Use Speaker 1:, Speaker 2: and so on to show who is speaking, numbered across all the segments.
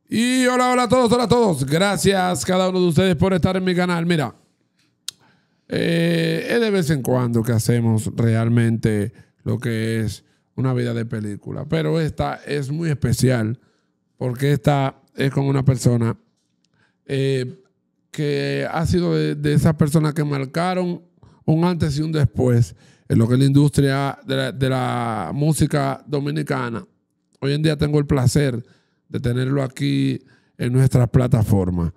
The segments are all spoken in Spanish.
Speaker 1: Y hola a todos, hola a todos. Gracias cada uno de ustedes por estar en mi canal. Mira, es de vez en cuando que hacemos realmente lo que es una vida de película. Pero esta es muy especial porque esta es con una persona que ha sido de esas personas que marcaron un antes y un después en lo que es la industria de la música dominicana. Hoy en día tengo el placer de tenerlo aquí en nuestras plataformas.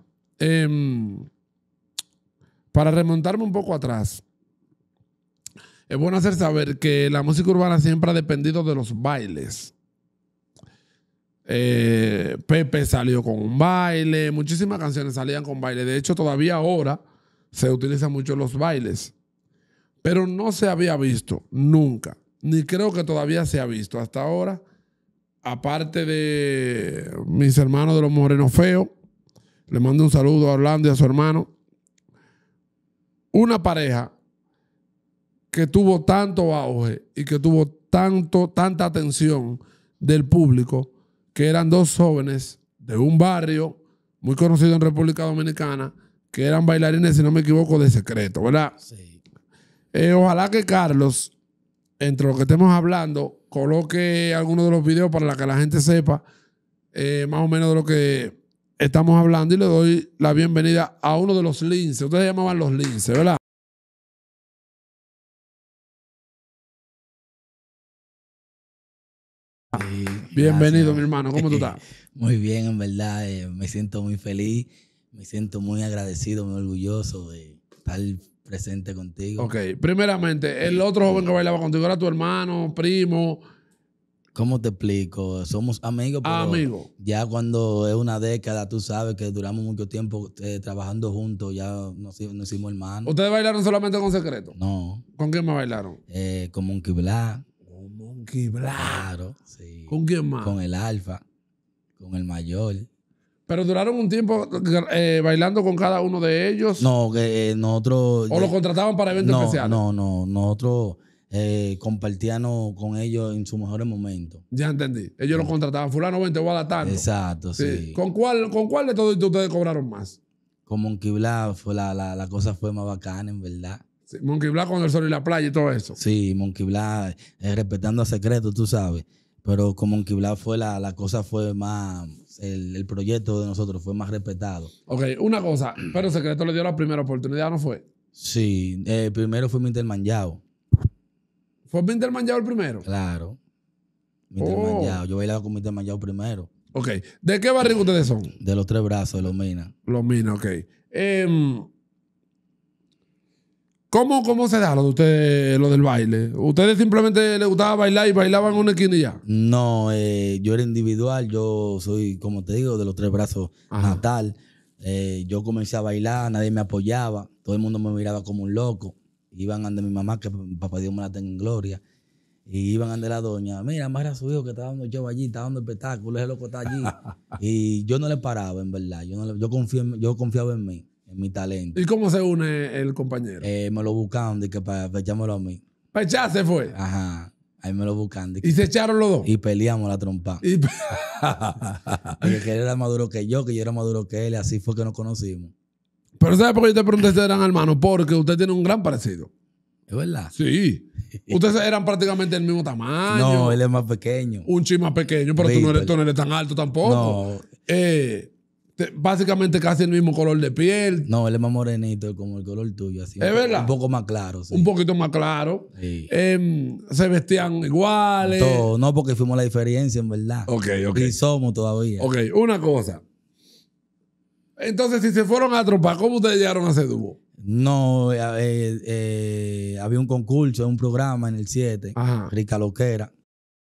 Speaker 1: Para remontarme un poco atrás, es bueno hacer saber que la música urbana siempre ha dependido de los bailes. Pepe salió con un baile, muchísimas canciones salían con baile. De hecho, todavía ahora se utilizan mucho los bailes. Pero no se había visto nunca, ni creo que todavía se ha visto hasta ahora, aparte de mis hermanos de los Morenos Feos. Le mando un saludo a Orlando y a su hermano. Una pareja que tuvo tanto auge y que tuvo tanta atención del público, que eran dos jóvenes de un barrio muy conocido en República Dominicana, que eran bailarines, si no me equivoco, de Secreto, ¿verdad?
Speaker 2: Sí.
Speaker 1: Ojalá que Carlos, entre lo que estemos hablando, coloque algunos de los videos para que la gente sepa más o menos de lo que estamos hablando, y le doy la bienvenida a uno de los linces. Ustedes llamaban los linces, ¿verdad?
Speaker 2: Sí,
Speaker 1: Bienvenido,
Speaker 2: gracias.
Speaker 1: mi hermano. ¿Cómo tú estás?
Speaker 2: Muy bien, en verdad. Me siento muy feliz, me siento muy agradecido, muy orgulloso de estar presente contigo.
Speaker 1: Ok, primeramente, el otro joven que bailaba contigo era tu hermano, primo,
Speaker 2: ¿Cómo te explico? Somos amigos, pero
Speaker 1: amigo.
Speaker 2: ya cuando es una década, tú sabes que duramos mucho tiempo trabajando juntos, ya nos hicimos hermanos.
Speaker 1: ¿Ustedes bailaron solamente con Secreto?
Speaker 2: No,
Speaker 1: ¿Con quién más bailaron?
Speaker 2: con Monkey Black,
Speaker 1: Con Monkey Black.
Speaker 2: claro, sí.
Speaker 1: ¿Con quién más?
Speaker 2: Con el Alfa, con el Mayor.
Speaker 1: Pero duraron un tiempo bailando con cada uno de ellos.
Speaker 2: No, que nosotros...
Speaker 1: ¿O lo contrataban para eventos especiales?
Speaker 2: No, nosotros compartíamos con ellos en sus mejores momentos.
Speaker 1: Ya entendí. Ellos lo contrataban. Fulano, ven, te voy a dar tanto.
Speaker 2: Exacto, sí.
Speaker 1: ¿Con cuál de todos ustedes cobraron más?
Speaker 2: Con Monkey Black fue la cosa fue más bacana, en verdad.
Speaker 1: Sí, Monkey Black con el sol y la playa y todo eso.
Speaker 2: Sí, Monkey Black, respetando a Secreto, tú sabes. Pero con Monkey Black fue la cosa fue más, el proyecto de nosotros fue más respetado.
Speaker 1: Ok, una cosa, pero Secreto le dio la primera oportunidad, ¿no fue?
Speaker 2: Sí, primero fue Mr. Manjao,
Speaker 1: ¿Fue Winter Manjao el primero?
Speaker 2: claro. Mr. Manjao, yo bailaba con Mr. Manjao primero.
Speaker 1: Ok, ¿de qué barrio ustedes son?
Speaker 2: De los Tres Brazos, de los Minas.
Speaker 1: Los Minas, ok. ¿Cómo se da lo de ustedes, lo del baile? ¿Ustedes simplemente les gustaba bailar y bailaban en una esquina y ya?
Speaker 2: No, yo era individual, yo soy, como te digo, de los Tres Brazos natal. Yo comencé a bailar, nadie me apoyaba, todo el mundo me miraba como un loco. Iban ante mi mamá, que papá Dios me la tenga en gloria, y iban ante la doña, mira, más era su hijo que está dando show allí, está dando espectáculo, ese loco está allí. Y yo no le paraba, en verdad, yo confiaba en mí, en mi talento.
Speaker 1: ¿Y cómo se une el compañero?
Speaker 2: Me lo buscaban de que para echármelo a mí.
Speaker 1: Para echarse fue.
Speaker 2: Ajá, ahí me lo buscan.
Speaker 1: Y se echaron los dos.
Speaker 2: Y peleamos la trompa.
Speaker 1: Y-
Speaker 2: Porque él era más duro que yo era más duro que él, y así fue que nos conocimos.
Speaker 1: Pero ¿sabe por qué yo te pregunté si eran hermanos? Porque usted tiene un gran parecido.
Speaker 2: ¿Es verdad?
Speaker 1: Sí. Ustedes eran prácticamente del mismo tamaño.
Speaker 2: No, él es más pequeño.
Speaker 1: Un chin más pequeño, pero tú no eres tan alto tampoco.
Speaker 2: No,
Speaker 1: Básicamente casi el mismo color de piel.
Speaker 2: no, él es más morenito, como el color tuyo. Así,
Speaker 1: ¿Es verdad?
Speaker 2: Un poco más claro. Sí.
Speaker 1: Un poquito más claro.
Speaker 2: Sí.
Speaker 1: Se vestían iguales.
Speaker 2: Todo, no, porque fuimos la diferencia, en verdad.
Speaker 1: Ok.
Speaker 2: Y somos todavía.
Speaker 1: Ok, una cosa. Entonces, si se fueron a trompar, ¿cómo ustedes llegaron a ese dúo?
Speaker 2: No, había un concurso, un programa en el 7,
Speaker 1: Ajá.
Speaker 2: Rica Loquera.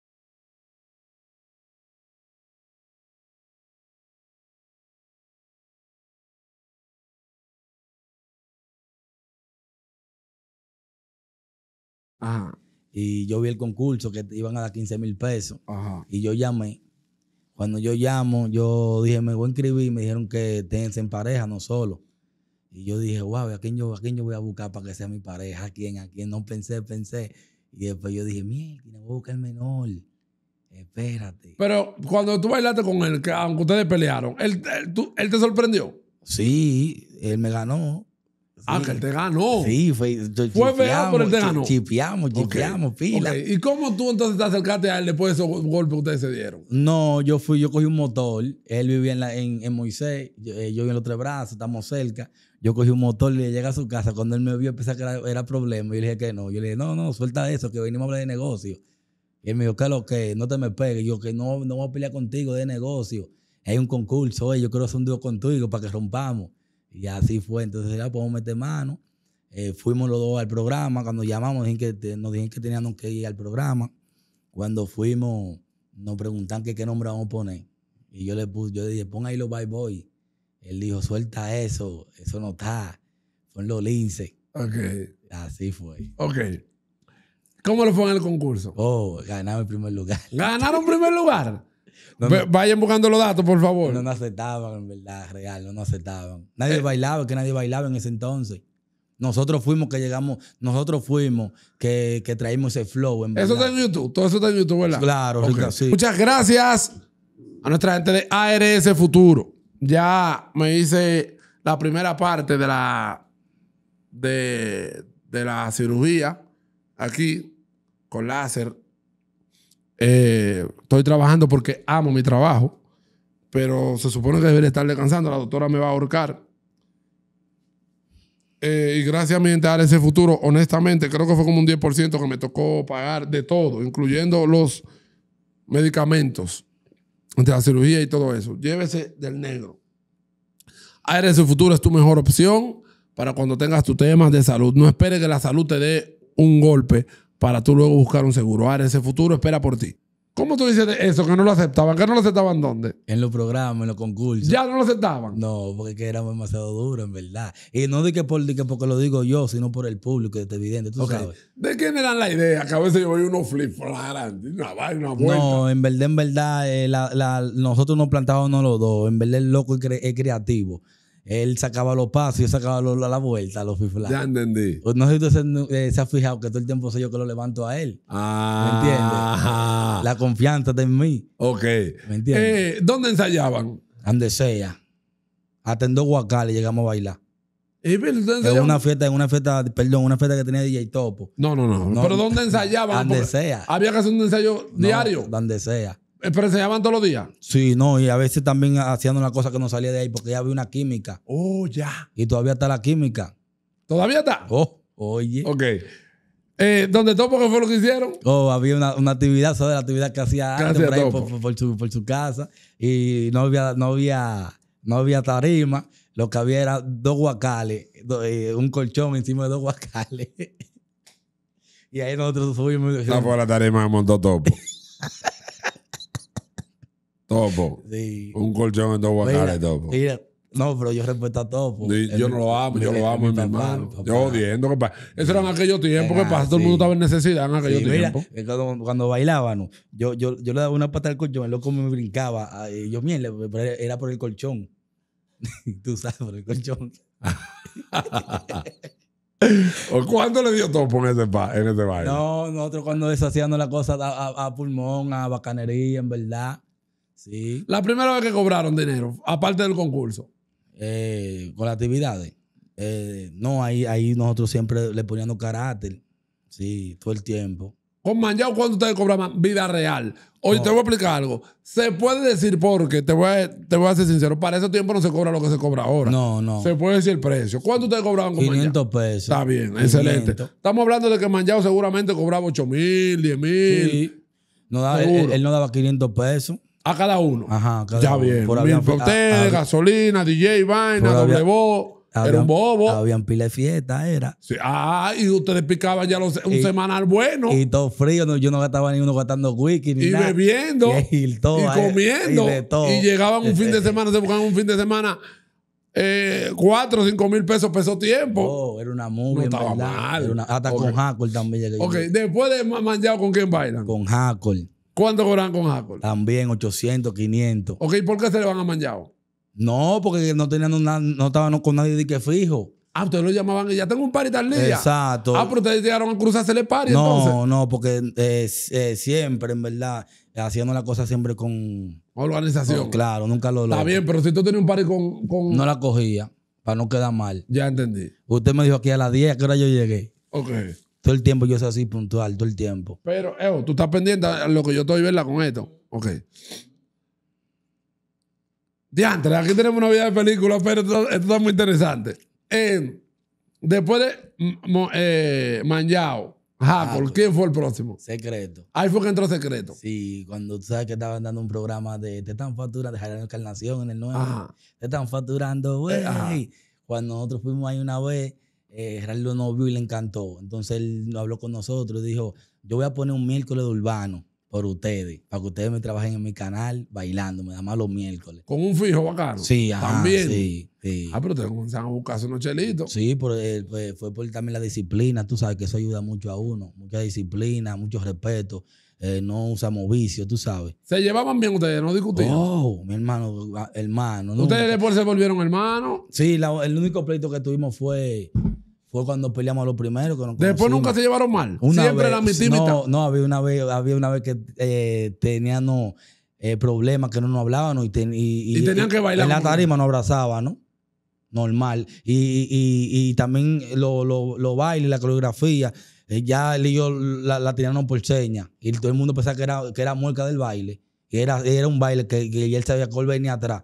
Speaker 1: Ajá.
Speaker 2: Y yo vi el concurso que iban a dar 15,000 pesos.
Speaker 1: Ajá.
Speaker 2: Y yo llamé. Cuando yo llamo, yo dije, me voy a inscribir. Me dijeron que tense en pareja, no solo. Y yo dije, wow, ¿a quién yo voy a buscar para que sea mi pareja? ¿A quién? No pensé. Y después yo dije, mierda, voy a buscar el menor. Espérate.
Speaker 1: Pero cuando tú bailaste con él, que aunque ustedes pelearon, ¿él te sorprendió?
Speaker 2: Sí, él me ganó.
Speaker 1: Ah,
Speaker 2: Sí.
Speaker 1: que él te ganó.
Speaker 2: Sí, fue
Speaker 1: feo, pero él te ganó.
Speaker 2: Chipeamos, pila.
Speaker 1: Ok. ¿Y cómo tú entonces te acercaste a él después de esos golpes que ustedes se dieron?
Speaker 2: No, yo cogí un motor. Él vivía en Moisés. Yo vivía en Los Tres Brazos, estamos cerca. Yo cogí un motor y le llegué a su casa. Cuando él me vio, pensé que era problema. Yo le dije que no. Yo le dije, no, suelta eso, que venimos a hablar de negocio. Y él me dijo, ¿qué es lo que? No te me pegues. Yo, que no voy a pelear contigo de negocio. Hay un concurso, oye, yo quiero hacer un dúo contigo para que rompamos. Y así fue. Entonces ya podemos meter mano. Fuimos los dos al programa. Cuando llamamos, nos dijeron que teníamos que ir al programa. Cuando fuimos, nos preguntan qué nombre vamos a poner. Y yo dije, pon ahí los Bye Boy. Él dijo, suelta eso no está. Son los linces.
Speaker 1: Ok.
Speaker 2: Así fue.
Speaker 1: Ok. ¿Cómo le fue en el concurso?
Speaker 2: Ganamos el primer lugar.
Speaker 1: ¿Ganaron primer lugar? Vayan buscando los datos, por favor.
Speaker 2: No nos aceptaban, en verdad, real, no nos aceptaban. Nadie bailaba, que nadie bailaba en ese entonces. Nosotros fuimos que traímos ese flow, en verdad.
Speaker 1: Eso está en YouTube, todo eso está en YouTube, ¿verdad?
Speaker 2: Claro,
Speaker 1: Okay.
Speaker 2: sí.
Speaker 1: Muchas gracias a nuestra gente de ARS Futuro. Ya me hice la primera parte de la cirugía aquí con láser. Estoy trabajando porque amo mi trabajo, pero se supone que debería estar descansando. La doctora me va a ahorcar. Y gracias a mi gente de ARS Futuro, honestamente, creo que fue como un 10% que me tocó pagar de todo, incluyendo los medicamentos de la cirugía y todo eso. Llévese del negro. ARS Futuro es tu mejor opción para cuando tengas tus temas de salud. No esperes que la salud te dé un golpe para tú luego buscar un seguro. ARS Futuro espera por ti. ¿Cómo tú dices eso? Que no lo aceptaban. ¿Que no lo aceptaban dónde?
Speaker 2: En los programas, en los concursos.
Speaker 1: ¿Ya no lo aceptaban?
Speaker 2: No, porque que éramos demasiado duros, en verdad. Y no de que porque lo digo yo, sino por el público, es evidente, tú sabes.
Speaker 1: ¿De quién era la idea? Que a veces yo veía unos flip-flops, una vaina, una vuelta.
Speaker 2: No, en verdad, nosotros nos plantábamos los dos. En verdad, el loco es creativo. Él sacaba los pasos y yo sacaba la vuelta, los flip-flops.
Speaker 1: Ya entendí.
Speaker 2: No sé si usted se ha fijado que todo el tiempo soy yo que lo levanto a él. ¿Me entiendes? La confianza está en mí.
Speaker 1: Ok.
Speaker 2: ¿Me entiendes?
Speaker 1: ¿Dónde ensayaban?
Speaker 2: Donde sea. Hasta en 2 Guacales llegamos a bailar.
Speaker 1: En
Speaker 2: una fiesta que tenía DJ Topo.
Speaker 1: No. ¿Pero dónde ensayaban?
Speaker 2: Donde sea.
Speaker 1: ¿Había que hacer un ensayo diario?
Speaker 2: Donde sea.
Speaker 1: ¿Pero ensayaban todos los días?
Speaker 2: Sí, no, y a veces también haciendo una cosa que no salía de ahí porque ya había una química.
Speaker 1: Oh, ya.
Speaker 2: Y todavía está la química.
Speaker 1: ¿Todavía está?
Speaker 2: Oye.
Speaker 1: Ok. ¿Dónde Topo qué fue lo que hicieron?
Speaker 2: Había una actividad, ¿sabes? La actividad que hacía antes por ahí por su casa. Y no había tarima. Lo que había era 2 guacales, un colchón encima de 2 guacales. Y ahí nosotros subimos.
Speaker 1: Está por la tarima, montó Topo. Topo.
Speaker 2: Sí.
Speaker 1: Un colchón en 2 guacales, Topo.
Speaker 2: Mira, no, pero yo respeto a Topo.
Speaker 1: Sí, yo no lo amo, yo lo amo, mi hermano. Yo odiando. Eso era en aquellos tiempos que pasa. Todo el mundo estaba en necesidad en aquellos tiempos.
Speaker 2: Cuando bailábamos, yo le daba una pata al colchón, el loco me brincaba. Yo, mierda, era por el colchón. Tú sabes, por el colchón.
Speaker 1: ¿Cuánto le dio Topo en ese baile?
Speaker 2: No, nosotros cuando deshacíamos la cosa a pulmón, a bacanería, en verdad. Sí.
Speaker 1: La primera vez que cobraron dinero, aparte del concurso.
Speaker 2: Con las actividades. No, ahí nosotros siempre le poníamos carácter. Sí, todo el tiempo.
Speaker 1: Con Manllao, ¿cuánto ustedes cobraban vida real? Oye, te voy a explicar algo. Se puede decir porque, te voy a ser sincero, para ese tiempo no se cobra lo que se cobra ahora.
Speaker 2: No.
Speaker 1: Se puede decir el precio. ¿Cuánto ustedes cobraban con
Speaker 2: 500
Speaker 1: Manllao?
Speaker 2: pesos.
Speaker 1: Está bien,
Speaker 2: 500.
Speaker 1: excelente. Estamos hablando de que Manllao seguramente cobraba 8,000, 10,000.
Speaker 2: Sí. Él no daba 500 pesos.
Speaker 1: A cada uno.
Speaker 2: Ajá,
Speaker 1: ya bien. Mil para ustedes, gasolina, DJ, vaina, doble voz. Era un bobo.
Speaker 2: Habían pila de fiesta, era.
Speaker 1: Sí. Y ustedes picaban ya un semanal bueno.
Speaker 2: Y todo frío, yo no gastaba ni uno gastando whisky ni nada.
Speaker 1: Bebiendo.
Speaker 2: Y
Speaker 1: comiendo.
Speaker 2: Y de todo.
Speaker 1: Y llegaban un fin de semana, se buscaban un fin de semana 4 o 5 mil pesos tiempo.
Speaker 2: Era una movie,
Speaker 1: no estaba mal.
Speaker 2: Hasta con Hackle también llegué.
Speaker 1: Ok, después de Manllao, ¿con quién bailan?
Speaker 2: Con Hackle.
Speaker 1: ¿Cuánto cobran con Hackle?
Speaker 2: También 800, 500.
Speaker 1: Ok, ¿por qué se le van a Manllao?
Speaker 2: No, porque no estaban con nadie de que fijo.
Speaker 1: Ah, ustedes lo llamaban y ya tengo un party tal día.
Speaker 2: Exacto.
Speaker 1: Ah, pero ustedes llegaron a cruzarse el party entonces.
Speaker 2: No, porque siempre, en verdad, haciendo la cosa siempre con
Speaker 1: Organización.
Speaker 2: claro, nunca lo
Speaker 1: Está
Speaker 2: loco.
Speaker 1: bien, pero si tú tenías un party con...
Speaker 2: No la cogía, para no quedar mal.
Speaker 1: Ya entendí.
Speaker 2: Usted me dijo aquí a las 10, ¿a qué hora yo llegué?
Speaker 1: Ok.
Speaker 2: Todo el tiempo yo soy así puntual, todo el tiempo.
Speaker 1: Pero, tú estás pendiente a lo que yo estoy, ¿verdad? Con esto. Ok. Diantre, aquí tenemos una vida de película, pero esto está muy interesante. Después de Manjao, Hackle, ¿quién fue el próximo?
Speaker 2: Secreto.
Speaker 1: Ahí fue que entró Secreto.
Speaker 2: Sí, cuando tú sabes que estaban dando un programa de te están facturando, de Jardín Encarnación en el 9.
Speaker 1: Ajá.
Speaker 2: Te están facturando, güey. Cuando nosotros fuimos ahí una vez, Gerardo nos vio y le encantó. Entonces él habló con nosotros y dijo, yo voy a poner un miércoles de urbano por ustedes, para que ustedes me trabajen en mi canal bailando, me da más los miércoles.
Speaker 1: Con un fijo bacano.
Speaker 2: Sí, ajá,
Speaker 1: también.
Speaker 2: Sí.
Speaker 1: Ah, pero ustedes comenzaron a buscarse unos chelitos.
Speaker 2: Sí, pues, fue por también la disciplina. Tú sabes que eso ayuda mucho a uno. Mucha disciplina, mucho respeto. No usamos vicio, tú sabes.
Speaker 1: ¿Se llevaban bien ustedes? ¿No discutían?
Speaker 2: Oh, mi hermano.
Speaker 1: ¿Ustedes después se volvieron hermanos?
Speaker 2: Sí, el único pleito que tuvimos fue cuando peleamos los primeros. Que nos
Speaker 1: después
Speaker 2: conocimos.
Speaker 1: Nunca se llevaron mal.
Speaker 2: Una
Speaker 1: Siempre
Speaker 2: vez,
Speaker 1: la mitimita.
Speaker 2: No, había una vez que teníamos problemas que no nos hablábamos y
Speaker 1: tenían que bailar.
Speaker 2: En la tarima nos abrazábamos, ¿no? Normal. Y también los bailes, la coreografía, ya él y yo la tiraron por señas. Y todo el mundo pensaba que era mueca del baile. Y era un baile que él sabía que él venía atrás.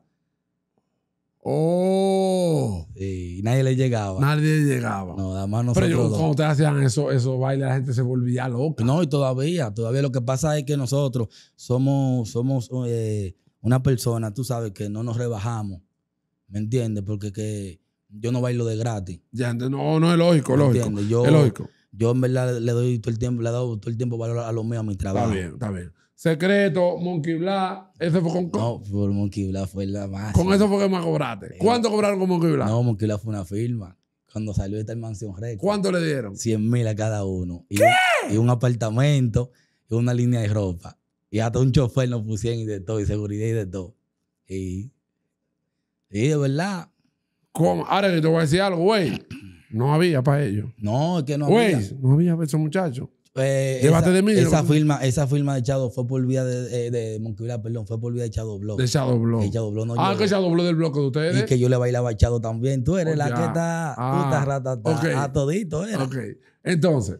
Speaker 1: Oh.
Speaker 2: Sí, y nadie le llegaba.
Speaker 1: Nadie llegaba.
Speaker 2: No, además nosotros.
Speaker 1: Pero cuando ustedes hacían esos bailes, la gente se volvía loca.
Speaker 2: No, y todavía lo que pasa es que nosotros somos una persona, tú sabes, que no nos rebajamos. ¿Me entiendes? Porque que yo no bailo de gratis.
Speaker 1: Ya, no es lógico,
Speaker 2: ¿Me
Speaker 1: lógico.
Speaker 2: entiendes?
Speaker 1: Es lógico.
Speaker 2: Yo en verdad le he dado todo el tiempo valor a lo mío, a mi trabajo.
Speaker 1: Está bien. Secreto, Monkey Black, ese fue con...
Speaker 2: No, por Monkey Black fue la más.
Speaker 1: Con eso fue que más cobraste. ¿Cuánto cobraron con Monkey Black?
Speaker 2: No, Monkey Black fue una firma. Cuando salió esta Mansión Record.
Speaker 1: ¿Cuánto le dieron?
Speaker 2: 100,000 a cada uno.
Speaker 1: ¿Qué?
Speaker 2: Y un apartamento y una línea de ropa. Y hasta un chofer nos pusieron y de todo, y seguridad y de todo. Y de verdad.
Speaker 1: ¿Cómo? Ahora que te voy a decir algo, güey. No había para ellos.
Speaker 2: No, es que no
Speaker 1: había.
Speaker 2: Güey,
Speaker 1: no había para esos muchachos.
Speaker 2: Llévate de mí. Esa firma de Chado fue por vía de Monkey Black, perdón, fue por vía de Chado Block.
Speaker 1: De Shadow Block.
Speaker 2: Que
Speaker 1: Shadow Block del bloque de ustedes.
Speaker 2: Y que yo le bailaba a Chado también. Tú eres la que está, tú estás ratata,
Speaker 1: okay.
Speaker 2: A todito, era.
Speaker 1: Ok. Entonces,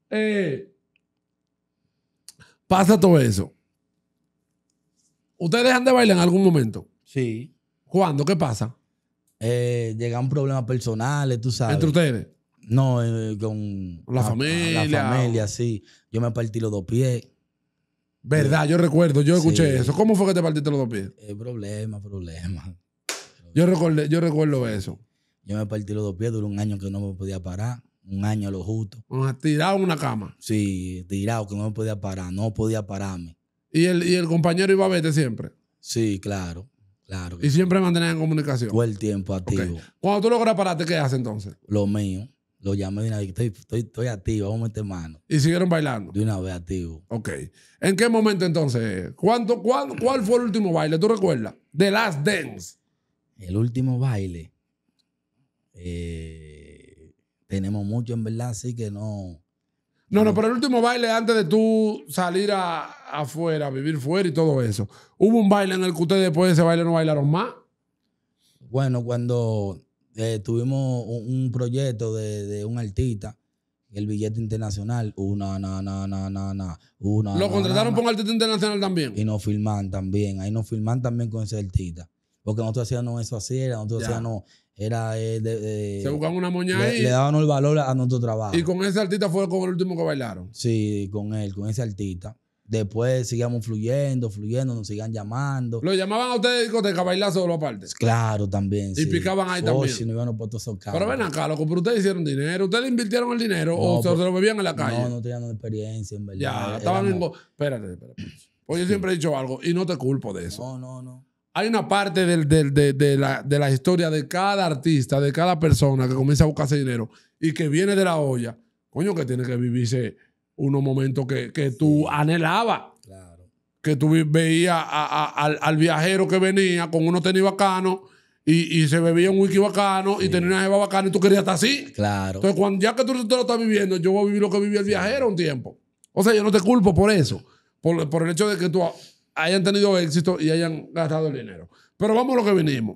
Speaker 1: pasa todo eso. ¿Ustedes dejan de bailar en algún momento?
Speaker 2: Sí.
Speaker 1: ¿Cuándo? ¿Qué pasa?
Speaker 2: Llegan problemas personales, tú sabes.
Speaker 1: ¿Entre ustedes?
Speaker 2: No, con
Speaker 1: la familia.
Speaker 2: La familia, sí. Yo me partí los 2 pies.
Speaker 1: ¿Verdad? Yo recuerdo, yo escuché eso. ¿Cómo fue que te partiste los 2 pies?
Speaker 2: Problema.
Speaker 1: Yo recuerdo eso.
Speaker 2: Yo me partí los 2 pies, duró un año que no me podía parar. Un año a lo justo.
Speaker 1: Tirado en una cama.
Speaker 2: Sí, tirado, que no me podía parar. No podía pararme.
Speaker 1: ¿Y el compañero iba a verte siempre?
Speaker 2: Sí, claro.
Speaker 1: Y siempre mantenían en comunicación.
Speaker 2: Todo el tiempo activo.
Speaker 1: Okay. Cuando tú logras pararte, ¿qué haces entonces?
Speaker 2: Lo mío. Lo llamé de una vez. Estoy activo, vamos a meter mano.
Speaker 1: ¿Y siguieron bailando?
Speaker 2: De una vez activo.
Speaker 1: Ok. ¿En qué momento entonces? ¿Cuál fue el último baile? ¿Tú recuerdas? The Last Dance.
Speaker 2: El último baile. Tenemos mucho, en verdad, así que no.
Speaker 1: No, pero el último baile antes de tú salir afuera, vivir fuera y todo eso. ¿Hubo un baile en el que ustedes después de ese baile no bailaron más?
Speaker 2: Bueno, cuando tuvimos un proyecto de un artista, el billete internacional,
Speaker 1: ¿Lo contrataron por un artista internacional también?
Speaker 2: Y nos filman también. Ahí nos filman también con ese artista. Porque nosotros hacíamos eso así, nosotros hacíamos, era
Speaker 1: se buscan una moña ahí.
Speaker 2: Le daban el valor a nuestro trabajo.
Speaker 1: ¿Y con ese artista fue con el último que bailaron?
Speaker 2: Sí, con ese artista. Después sigamos fluyendo, nos sigan llamando.
Speaker 1: ¿Lo llamaban a ustedes de discoteca a bailar solo aparte?
Speaker 2: Claro, también.
Speaker 1: Y picaban ahí también.
Speaker 2: Si no iban por todos esos carros.
Speaker 1: Pero ven acá, loco, pero ustedes hicieron dinero. ¿Ustedes invirtieron el dinero o se lo bebían en la calle?
Speaker 2: No tenían experiencia, en verdad.
Speaker 1: Ya, estaban en... Espérate. Pues yo siempre he dicho algo y no te culpo de eso.
Speaker 2: No.
Speaker 1: Hay una parte de la historia de cada artista, de cada persona que comienza a buscarse dinero y que viene de la olla, coño, que tiene que vivirse unos momentos que tú anhelabas.
Speaker 2: Claro.
Speaker 1: Que tú veías al viajero que venía con unos tenis bacanos y se bebía un whisky bacano y tenía una jeva bacana y tú querías estar así.
Speaker 2: Claro.
Speaker 1: Entonces, ya que tú te lo estás viviendo, yo voy a vivir lo que vivía el viajero un tiempo. O sea, yo no te culpo por eso, por el hecho de que tú hayan tenido éxito y hayan gastado el dinero. Pero vamos a lo que vinimos.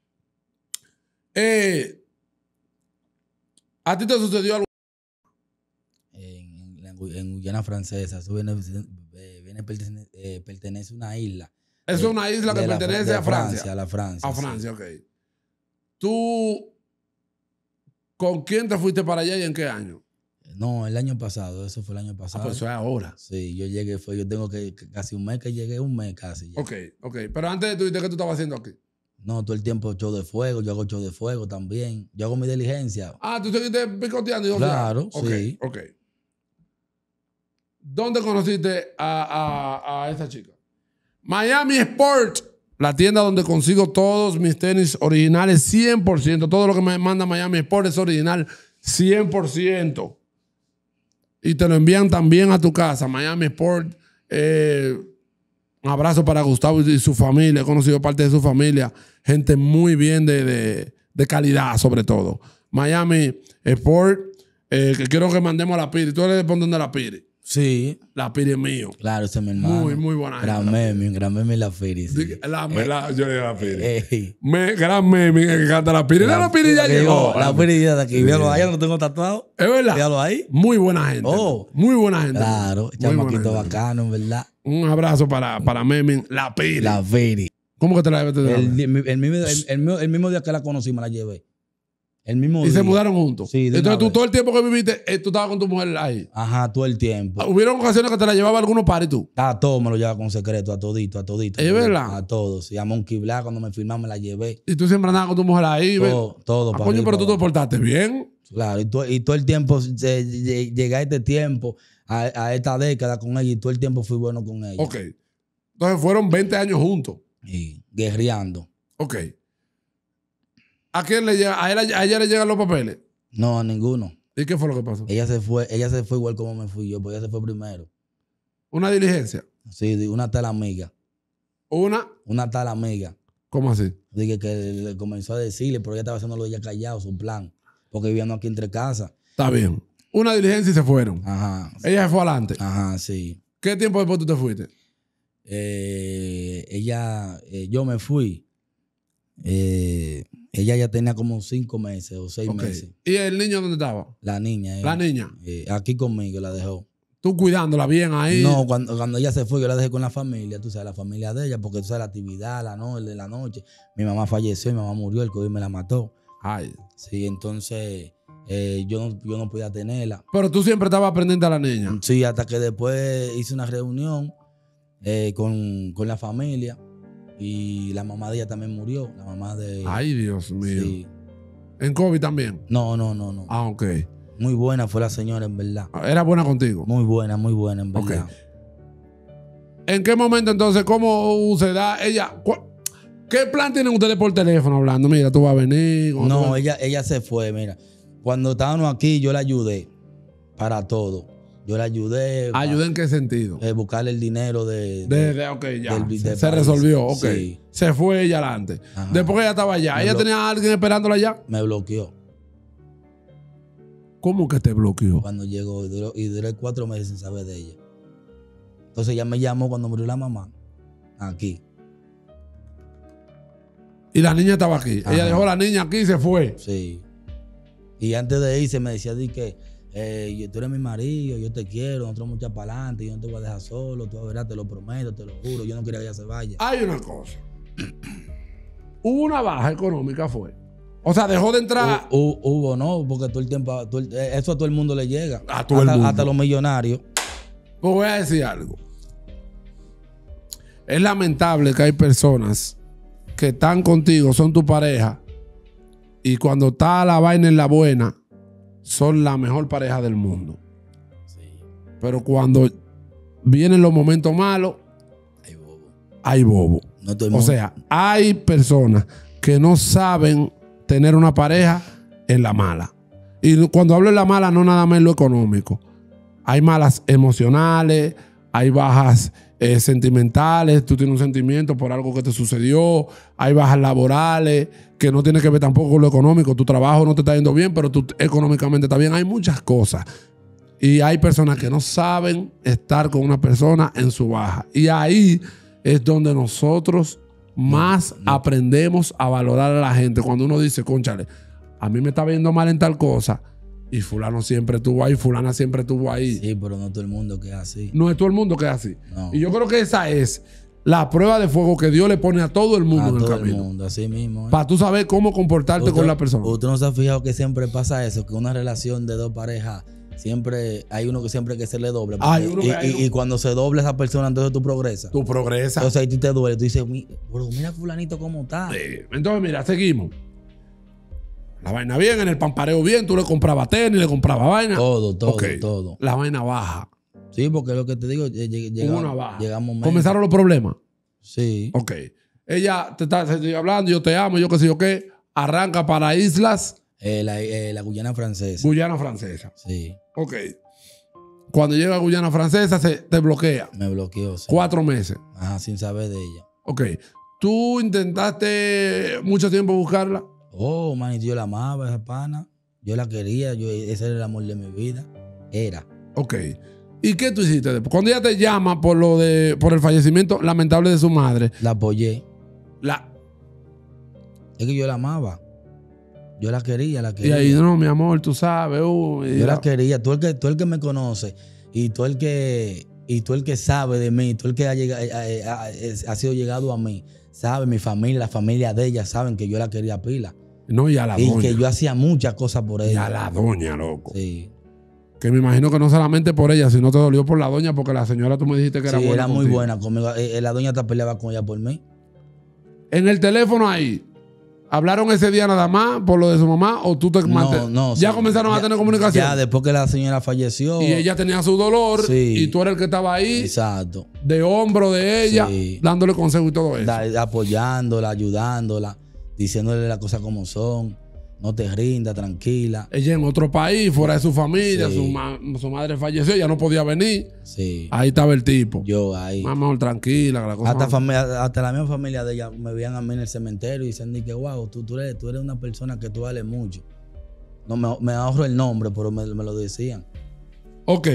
Speaker 1: ¿A ti te sucedió algo?
Speaker 2: En Guyana Francesa, eso pertenece a una isla.
Speaker 1: Eso es una isla que pertenece a Francia.
Speaker 2: A la Francia.
Speaker 1: A Francia, ok. ¿Tú con quién te fuiste para allá y en qué año?
Speaker 2: No, el año pasado, eso fue el año pasado.
Speaker 1: Pues eso es ahora.
Speaker 2: Sí, yo llegué, yo tengo que casi un mes que llegué, un mes casi. Ya.
Speaker 1: Ok. Pero antes tú dijiste que tú estabas haciendo aquí.
Speaker 2: No, todo el tiempo show de fuego, yo hago show de fuego también. Yo hago mi diligencia.
Speaker 1: Ah, tú seguiste picoteando.
Speaker 2: Claro, sí.
Speaker 1: Ok. ¿Dónde conociste a esta chica? Miami Sport, la tienda donde consigo todos mis tenis originales 100%. Todo lo que me manda Miami Sport es original 100%. Y te lo envían también a tu casa. Miami Sport. Un abrazo para Gustavo y su familia. He conocido parte de su familia. Gente muy bien de calidad, sobre todo. Miami Sport. Que quiero que mandemos a la Piri. ¿Tú le respondes a la Piri?
Speaker 2: Sí.
Speaker 1: La Piri es mío.
Speaker 2: Claro, ese es mi hermano.
Speaker 1: Muy buena gente.
Speaker 2: Gran meme y la Piri. Sí.
Speaker 1: Yo le digo la Piri. Gran meme que canta la Piri. La Piri ya llegó.
Speaker 2: La Piri ya de aquí. Véalo ahí, no lo tengo tatuado.
Speaker 1: Es verdad.
Speaker 2: Véalo ahí.
Speaker 1: Muy buena gente. Muy buena gente.
Speaker 2: Claro, chamaquito bacano, en verdad.
Speaker 1: Un abrazo para Meme, la Piri.
Speaker 2: La Piri.
Speaker 1: ¿Cómo que te la llevaste?
Speaker 2: El mismo día que la conocí me la llevé. El mismo día.
Speaker 1: Y se mudaron juntos.
Speaker 2: Sí,
Speaker 1: entonces tú todo el tiempo que viviste, tú estabas con tu mujer ahí.
Speaker 2: Ajá, todo el tiempo.
Speaker 1: ¿Hubieron ocasiones que te la llevaba a algunos paris tú?
Speaker 2: A todo me lo llevaba con secreto, a todito.
Speaker 1: ¿Es verdad?
Speaker 2: A todos. Y a Monkey Black cuando me firmaron me la llevé.
Speaker 1: Y tú siempre andabas con tu mujer ahí.
Speaker 2: Todo.
Speaker 1: Coño, pero tú te portaste bien.
Speaker 2: Claro, y todo el tiempo, llegué a este tiempo, a esta década con ella, y todo el tiempo fui bueno con ella.
Speaker 1: Ok. Entonces fueron 20 años juntos.
Speaker 2: Y guerreando.
Speaker 1: Ok. ¿A quién le llega? ¿A ella le llegan los papeles?
Speaker 2: No, a ninguno.
Speaker 1: ¿Y qué fue lo que pasó?
Speaker 2: Ella se fue igual como me fui yo, porque ella se fue primero.
Speaker 1: ¿Una diligencia?
Speaker 2: Sí, una tal amiga. Una tal amiga.
Speaker 1: ¿Cómo así?
Speaker 2: Dije que le comenzó a decirle, pero ella estaba haciendo lo de ella callado, su plan. Porque vivíamos aquí entre casas.
Speaker 1: Está bien. Una diligencia y se fueron.
Speaker 2: Ajá.
Speaker 1: Ella se fue adelante.
Speaker 2: Ajá, sí.
Speaker 1: ¿Qué tiempo después tú te fuiste?
Speaker 2: Yo me fui. Ella ya tenía como 5 meses o 6 meses.
Speaker 1: ¿Y el niño dónde estaba?
Speaker 2: La niña.
Speaker 1: ¿La niña?
Speaker 2: Aquí conmigo la dejó.
Speaker 1: ¿Tú cuidándola bien ahí?
Speaker 2: No, cuando ella se fue, yo la dejé con la familia, tú sabes, la familia de ella, porque tú sabes la actividad, el de la noche. Mi mamá falleció, mi mamá murió, el COVID me la mató.
Speaker 1: Ay.
Speaker 2: Sí, entonces yo no podía tenerla.
Speaker 1: Pero tú siempre estabas pendiente a la niña.
Speaker 2: Sí, hasta que después hice una reunión con la familia. Y la mamá de ella también murió. La mamá de...
Speaker 1: Ay, Dios mío.
Speaker 2: Sí.
Speaker 1: ¿En COVID también?
Speaker 2: No.
Speaker 1: Ah, ok.
Speaker 2: Muy buena fue la señora, en verdad.
Speaker 1: ¿Era buena contigo?
Speaker 2: Muy buena, en verdad.
Speaker 1: Okay. ¿En qué momento entonces, cómo se da ella? ¿Qué plan tienen ustedes por teléfono hablando? Mira, tú vas a venir.
Speaker 2: No, ella se fue, mira. Cuando estábamos aquí, yo la ayudé para todo. Yo la ayudé.
Speaker 1: ¿Ayudé en qué sentido?
Speaker 2: Buscarle el dinero
Speaker 1: ok, ya. Se resolvió, ok. Sí. Se fue ella adelante. Ajá. Después que ella estaba allá, ¿ella tenía a alguien esperándola allá?
Speaker 2: Me bloqueó.
Speaker 1: ¿Cómo que te bloqueó?
Speaker 2: Cuando llegó y duré 4 meses sin saber de ella. Entonces ella me llamó cuando murió la mamá. Aquí.
Speaker 1: Y la niña estaba aquí. Ajá. Ella dejó a la niña aquí y se fue.
Speaker 2: Sí. Y antes de irse me decía que tú eres mi marido, yo te quiero, nosotros vamos a echar para adelante, yo no te voy a dejar solo, tú verás, te lo prometo, te lo juro, yo no quería que ella se vaya.
Speaker 1: Hay una cosa. Hubo una baja económica, fue. O sea, dejó de entrar.
Speaker 2: Hubo, no, porque todo el tiempo, eso a todo el mundo le llega.
Speaker 1: A todo el mundo.
Speaker 2: Hasta los millonarios.
Speaker 1: Pues voy a decir algo. Es lamentable que hay personas que están contigo, son tu pareja, y cuando está la vaina en la buena, son la mejor pareja del mundo. Sí. Pero cuando vienen los momentos malos, hay bobo. No, o sea, hay personas que no saben tener una pareja en la mala. Y cuando hablo en la mala, no nada más en lo económico. Hay malas emocionales, hay bajas sentimentales, tú tienes un sentimiento por algo que te sucedió, hay bajas laborales, que no tiene que ver tampoco con lo económico, tu trabajo no te está yendo bien, pero tú económicamente está bien, hay muchas cosas. Y hay personas que no saben estar con una persona en su baja. Y ahí es donde nosotros más aprendemos a valorar a la gente. Cuando uno dice, cónchale, a mí me está viendo mal en tal cosa, y fulano siempre estuvo ahí, fulana siempre estuvo ahí.
Speaker 2: Sí, pero no todo el mundo que es así.
Speaker 1: No es todo el mundo que es así.
Speaker 2: No.
Speaker 1: Y yo creo que esa es la prueba de fuego que Dios le pone a todo el mundo en el camino. A todo el mundo,
Speaker 2: así mismo.
Speaker 1: Para tú saber cómo comportarte con la persona.
Speaker 2: ¿Usted no se ha fijado que siempre pasa eso? Que una relación de dos parejas, siempre hay uno que siempre que se le dobla. Y cuando se dobla esa persona, entonces tú progresas.
Speaker 1: Tú progresas.
Speaker 2: Entonces ahí tú te duele. Tú dices, mira fulanito cómo está.
Speaker 1: Sí. Entonces, mira, seguimos. La vaina bien, en el pampareo bien, tú le comprabas tenis, le comprabas vaina.
Speaker 2: Todo.
Speaker 1: La vaina baja.
Speaker 2: Sí, porque lo que te digo, llegamos.
Speaker 1: ¿Comenzaron los problemas?
Speaker 2: Sí.
Speaker 1: Ok. Ella te estoy hablando, yo te amo, yo qué sé yo qué. Arranca para islas.
Speaker 2: La Guyana Francesa.
Speaker 1: Guyana Francesa.
Speaker 2: Sí.
Speaker 1: Ok. Cuando llega a Guyana Francesa, te bloquea.
Speaker 2: Me bloqueó, sí.
Speaker 1: 4 meses.
Speaker 2: Ajá, sin saber de ella.
Speaker 1: Ok. ¿Tú intentaste mucho tiempo buscarla?
Speaker 2: Oh, manito, yo la amaba, esa pana. Yo la quería, ese era el amor de mi vida. Era.
Speaker 1: Ok. ¿Y qué tú hiciste después? Cuando ella te llama por el fallecimiento lamentable de su madre.
Speaker 2: La apoyé. Es que yo la amaba. Yo la quería.
Speaker 1: Y ahí, no, mi amor, tú sabes.
Speaker 2: Yo la quería. Tú el que me conoce y tú el que sabe de mí, tú el que ha sido llegado a mí, sabe, mi familia, la familia de ella, saben que yo la quería pila.
Speaker 1: No, y a la doña.
Speaker 2: Y que yo hacía muchas cosas por ella.
Speaker 1: Y a la doña, loco.
Speaker 2: Sí.
Speaker 1: Que me imagino que no solamente por ella, sino te dolió por la doña, porque la señora tú me dijiste que era buena.
Speaker 2: Sí, era muy
Speaker 1: contigo.
Speaker 2: buena conmigo. La doña te peleaba con ella por mí.
Speaker 1: En el teléfono ahí, ¿hablaron ese día nada más por lo de su mamá o tú te
Speaker 2: No.
Speaker 1: ¿Ya comenzaron a tener comunicación?
Speaker 2: Ya, después que la señora falleció.
Speaker 1: Y ella tenía su dolor.
Speaker 2: Sí.
Speaker 1: Y tú eras el que estaba ahí.
Speaker 2: Exacto.
Speaker 1: De hombro de ella,
Speaker 2: sí.
Speaker 1: Dándole consejo y todo eso.
Speaker 2: Apoyándola, ayudándola, diciéndole las cosas como son. No te rindas, tranquila.
Speaker 1: Ella en otro país, fuera de su familia,
Speaker 2: sí.
Speaker 1: su madre falleció, ella no podía venir.
Speaker 2: Sí.
Speaker 1: Ahí estaba el tipo.
Speaker 2: Yo ahí.
Speaker 1: Más mejor tranquila. Que la cosa
Speaker 2: hasta la misma familia de ella me veían a mí en el cementerio y dicen que wow, tú eres una persona que tú vales mucho. No me ahorro el nombre, pero me lo decían.
Speaker 1: Ok.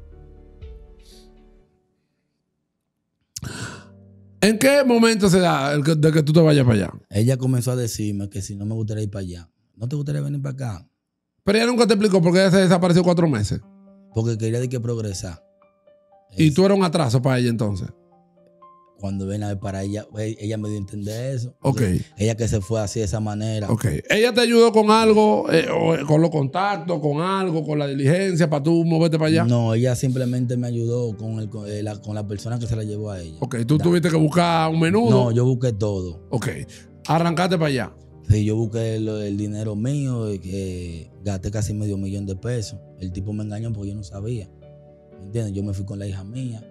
Speaker 1: ¿En qué momento se da de que tú te vayas para allá?
Speaker 2: Ella comenzó a decirme que si no me gustaría ir para allá. ¿No te gustaría venir para acá?
Speaker 1: Pero ella nunca te explicó por qué ella se desapareció 4 meses.
Speaker 2: Porque quería de que progresar.
Speaker 1: ¿Y tú eras un atraso para ella entonces?
Speaker 2: Cuando ven a ver para ella me dio a entender eso.
Speaker 1: Ok.
Speaker 2: Ella que se fue así de esa manera.
Speaker 1: Ok. ¿Ella te ayudó con algo, con los contactos, con algo, con la diligencia para tú moverte para allá?
Speaker 2: No, ella simplemente me ayudó con la persona que se la llevó a ella.
Speaker 1: Ok. ¿Tú tuviste que buscar un menudo?
Speaker 2: No, yo busqué todo.
Speaker 1: Ok. Arrancaste para allá.
Speaker 2: Sí, yo busqué el dinero mío, que gasté casi $500,000 de pesos. El tipo me engañó porque yo no sabía. ¿Me entiendes? Yo me fui con la hija mía.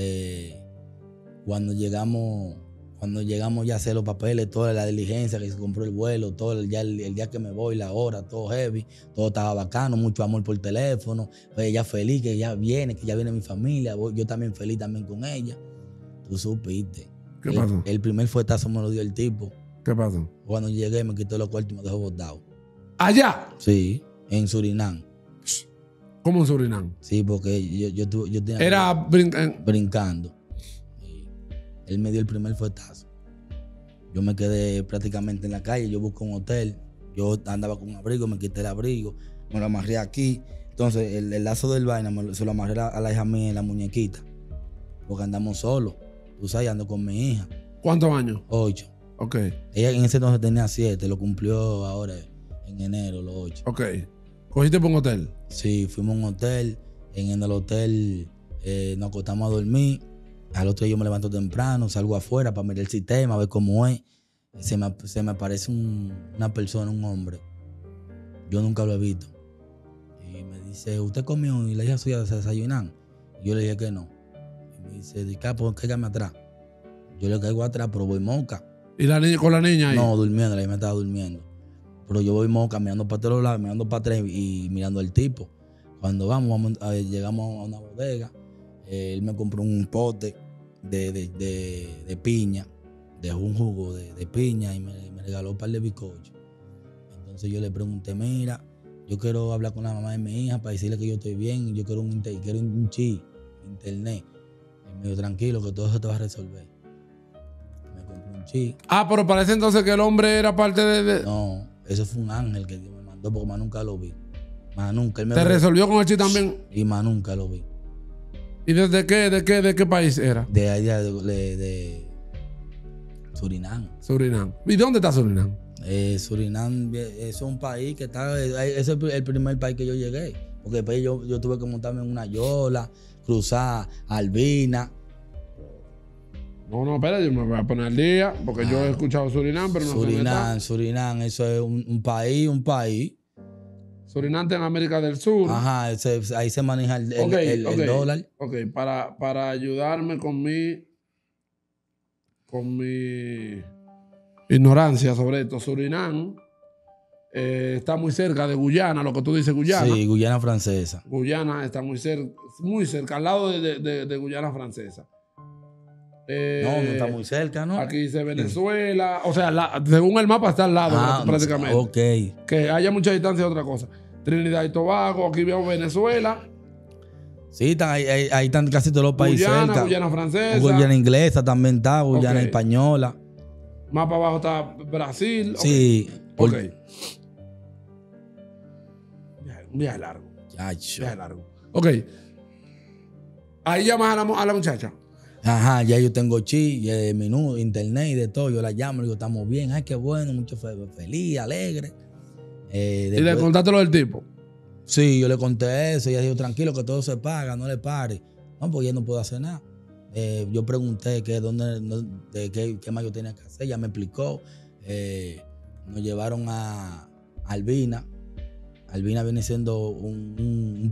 Speaker 2: Cuando llegamos ya a hacer los papeles, toda la diligencia, que se compró el vuelo, todo el día que me voy, la hora, todo heavy, todo estaba bacano, mucho amor por teléfono. Ella feliz que ya viene mi familia. Yo también feliz también con ella. Tú supiste.
Speaker 1: ¿Qué pasó?
Speaker 2: El primer fuetazo me lo dio el tipo.
Speaker 1: ¿Qué pasó?
Speaker 2: Cuando llegué me quitó los cuartos y me dejó botado.
Speaker 1: ¿Allá?
Speaker 2: Sí, en Surinam.
Speaker 1: ¿Cómo en Surinam?
Speaker 2: Sí, porque yo tenía
Speaker 1: Era
Speaker 2: brincando. Él me dio el primer fuetazo. Yo me quedé prácticamente en la calle. Yo busqué un hotel. Yo andaba con un abrigo, me quité el abrigo, me lo amarré aquí. Entonces, el lazo del vaina se lo amarré a la hija mía en la muñequita. Porque andamos solos. Tú sabes, ando con mi hija.
Speaker 1: ¿Cuántos años?
Speaker 2: 8.
Speaker 1: Ok.
Speaker 2: Ella en ese entonces tenía 7. Lo cumplió ahora en enero, los 8.
Speaker 1: Ok. ¿Cogiste por un hotel?
Speaker 2: Sí, fuimos a un hotel. En el hotel nos acostamos a dormir. Al otro día yo me levanto temprano, salgo afuera para mirar el sistema, a ver cómo es. Se me aparece una persona, un hombre. Yo nunca lo he visto. Y me dice, ¿usted comió y la hija suya se desayunan? Y yo le dije que no. Y me dice, pues cáigame atrás. Yo le caigo atrás, pero voy moca.
Speaker 1: ¿Y la niña con la niña ahí?
Speaker 2: No, durmiendo, la hija me estaba durmiendo. Pero yo voy moca, mirando para todos lados, mirando para atrás y mirando al tipo. Cuando llegamos a una bodega. Él me compró un pote de piña, dejó un jugo de piña y me regaló un par de bizcochos. Entonces yo le pregunté, mira, yo quiero hablar con la mamá de mi hija para decirle que yo estoy bien, yo quiero un chi, internet. Y me dijo, tranquilo, que todo eso te va a resolver. Me compré un chi.
Speaker 1: Pero parece entonces que el hombre era parte de...
Speaker 2: No, eso fue un ángel que Dios me mandó porque más nunca lo vi. Más nunca.
Speaker 1: ¿Te resolvió con el chi también?
Speaker 2: Y más nunca lo vi.
Speaker 1: ¿Y desde de qué país era?
Speaker 2: De allá de Surinam.
Speaker 1: Surinam. ¿Y dónde está Surinam?
Speaker 2: Surinam es un país que está, es el primer país que yo llegué. Porque después yo tuve que montarme en una yola, cruzar Albina.
Speaker 1: No, espera, yo me voy a poner al día, porque yo he escuchado Surinam, pero no sé.
Speaker 2: Surinam, eso es un país.
Speaker 1: Surinam está en América del Sur.
Speaker 2: Ajá, ahí se maneja el dólar.
Speaker 1: Ok, para ayudarme con mi ignorancia sobre esto, Surinam está muy cerca de Guyana, lo que tú dices, Guyana.
Speaker 2: Sí, Guyana francesa.
Speaker 1: Guyana está muy cerca, al lado de Guyana francesa.
Speaker 2: No está muy cerca, ¿no?
Speaker 1: Aquí dice Venezuela, o sea, según el mapa está al lado prácticamente.
Speaker 2: Ok.
Speaker 1: Que haya mucha distancia es otra cosa. Trinidad y Tobago, aquí vemos Venezuela.
Speaker 2: Sí, ahí están casi todos los países cerca.
Speaker 1: Guyana francesa.
Speaker 2: Guyana inglesa también está, Guyana española.
Speaker 1: Más para abajo está Brasil.
Speaker 2: Sí.
Speaker 1: Ok. Un viaje largo.
Speaker 2: Chacho.
Speaker 1: Viaje largo. Ok. Ahí llamas a la muchacha.
Speaker 2: Ajá, ya yo tengo chi, menú, internet y de todo. Yo la llamo, le digo, estamos bien. Ay, qué bueno, mucho feliz, alegre.
Speaker 1: ¿Y le contaste lo del tipo?
Speaker 2: Sí, yo le conté eso. Ella dijo, tranquilo, que todo se paga, no le pare. No, porque ya no puedo hacer nada. Yo pregunté qué más yo tenía que hacer. Ella me explicó. Nos llevaron a Albina. Albina viene siendo un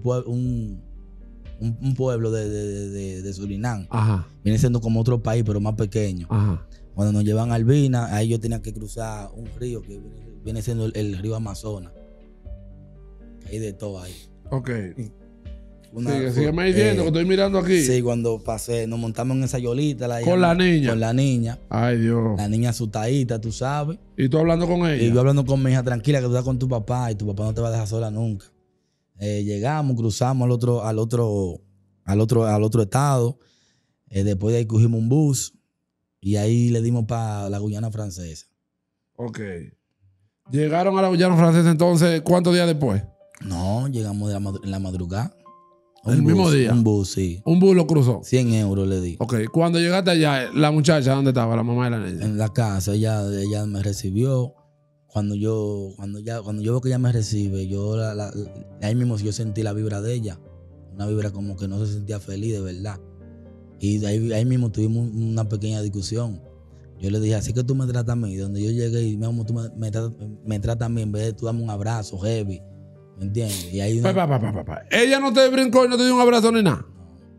Speaker 2: pueblo de Surinam.
Speaker 1: Ajá.
Speaker 2: Viene siendo como otro país, pero más pequeño.
Speaker 1: Ajá.
Speaker 2: Cuando nos llevan a Albina, ahí yo tenía que cruzar un río que viene siendo el río Amazonas. Hay de todo ahí.
Speaker 1: Ok. Sígueme diciendo que estoy mirando aquí.
Speaker 2: Sí, cuando pasé, nos montamos en esa yolita.
Speaker 1: Con la niña.
Speaker 2: Con la niña.
Speaker 1: Ay, Dios.
Speaker 2: La niña asustadita, tú sabes.
Speaker 1: ¿Y tú hablando con ella?
Speaker 2: Y yo hablando con mi hija, tranquila, que tú estás con tu papá y tu papá no te va a dejar sola nunca. Llegamos, cruzamos al otro estado. Después de ahí cogimos un bus y ahí le dimos para la Guyana francesa.
Speaker 1: Ok. Llegaron a la Guyana francesa entonces, ¿cuántos días después?
Speaker 2: No, llegamos en la madrugada.
Speaker 1: ¿El mismo día?
Speaker 2: Un bus, sí.
Speaker 1: ¿Un bus lo cruzó?
Speaker 2: 100 euros le di.
Speaker 1: Ok. Cuando llegaste allá, la muchacha, ¿dónde estaba? La mamá de la niña.
Speaker 2: En la casa, ella me recibió. Cuando yo veo que ella me recibe, ahí mismo yo sentí la vibra de ella. Una vibra como que no se sentía feliz, de verdad. Y ahí mismo tuvimos una pequeña discusión. Yo le dije, así que tú me tratas a mí. Donde yo llegué y tú me tratas a mí, en vez de tú dame un abrazo heavy. ¿Me entiendes? Y ahí
Speaker 1: Ella no te brincó y no te dio un abrazo ni nada.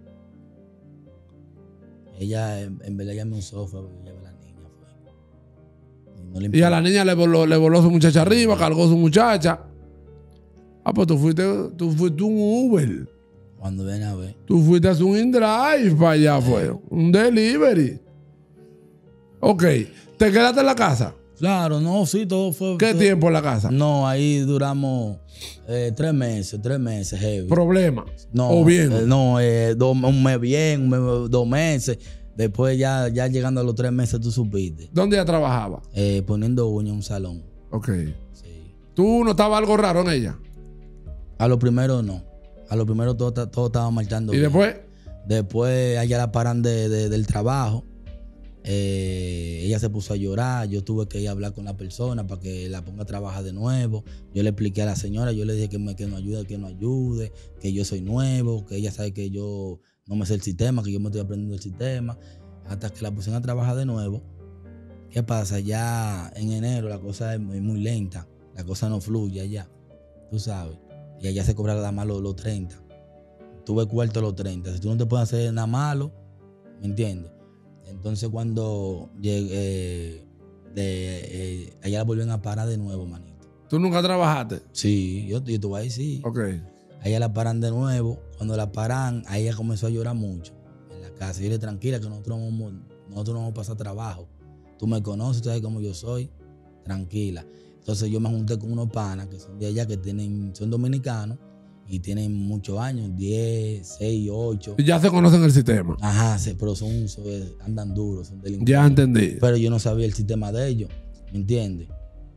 Speaker 2: Ella, en verdad, ella me usó, fue porque llevé a la niña.
Speaker 1: Y a la niña le voló su muchacha arriba, cargó su muchacha. Pues tú fuiste un Uber.
Speaker 2: Cuando ven a ver.
Speaker 1: Tú fuiste a hacer un InDrive para allá, fue. Un delivery. Ok. ¿Te quedaste en la casa?
Speaker 2: Claro, no, sí, todo fue.
Speaker 1: ¿Qué tiempo en la casa?
Speaker 2: No, ahí duramos 3 meses, heavy.
Speaker 1: ¿Problema?
Speaker 2: No,
Speaker 1: ¿O bien?
Speaker 2: Un mes bien, 2 meses. Después ya llegando a los 3 meses tú supiste.
Speaker 1: ¿Dónde ella trabajaba?
Speaker 2: Poniendo uñas en un salón.
Speaker 1: Ok.
Speaker 2: Sí.
Speaker 1: ¿Tú notabas algo raro en ella?
Speaker 2: A lo primero no. A lo primero todo estaba marchando
Speaker 1: ¿Y
Speaker 2: bien.
Speaker 1: después?
Speaker 2: Después allá la paran del trabajo. Ella se puso a llorar. Yo tuve que ir a hablar con la persona para que la ponga a trabajar de nuevo. Yo le expliqué a la señora, yo le dije que nos ayude, que yo soy nuevo, que ella sabe que yo no me sé el sistema, que yo me estoy aprendiendo el sistema. Hasta que la pusieron a trabajar de nuevo. ¿Qué pasa? Ya en enero la cosa es muy lenta. La cosa no fluye allá. Tú sabes. Y allá se cobra nada más los 30. Tuve cuarto los 30. Si tú no te puedes hacer nada malo, ¿me entiendes? Entonces cuando llegué, allá la volvieron a parar de nuevo, manito.
Speaker 1: ¿Tú nunca trabajaste?
Speaker 2: Sí, yo estuve ahí, sí.
Speaker 1: Ok.
Speaker 2: A ella la paran de nuevo. Cuando la paran, a ella comenzó a llorar mucho en la casa. Y yo le dije, tranquila, que nosotros no vamos a pasar trabajo. Tú me conoces, tú sabes cómo yo soy. Tranquila. Entonces yo me junté con unos panas que son de allá, que son dominicanos y tienen muchos años, 10, 6, 8.
Speaker 1: Y ya se conocen el sistema.
Speaker 2: Ajá, pero andan duros, son delincuentes.
Speaker 1: Ya entendí.
Speaker 2: Pero yo no sabía el sistema de ellos, ¿me entiendes?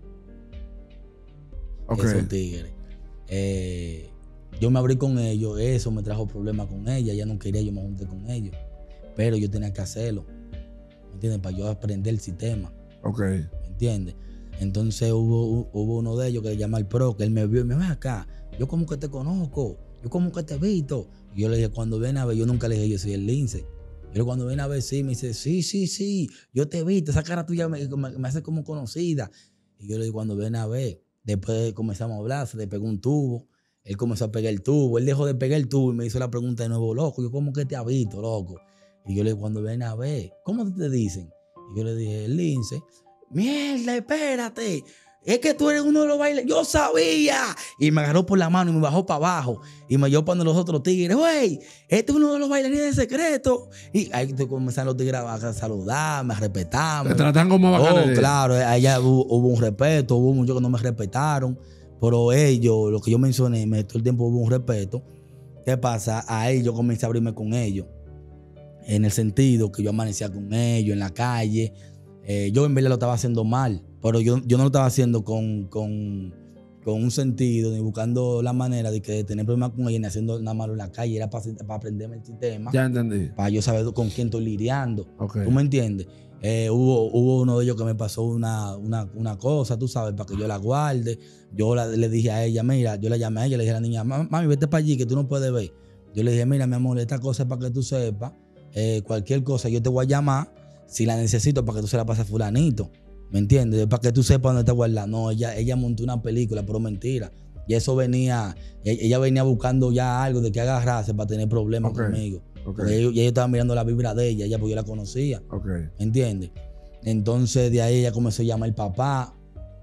Speaker 1: Okay.
Speaker 2: Esos tigres. Yo me abrí con ellos, eso me trajo problemas con ella no quería, yo me junté con ellos. Pero yo tenía que hacerlo, ¿me entiendes? Para yo aprender el sistema.
Speaker 1: Ok.
Speaker 2: ¿Me entiendes? Entonces hubo uno de ellos que le llama el pro, que él me vio y me dijo, ven acá, yo como que te conozco, yo como que te he visto. Y yo le dije, cuando ven a ver, yo nunca le dije, yo soy el lince. Yo cuando ven a ver, sí, me dice, sí, yo te he visto, esa cara tuya me hace como conocida. Y yo le dije, cuando ven a ver, después comenzamos a hablar, se le pegó un tubo, él comenzó a pegar el tubo, él dejó de pegar el tubo y me hizo la pregunta de nuevo, loco, yo como que te he visto, loco. Y yo le dije, cuando ven a ver, ¿cómo te dicen? Y yo le dije, el lince. Mierda, espérate. Es que tú eres uno de los bailarines. Yo sabía. Y me agarró por la mano y me bajó para abajo. Y me llevó para los otros tigres. Güey, este es uno de los bailarines de secreto. Y ahí comenzaron los tigres a saludarme, a respetarme.
Speaker 1: Te tratan como bacán.
Speaker 2: Claro, allá hubo un respeto. Hubo muchos que no me respetaron. Pero ellos, lo que yo mencioné, todo el tiempo hubo un respeto. ¿Qué pasa? Ahí yo comencé a abrirme con ellos. En el sentido que yo amanecía con ellos en la calle. Yo en verdad lo estaba haciendo mal, pero yo no lo estaba haciendo con un sentido, ni buscando la manera de tener problemas con ella, ni haciendo nada malo en la calle. Era para aprenderme el sistema.
Speaker 1: Ya entendí.
Speaker 2: Para yo saber con quién estoy lidiando.
Speaker 1: Okay.
Speaker 2: ¿Tú me entiendes? Hubo uno de ellos que me pasó una cosa, tú sabes, para que yo la guarde. Yo le dije a ella, mira, yo la llamé a ella, le dije a la niña, mami, vete para allí que tú no puedes ver. Yo le dije, mira, mi amor, esta cosa es para que tú sepas. Cualquier cosa yo te voy a llamar si la necesito para que tú se la pases a fulanito, ¿me entiendes? Para que tú sepas dónde está guardada. No, ella montó una película, pero mentira. Y eso ella venía buscando ya algo de que agarrarse para tener problemas conmigo. Porque ella estaba mirando la vibra de ella, porque yo la conocía, ¿me entiendes? Entonces de ahí ella comenzó a llamar al papá.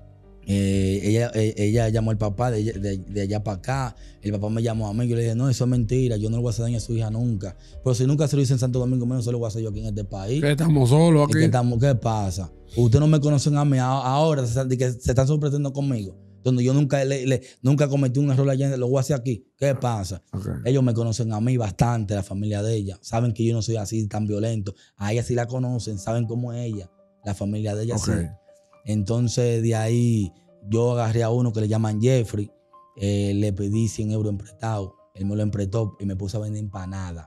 Speaker 2: Ella llamó al papá de allá para acá. El papá me llamó a mí. Yo le dije, no, eso es mentira. Yo no le voy a hacer daño a su hija nunca. Pero si nunca se lo hice en Santo Domingo, menos se lo voy a hacer yo aquí en este país.
Speaker 1: Que estamos solos aquí.
Speaker 2: ¿Qué pasa? Ustedes no me conocen a mí ahora, que se están sorprendiendo conmigo. Donde yo nunca cometí un error allá, lo voy a hacer aquí. ¿Qué pasa? Ellos me conocen a mí bastante, la familia de ella. Saben que yo no soy así tan violento. A ella sí la conocen, saben cómo es ella. La familia de ella sí. Entonces de ahí yo agarré a uno que le llaman Jeffrey, le pedí 100 euros en prestado, él me lo emprestó y me puso a vender empanadas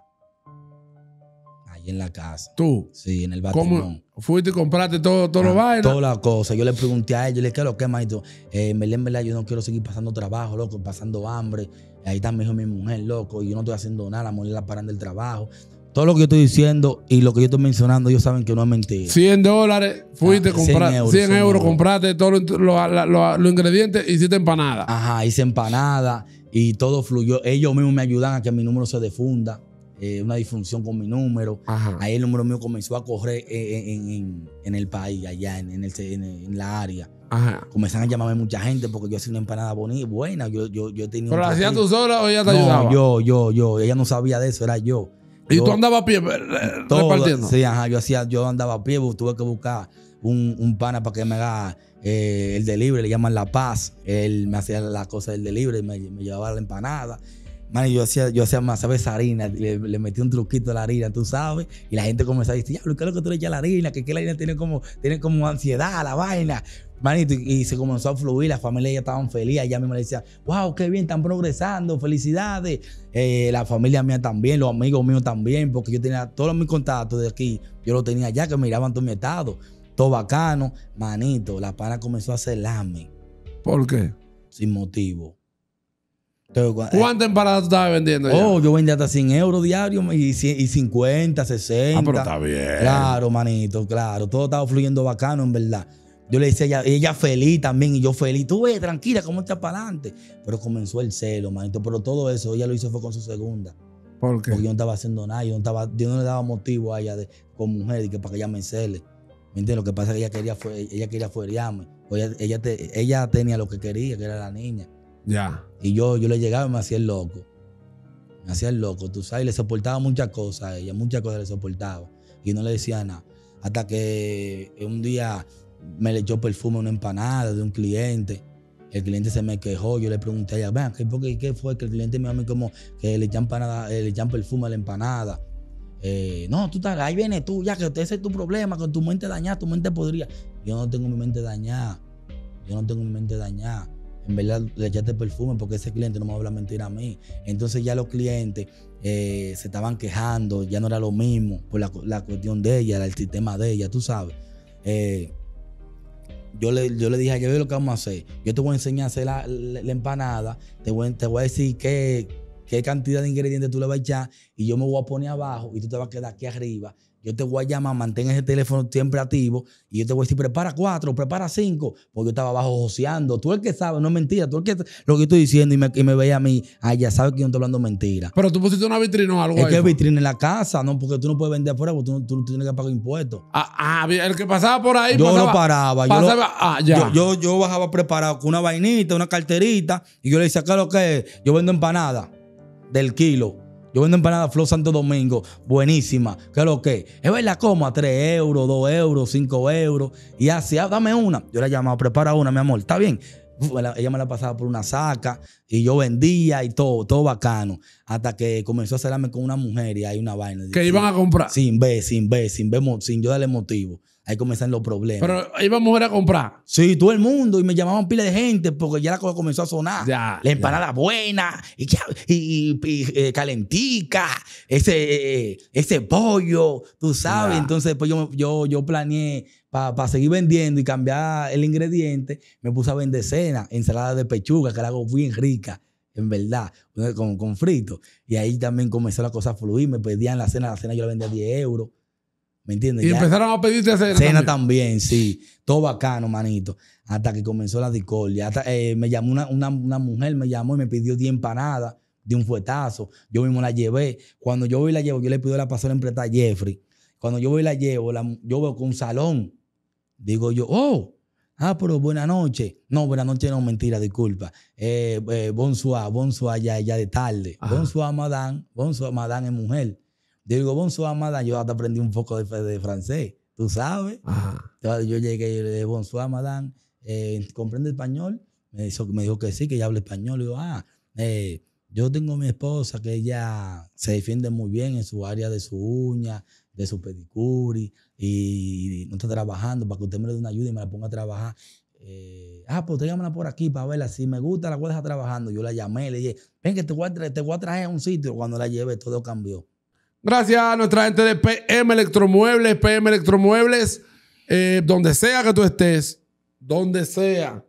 Speaker 2: ahí en la casa.
Speaker 1: ¿Tú?
Speaker 2: Sí, en el batimón.
Speaker 1: ¿Cómo? ¿Fuiste y compraste todo lo vaina?
Speaker 2: Todas las cosas. Yo le pregunté a ella, yo le dije, ¿qué es lo que, maestro? En verdad, yo no quiero seguir pasando trabajo, loco, pasando hambre. Ahí está mi hijo, mi mujer, loco, y yo no estoy haciendo nada, la mujer la paran del trabajo. Todo lo que yo estoy diciendo y lo que yo estoy mencionando, ellos saben que no es mentira.
Speaker 1: $100, fuiste a comprar 100 euros, compraste todos los ingredientes, hiciste empanada.
Speaker 2: Ajá, hice empanada y todo fluyó. Ellos mismos me ayudan a que mi número se difunda, una disfunción con mi número.
Speaker 1: Ajá.
Speaker 2: Ahí el número mío comenzó a correr en el país, allá en la área.
Speaker 1: Ajá.
Speaker 2: Comenzaron a llamarme mucha gente porque yo hacía una empanada bonita, buena. Yo tenía.
Speaker 1: ¿Pero la hacías tú sola o ella te ayudaba?
Speaker 2: No, yo. Ella no sabía de eso, era yo.
Speaker 1: ¿Y tú andabas a pie repartiendo?
Speaker 2: Sí, ajá, yo andaba a pie, tuve que buscar un pana para que me haga el delivery, le llaman La Paz. Él me hacía la cosa del delivery, me llevaba la empanada. Man, yo hacía más, ¿sabes? Harina, le metí un truquito a la harina, tú sabes, y la gente comenzó a decir, ¿qué es lo que tú le echas a la harina? Que la harina tiene como ansiedad, la vaina. Manito, y se comenzó a fluir, la familia ya estaban felices, ella misma le decía, wow, qué bien, están progresando, felicidades. La familia mía también, los amigos míos también, porque yo tenía todos mis contactos de aquí, yo los tenía allá, que miraban todo mi estado, todo bacano. Manito, la pana comenzó a celarme.
Speaker 1: ¿Por qué?
Speaker 2: Sin motivo.
Speaker 1: ¿Cuántas empanadas tú estabas vendiendo ya?
Speaker 2: Yo vendía hasta 100 euros diarios y 50, 60.
Speaker 1: Ah, pero está bien.
Speaker 2: Claro, manito, claro. Todo estaba fluyendo bacano, en verdad. Yo le decía a ella feliz también y yo feliz. Tú ves, tranquila, ¿cómo estás para adelante? Pero comenzó el celo, manito. Pero todo eso ella lo hizo fue con su segunda.
Speaker 1: ¿Por qué?
Speaker 2: Porque yo no estaba haciendo nada. Yo no le daba motivo a ella como mujer para que ella me cele. ¿Me entiendes? Lo que pasa es que ella quería fuerearme. Ella tenía lo que quería, que era la niña.
Speaker 1: Ya.
Speaker 2: Y yo le llegaba y me hacía el loco. Me hacía el loco, tú sabes, y le soportaba muchas cosas a ella, muchas cosas le soportaba. Y no le decía nada. Hasta que un día me le echó perfume a una empanada de un cliente. El cliente se me quejó, yo le pregunté a ella, vean, ¿qué fue? Que el cliente me dijo a mí como que le echan perfume a la empanada. No, ahí viene tú, ya que ese es tu problema, con tu mente dañada, tu mente podría. Yo no tengo mi mente dañada. En verdad le echaste perfume porque ese cliente no me habla mentira a mí. Entonces ya los clientes se estaban quejando, ya no era lo mismo por la cuestión de ella, el sistema de ella, tú sabes. Yo le dije a ella, lo que vamos a hacer, yo te voy a enseñar a hacer la empanada, te voy a decir qué cantidad de ingredientes tú le vas a echar y yo me voy a poner abajo y tú te vas a quedar aquí arriba. Yo te voy a llamar, mantén ese teléfono siempre activo y yo te voy a decir, prepara 4, prepara 5, porque yo estaba abajo joseando. Tú el que sabe, no es mentira. Tú el que lo que yo estoy diciendo y me veía a mí, ya sabes que yo no estoy hablando mentira.
Speaker 1: Pero tú pusiste una vitrina o algo ahí.
Speaker 2: Es que vitrina en la casa, no, porque tú no puedes vender afuera, porque tú tienes que pagar impuestos.
Speaker 1: El que pasaba por ahí.
Speaker 2: Yo lo paraba.
Speaker 1: Ya.
Speaker 2: Yo bajaba preparado con una vainita, una carterita, y yo le decía, ¿qué es lo que es? Yo vendo empanada del kilo. Yo vendo empanada Flow Santo Domingo, buenísima. ¿Qué es lo que? Es verdad, como a 3 euros, 2 euros, 5 euros. Y así, dame una. Yo la llamaba, prepara una, mi amor. ¿Está bien? Ella me la pasaba por una saca y yo vendía y todo bacano. Hasta que comenzó a celarme con una mujer y hay una vaina.
Speaker 1: Que iban a comprar.
Speaker 2: Sin yo darle motivo. Ahí comienzan los problemas.
Speaker 1: Pero iban mujeres a comprar.
Speaker 2: Sí, todo el mundo. Y me llamaban pila de gente porque ya la cosa comenzó a sonar.
Speaker 1: Ya,
Speaker 2: la empanada buena y calentica. Ese pollo, tú sabes. Ya. Entonces, pues yo planeé para seguir vendiendo y cambiar el ingrediente. Me puse a vender cena, ensalada de pechuga, que la hago bien rica. En verdad, con frito. Y ahí también comenzó la cosa a fluir. Me pedían la cena yo la vendía a 10 euros. ¿Me entiendes?
Speaker 1: Y ya empezaron a pedirte cena.
Speaker 2: Cena también, sí. Todo bacano, manito. Hasta que comenzó la discordia. Me llamó una mujer, me llamó y me pidió 10 empanadas de un fuetazo. Yo mismo la llevé. Cuando yo voy y la llevo, yo le pido la pasola emprestada a Jeffrey. Cuando yo voy y la llevo, yo veo con un salón. Digo yo, pero buenas noches. No, buenas noches no, mentira, disculpa. Bonsoir, ya de tarde. Bonsoir, madame es mujer. Yo digo, bonsoir, madame. Yo hasta aprendí un poco de francés, tú sabes. Entonces, yo llegué y le dije, bonsoir, madame. ¿Comprende español? Me dijo que sí, que ella habla español. Le digo, yo tengo a mi esposa que ella se defiende muy bien en su área de su uña, de su pedicure y no está trabajando para que usted me le dé una ayuda y me la ponga a trabajar. Pues tráigamela por aquí para verla. Si me gusta, la voy a dejar trabajando. Yo la llamé, le dije, ven que te voy a traer a un sitio. Cuando la llevé, todo cambió.
Speaker 1: Gracias a nuestra gente de PM Electromuebles. PM Electromuebles, donde sea que tú estés, donde sea,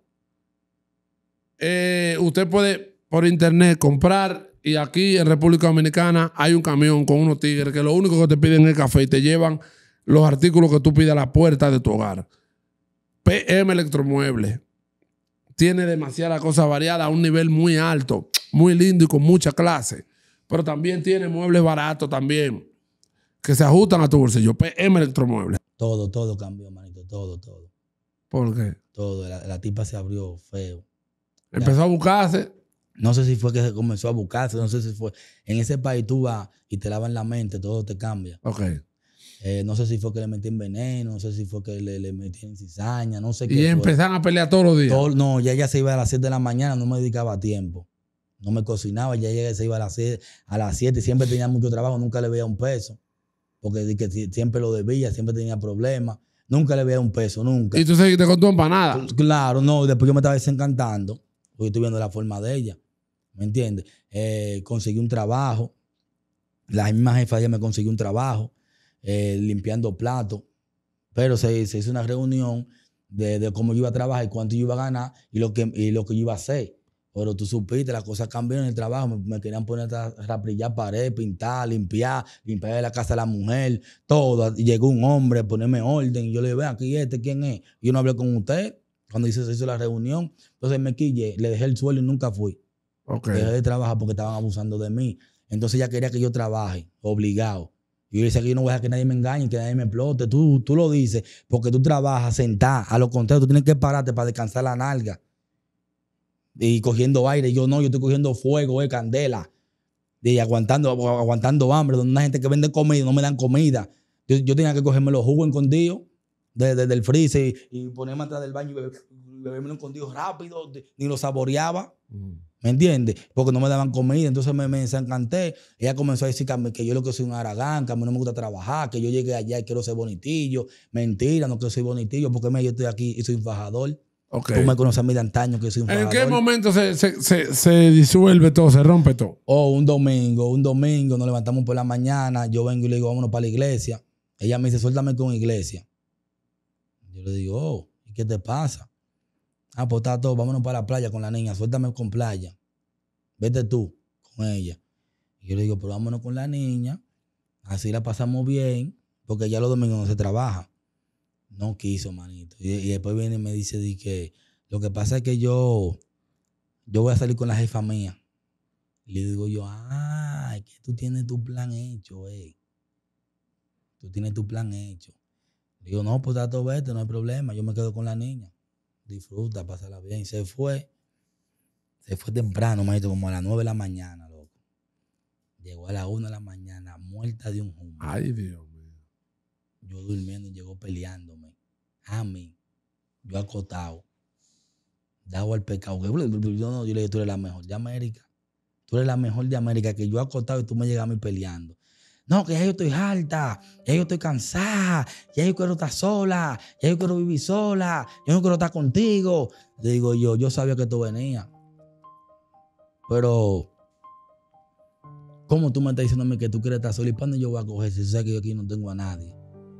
Speaker 1: usted puede por internet comprar. Y aquí en República Dominicana hay un camión con unos tigres que lo único que te piden es café y te llevan los artículos que tú pides a la puerta de tu hogar. PM Electromuebles tiene demasiada cosa variada a un nivel muy alto, muy lindo y con mucha clase. Pero también tiene muebles baratos también, que se ajustan a tu bolsillo. PM Electromuebles.
Speaker 2: Todo cambió, manito. Todo.
Speaker 1: ¿Por qué?
Speaker 2: Todo. La tipa se abrió feo.
Speaker 1: Empezó a buscarse.
Speaker 2: No sé si fue que se comenzó a buscarse, no sé si fue. En ese país tú vas y te lavan la mente, todo te cambia.
Speaker 1: Ok.
Speaker 2: No sé si fue que le metían veneno, no sé si fue que le metían cizaña, no sé qué.
Speaker 1: Y empezaron a pelear todos los días.
Speaker 2: No, ya ella se iba a las 7 de la mañana, no me dedicaba tiempo. No me cocinaba, ya ella se iba a las 7, siempre tenía mucho trabajo, nunca le veía un peso. Porque siempre lo debía, siempre tenía problemas. Nunca le veía un peso, nunca.
Speaker 1: ¿Y tú seguiste con tu empanada?
Speaker 2: Claro, no, después yo me estaba desencantando, porque estoy viendo la forma de ella. ¿Me entiendes? Conseguí un trabajo. La misma jefa de ella me consiguió un trabajo limpiando platos. Pero se hizo una reunión de cómo yo iba a trabajar y cuánto yo iba a ganar y lo que yo iba a hacer. Pero tú supiste, las cosas cambiaron en el trabajo. Me querían poner a raprillar pared, pintar, limpiar la casa de la mujer, todo. Y llegó un hombre a ponerme orden. Y yo le dije, ven aquí, ¿quién es? Y yo no hablé con usted cuando se hizo la reunión. Entonces me quillé, le dejé el sueldo y nunca fui.
Speaker 1: Okay.
Speaker 2: Dejé de trabajar porque estaban abusando de mí. Entonces ella quería que yo trabaje, obligado. Y yo le decía que yo no voy a dejar que nadie me engañe, que nadie me explote. Tú lo dices porque tú trabajas sentado. A lo contrario, tú tienes que pararte para descansar la nalga. Y cogiendo aire. Yo no, yo estoy cogiendo fuego, candela. de aguantando hambre, donde una gente que vende comida y no me dan comida. Yo tenía que cogerme los jugos escondidos desde el freezer y ponerme atrás del baño y beberme escondido rápido, ni lo saboreaba. ¿Me entiendes? Porque no me daban comida. Entonces me desencanté. Ella comenzó a decir que yo lo que soy un aragán, que a mí no me gusta trabajar, que yo llegué allá y quiero ser bonitillo. Mentira, no quiero ser bonitillo, porque yo estoy aquí y soy un fajador.
Speaker 1: Okay.
Speaker 2: Tú me conoces a mí de antaño que soy un fajador.
Speaker 1: ¿En qué momento se disuelve todo, se rompe todo?
Speaker 2: Un domingo, nos levantamos por la mañana, yo vengo y le digo, vámonos para la iglesia. Ella me dice, suéltame con iglesia. Yo le digo, ¿y qué te pasa? Pues está todo, vámonos para la playa con la niña, suéltame con playa. Vete tú con ella. Y yo le digo, pero vámonos con la niña, así la pasamos bien, porque ya los domingos no se trabaja. No quiso, manito. Y después viene y me dice que lo que pasa es que yo voy a salir con la jefa mía. Y le digo yo, es que tú tienes tu plan hecho, Tú tienes tu plan hecho. Le digo, no, pues está todo vete, no hay problema. Yo me quedo con la niña. Disfruta, pásala bien. Se fue temprano, manito, como a las 9 de la mañana, loco. Llegó a las 1 de la mañana, muerta de un humo.
Speaker 1: Ay, Dios mío.
Speaker 2: Yo durmiendo y llegó peleándome. A mí, yo acotado, dado al pecado. Yo le digo, tú eres la mejor de América. Tú eres la mejor de América, que yo acotado y tú me llegas a mí peleando. No, que ya yo estoy harta, ya yo estoy cansada, ya yo quiero estar sola, ya yo quiero vivir sola, yo no quiero estar contigo. Le digo yo sabía que tú venías. Pero, ¿cómo tú me estás diciendo a mí que tú quieres estar sola? ¿Y para dónde yo voy a coger si tú sabes que yo aquí no tengo a nadie?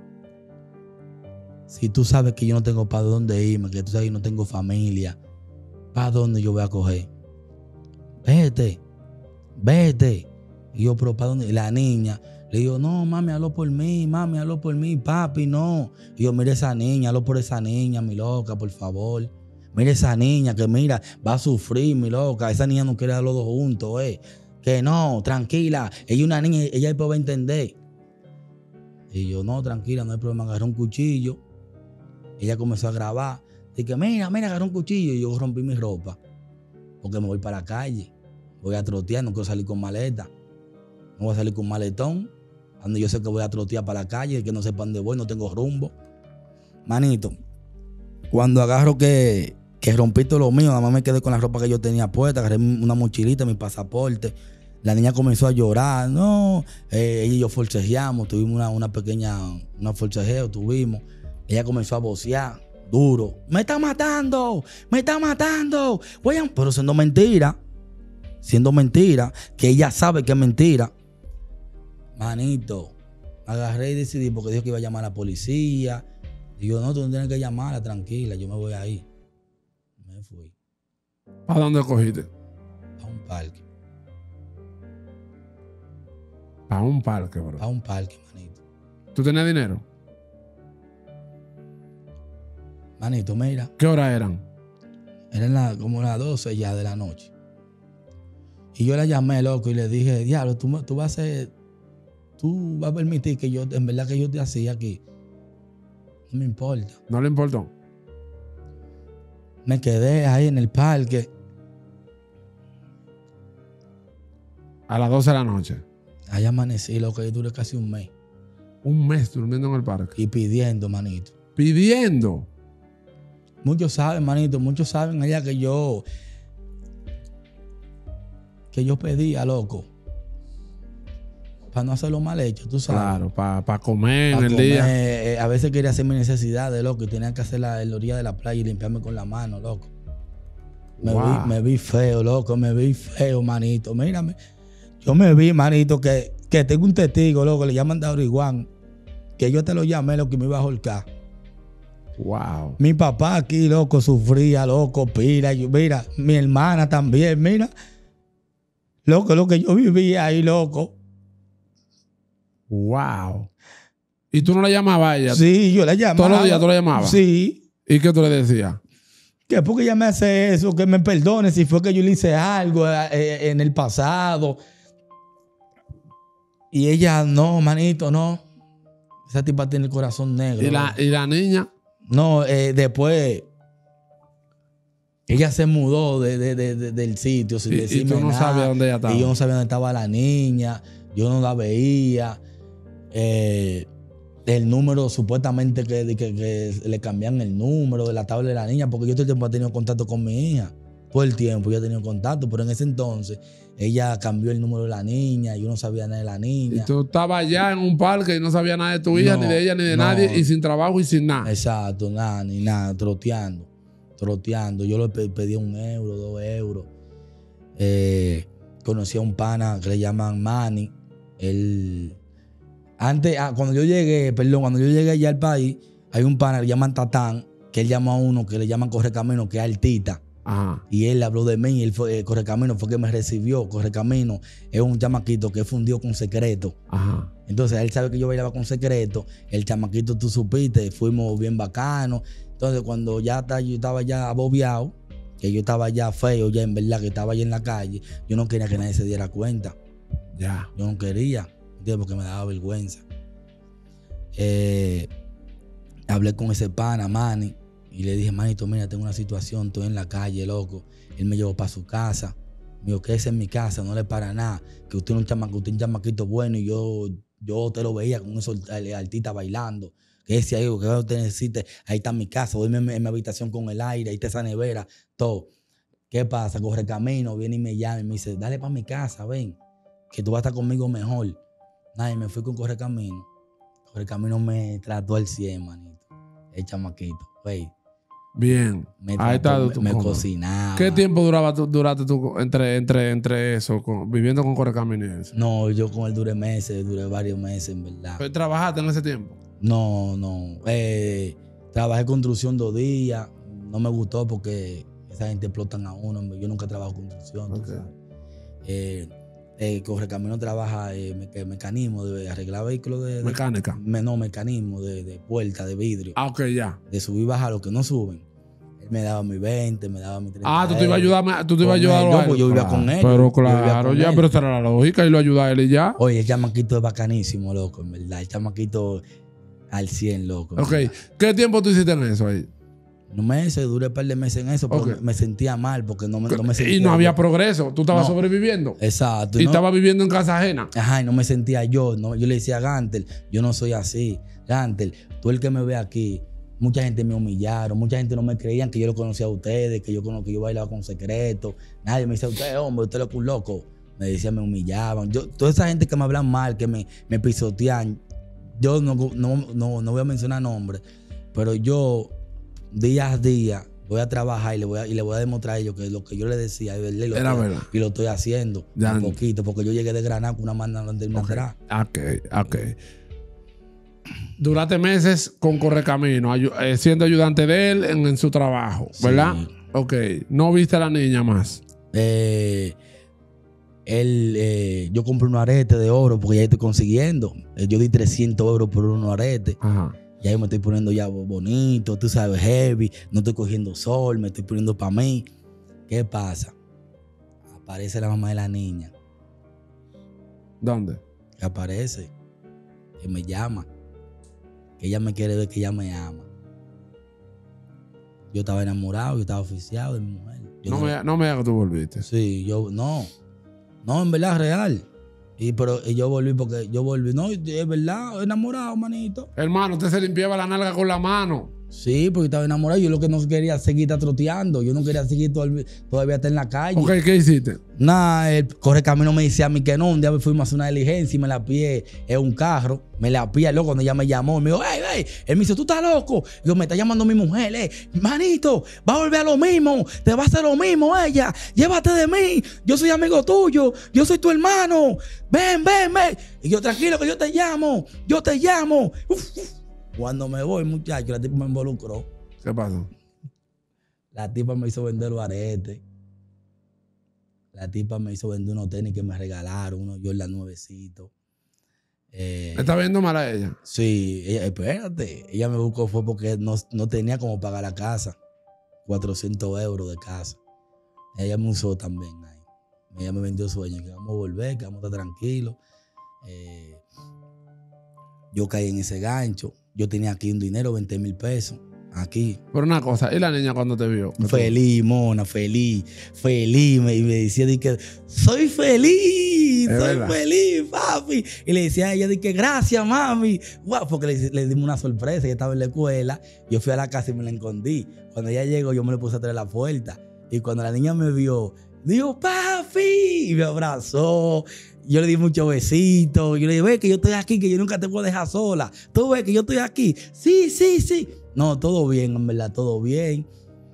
Speaker 2: Si tú sabes que yo no tengo para dónde irme, que tú sabes que yo no tengo familia, ¿para dónde yo voy a coger? Vete. Y yo, pero ¿para dónde? Y la niña, le digo, no, mami, hazlo por mí, papi, no. Y yo, mira esa niña, hazlo por esa niña, mi loca, por favor. Mira esa niña que mira, va a sufrir, mi loca. Esa niña no quiere a los dos juntos, Que no, tranquila. Ella es una niña, ella después va a entender. Y yo, no, tranquila, no hay problema. Agarré un cuchillo. Ella comenzó a grabar. Dije, mira, agarré un cuchillo. Y yo rompí mi ropa. Porque me voy para la calle. Voy a trotear, no quiero salir con maleta. No voy a salir con maletón. Donde yo sé que voy a trotear para la calle, que no sé para dónde voy, no tengo rumbo. Manito, cuando agarro que rompí todo lo mío, nada más me quedé con la ropa que yo tenía puesta, agarré una mochilita, mi pasaporte. La niña comenzó a llorar. No, ella y yo forcejeamos, tuvimos una forcejeo, tuvimos. Ella comenzó a vocear duro. ¡Me está matando! Pero siendo mentira, que ella sabe que es mentira. Manito, agarré y decidí, porque dijo que iba a llamar a la policía. Y yo, no, tú no tienes que llamarla, tranquila, yo me voy ahí. Me fui.
Speaker 1: ¿A dónde cogiste?
Speaker 2: A un parque.
Speaker 1: A un parque, bro.
Speaker 2: A un parque, manito.
Speaker 1: ¿Tú tenías dinero?
Speaker 2: Manito, mira.
Speaker 1: ¿Qué hora eran?
Speaker 2: Eran como las 12 ya de la noche. Y yo la llamé, loco, y le dije, diablo, tú vas a permitir que yo, en verdad que yo te hacía aquí. No me importa.
Speaker 1: ¿No le importó?
Speaker 2: Me quedé ahí en el parque.
Speaker 1: A las 12 de la noche.
Speaker 2: Ahí amanecí, loco, yo duré casi un mes.
Speaker 1: Un mes durmiendo en el parque.
Speaker 2: Y pidiendo, manito.
Speaker 1: ¿Pidiendo?
Speaker 2: Muchos saben, manito, muchos saben allá que yo pedía, loco. Para no hacerlo mal hecho, tú sabes.
Speaker 1: Claro, para comer en el día.
Speaker 2: A veces quería hacer mis necesidades, loco, y tenía que hacerla en la orilla de la playa y limpiarme con la mano, loco. Me vi feo, loco, manito. Mírame. Yo me vi, manito, que tengo un testigo, loco, le llaman Dauriguán, que yo te lo llamé, loco, y me iba a ahorcar.
Speaker 1: Wow.
Speaker 2: Mi papá aquí, loco, sufría, loco, mira, mi hermana también, mira. Loco, lo que yo vivía ahí, loco.
Speaker 1: Wow. ¿Y tú no la llamabas a ella?
Speaker 2: Sí, yo la llamaba.
Speaker 1: ¿Todos los días tú la llamabas?
Speaker 2: Sí.
Speaker 1: ¿Y qué tú le decías?
Speaker 2: Que porque ella me hace eso, que me perdone si fue que yo le hice algo en el pasado. Y ella, no, manito, no. Esa tipa tiene el corazón negro.
Speaker 1: ¿Y la niña?
Speaker 2: No, después Ella se mudó del sitio sin decirme
Speaker 1: y tú no
Speaker 2: nada.
Speaker 1: sabías dónde ella estaba.
Speaker 2: Y yo no sabía dónde estaba la niña. Yo no la veía. El número, supuestamente que le cambian el número de la tabla de la niña, porque yo todo el tiempo he tenido contacto con mi hija. Todo el tiempo yo he tenido contacto, pero en ese entonces ella cambió el número de la niña, yo no sabía nada de la niña.
Speaker 1: Y tú estabas allá en un parque y no sabías nada de tu hija, ni de ella, ni de nadie, y sin trabajo y sin nada.
Speaker 2: Exacto, nada, ni nada, troteando. Yo le pedí 1 euro, 2 euros. Conocí a un pana que le llaman Manny. Cuando yo llegué allá al país, hay un pana que le llaman Tatán, que él llama a uno que le llaman Correcamino, que es Altita.
Speaker 1: Ajá.
Speaker 2: Y él habló de mí, y él Correcamino fue que me recibió. Correcamino es un chamaquito que fundió con Secreto.
Speaker 1: Ajá.
Speaker 2: Entonces él sabe que yo bailaba con Secreto. El chamaquito, tú supiste, fuimos bien bacanos. Entonces cuando yo estaba ya abobiado, que yo estaba ya feo, ya en verdad, que estaba allá en la calle, yo no quería que nadie se diera cuenta.
Speaker 1: Ya.
Speaker 2: Yo no quería, porque me daba vergüenza. Hablé con ese pana, Manny, y le dije, manito, mira, tengo una situación, estoy en la calle, loco. Él me llevó para su casa. Me dijo, quédese en mi casa, no le para nada. Que usted es un chamaquito bueno, y yo te lo veía con esos artistas bailando. Que decía, que usted necesite, ahí está mi casa, voy en mi habitación con el aire, ahí está esa nevera, todo. ¿Qué pasa? Correcamino, viene y me llama y me dice, dale para mi casa, ven, que tú vas a estar conmigo mejor. Nada, y me fui con Correcamino. Correcamino me trató al 100, manito. El chamaquito, güey.
Speaker 1: Bien. Ahí está.
Speaker 2: Me cocinaba.
Speaker 1: ¿Qué tiempo duraste tú entre eso, viviendo con Correcamino y eso?
Speaker 2: No, yo con él duré varios meses, en verdad.
Speaker 1: ¿Pero trabajaste en ese tiempo?
Speaker 2: No. Trabajé construcción 2 días. No me gustó porque esa gente explotan a uno. Yo nunca trabajo construcción. Okay. Correcamino trabaja mecanismo de arreglar vehículos de
Speaker 1: mecánica.
Speaker 2: Mecanismo de puerta, de vidrio.
Speaker 1: Ah, ok, ya.
Speaker 2: De subir y bajar, los que no suben. Él me daba mi 20, me daba mi 30.
Speaker 1: Ah, tú te ibas a ayudar, a
Speaker 2: pues yo vivía con él.
Speaker 1: Pero claro, ya, pero esa era la lógica y lo ayuda a él y ya.
Speaker 2: Oye, el chamaquito es bacanísimo, loco, en verdad. El chamaquito al 100, loco.
Speaker 1: Ok, ¿qué tiempo tú hiciste en eso ahí?
Speaker 2: No meses, duré un par de meses en eso, porque me sentía mal, porque no me sentía.
Speaker 1: Y no había progreso, tú estabas sobreviviendo.
Speaker 2: Exacto.
Speaker 1: Y estabas viviendo en casa ajena.
Speaker 2: Ajá, y no me sentía yo. Yo le decía a Gantel, yo no soy así. Gantel, tú el que me ve aquí, mucha gente me humillaron, mucha gente no me creían que yo lo conocía a ustedes, que yo bailaba con Secreto. Nadie me decía, usted, hombre, usted es un loco. Me decían, me humillaban. Toda esa gente que me hablan mal, que me pisotean, yo no voy a mencionar nombres, pero yo día a día voy a trabajar y le voy a demostrar a ellos que lo que yo les decía
Speaker 1: era verdad.
Speaker 2: Y lo estoy haciendo un poquito, porque yo llegué de Granada con una mano atrás.
Speaker 1: Ok. Duraste meses con Correcamino, siendo ayudante de él en su trabajo, ¿verdad? Sí. Ok. ¿No viste a la niña más?
Speaker 2: Yo compré un arete de oro porque ya estoy consiguiendo. Yo di 300 euros por un arete.
Speaker 1: Ajá.
Speaker 2: Ya yo me estoy poniendo ya bonito, tú sabes, heavy. No estoy cogiendo sol, me estoy poniendo para mí. ¿Qué pasa? Aparece la mamá de la niña.
Speaker 1: ¿Dónde?
Speaker 2: Que aparece. Que me llama. Que ella me quiere ver, que ella me ama. Yo estaba enamorado, yo estaba oficiado de mi mujer.
Speaker 1: No me hagas que tú volviste.
Speaker 2: Sí, no, en verdad, real. Pero yo volví porque no, es verdad, enamorado, manito.
Speaker 1: Hermano, usted se limpiaba la nalga con la mano.
Speaker 2: Sí, porque estaba enamorado. Yo lo que no quería seguir troteando. Yo no quería seguir todavía estar en la calle.
Speaker 1: Ok, ¿qué hiciste?
Speaker 2: Nada, el Correcamino me decía a mí que no. Un día fuimos a hacer una diligencia y me la pillé en un carro. Me la pillé, loco, cuando ella me llamó. Me dijo, hey. Él me dice, ¿tú estás loco? Y yo, me está llamando mi mujer, manito, va a volver a lo mismo. Te va a hacer lo mismo ella. Llévate de mí. Yo soy amigo tuyo. Yo soy tu hermano. Ven. Y yo, tranquilo, que yo te llamo. Uf. Cuando me voy, muchacho, la tipa me involucró.
Speaker 1: ¿Qué pasó?
Speaker 2: La tipa me hizo vender los aretes. La tipa me hizo vender unos tenis que me regalaron, unos Jordan nuevecitos.
Speaker 1: ¿Está viendo mal a ella?
Speaker 2: Sí, espérate. Ella me buscó fue porque no tenía como pagar la casa. 400 euros de casa. Ella me usó también ahí. Ella me vendió sueños, que vamos a volver, que vamos a estar tranquilos. Yo caí en ese gancho. Yo tenía aquí un dinero, 20,000 pesos. Aquí.
Speaker 1: Pero una cosa, ¿y la niña cuando te vio?
Speaker 2: Feliz, mona, feliz. Y me decía de que soy feliz, papi. Y le decía a ella de que gracias, mami. Wow, porque le dimos una sorpresa. Ella estaba en la escuela. Yo fui a la casa y me la escondí. Cuando ella llegó, yo me le puse a traer la puerta. Y cuando la niña me vio, dijo, papi. Y me abrazó. Yo le di muchos besitos. Yo le dije, ve que yo estoy aquí, que yo nunca te puedo dejar sola. Tú ves que yo estoy aquí. Sí. No, todo bien, en verdad, todo bien.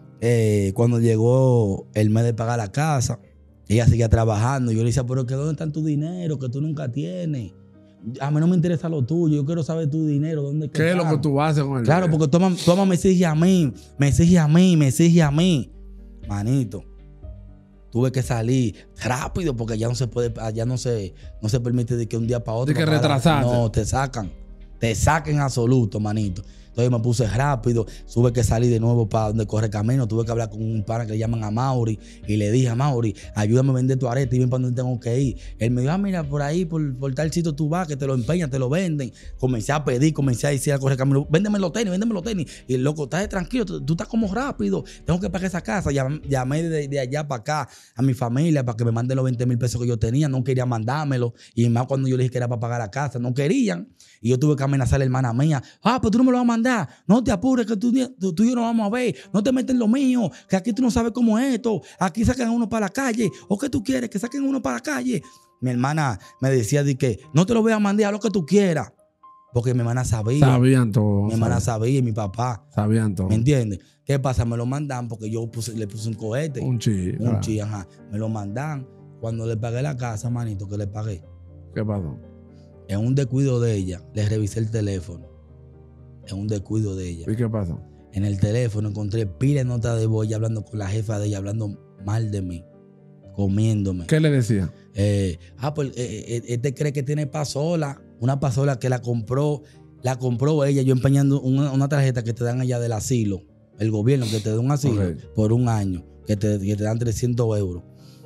Speaker 2: Cuando llegó el mes de pagar la casa, ella seguía trabajando. Yo le decía, pero que ¿dónde está tu dinero? Que tú nunca tienes. A mí no me interesa lo tuyo. Yo quiero saber tu dinero. ¿Dónde
Speaker 1: ¿Qué es lo que tú haces con él?
Speaker 2: Claro, porque toma me exige a mí. Me exige a mí. Manito, tuve que salir rápido porque ya no se puede, allá no se permite de que un día para otro.
Speaker 1: De que retrasarte.
Speaker 2: No, te sacan en absoluto, manito. Entonces me puse rápido, tuve que salir de nuevo para donde corre camino, tuve que hablar con un pana que le llaman a Mauri y le dije a Mauri, ayúdame a vender tu arete y ven para donde tengo que ir. Él me dijo, mira, por ahí, por tal sitio tú vas, que te lo empeñan, te lo venden. Comencé a pedir, comencé a decir a correr camino, véndeme los tenis. Y el loco, estás tranquilo, tú estás como rápido, tengo que pagar esa casa. Llamé de allá para acá a mi familia para que me manden los 20,000 pesos que yo tenía, no querían mandármelo. Y más cuando yo le dije que era para pagar la casa, no querían. Y yo tuve que amenazar a la hermana mía. Pero tú no me lo vas a mandar. No te apures, que tú y yo no vamos a ver. No te metes en lo mío, que aquí tú no sabes cómo es esto. Aquí sacan a uno para la calle. ¿O qué tú quieres? Que saquen a uno para la calle. Mi hermana me decía de que no te lo voy a mandar, a lo que tú quieras. Porque mi hermana sabía.
Speaker 1: Sabían todo.
Speaker 2: Mi hermana sabía y mi papá.
Speaker 1: Sabían todo.
Speaker 2: ¿Me entiendes? ¿Qué pasa? Me lo mandan porque yo le puse un cohete.
Speaker 1: Un chi,
Speaker 2: ajá. Me lo mandan. Cuando le pagué la casa, manito, que le pagué.
Speaker 1: ¿Qué pasó?
Speaker 2: En un descuido de ella, le revisé el teléfono. En un descuido de ella.
Speaker 1: ¿Y qué pasó?
Speaker 2: En el teléfono encontré pila de notas de voz hablando con la jefa de ella, hablando mal de mí, comiéndome.
Speaker 1: ¿Qué le decía?
Speaker 2: Pues este cree que tiene pasola, una pasola que la compró ella, yo empeñando una tarjeta que te dan allá del asilo, el gobierno que te da un asilo por un año, que te dan 300 euros.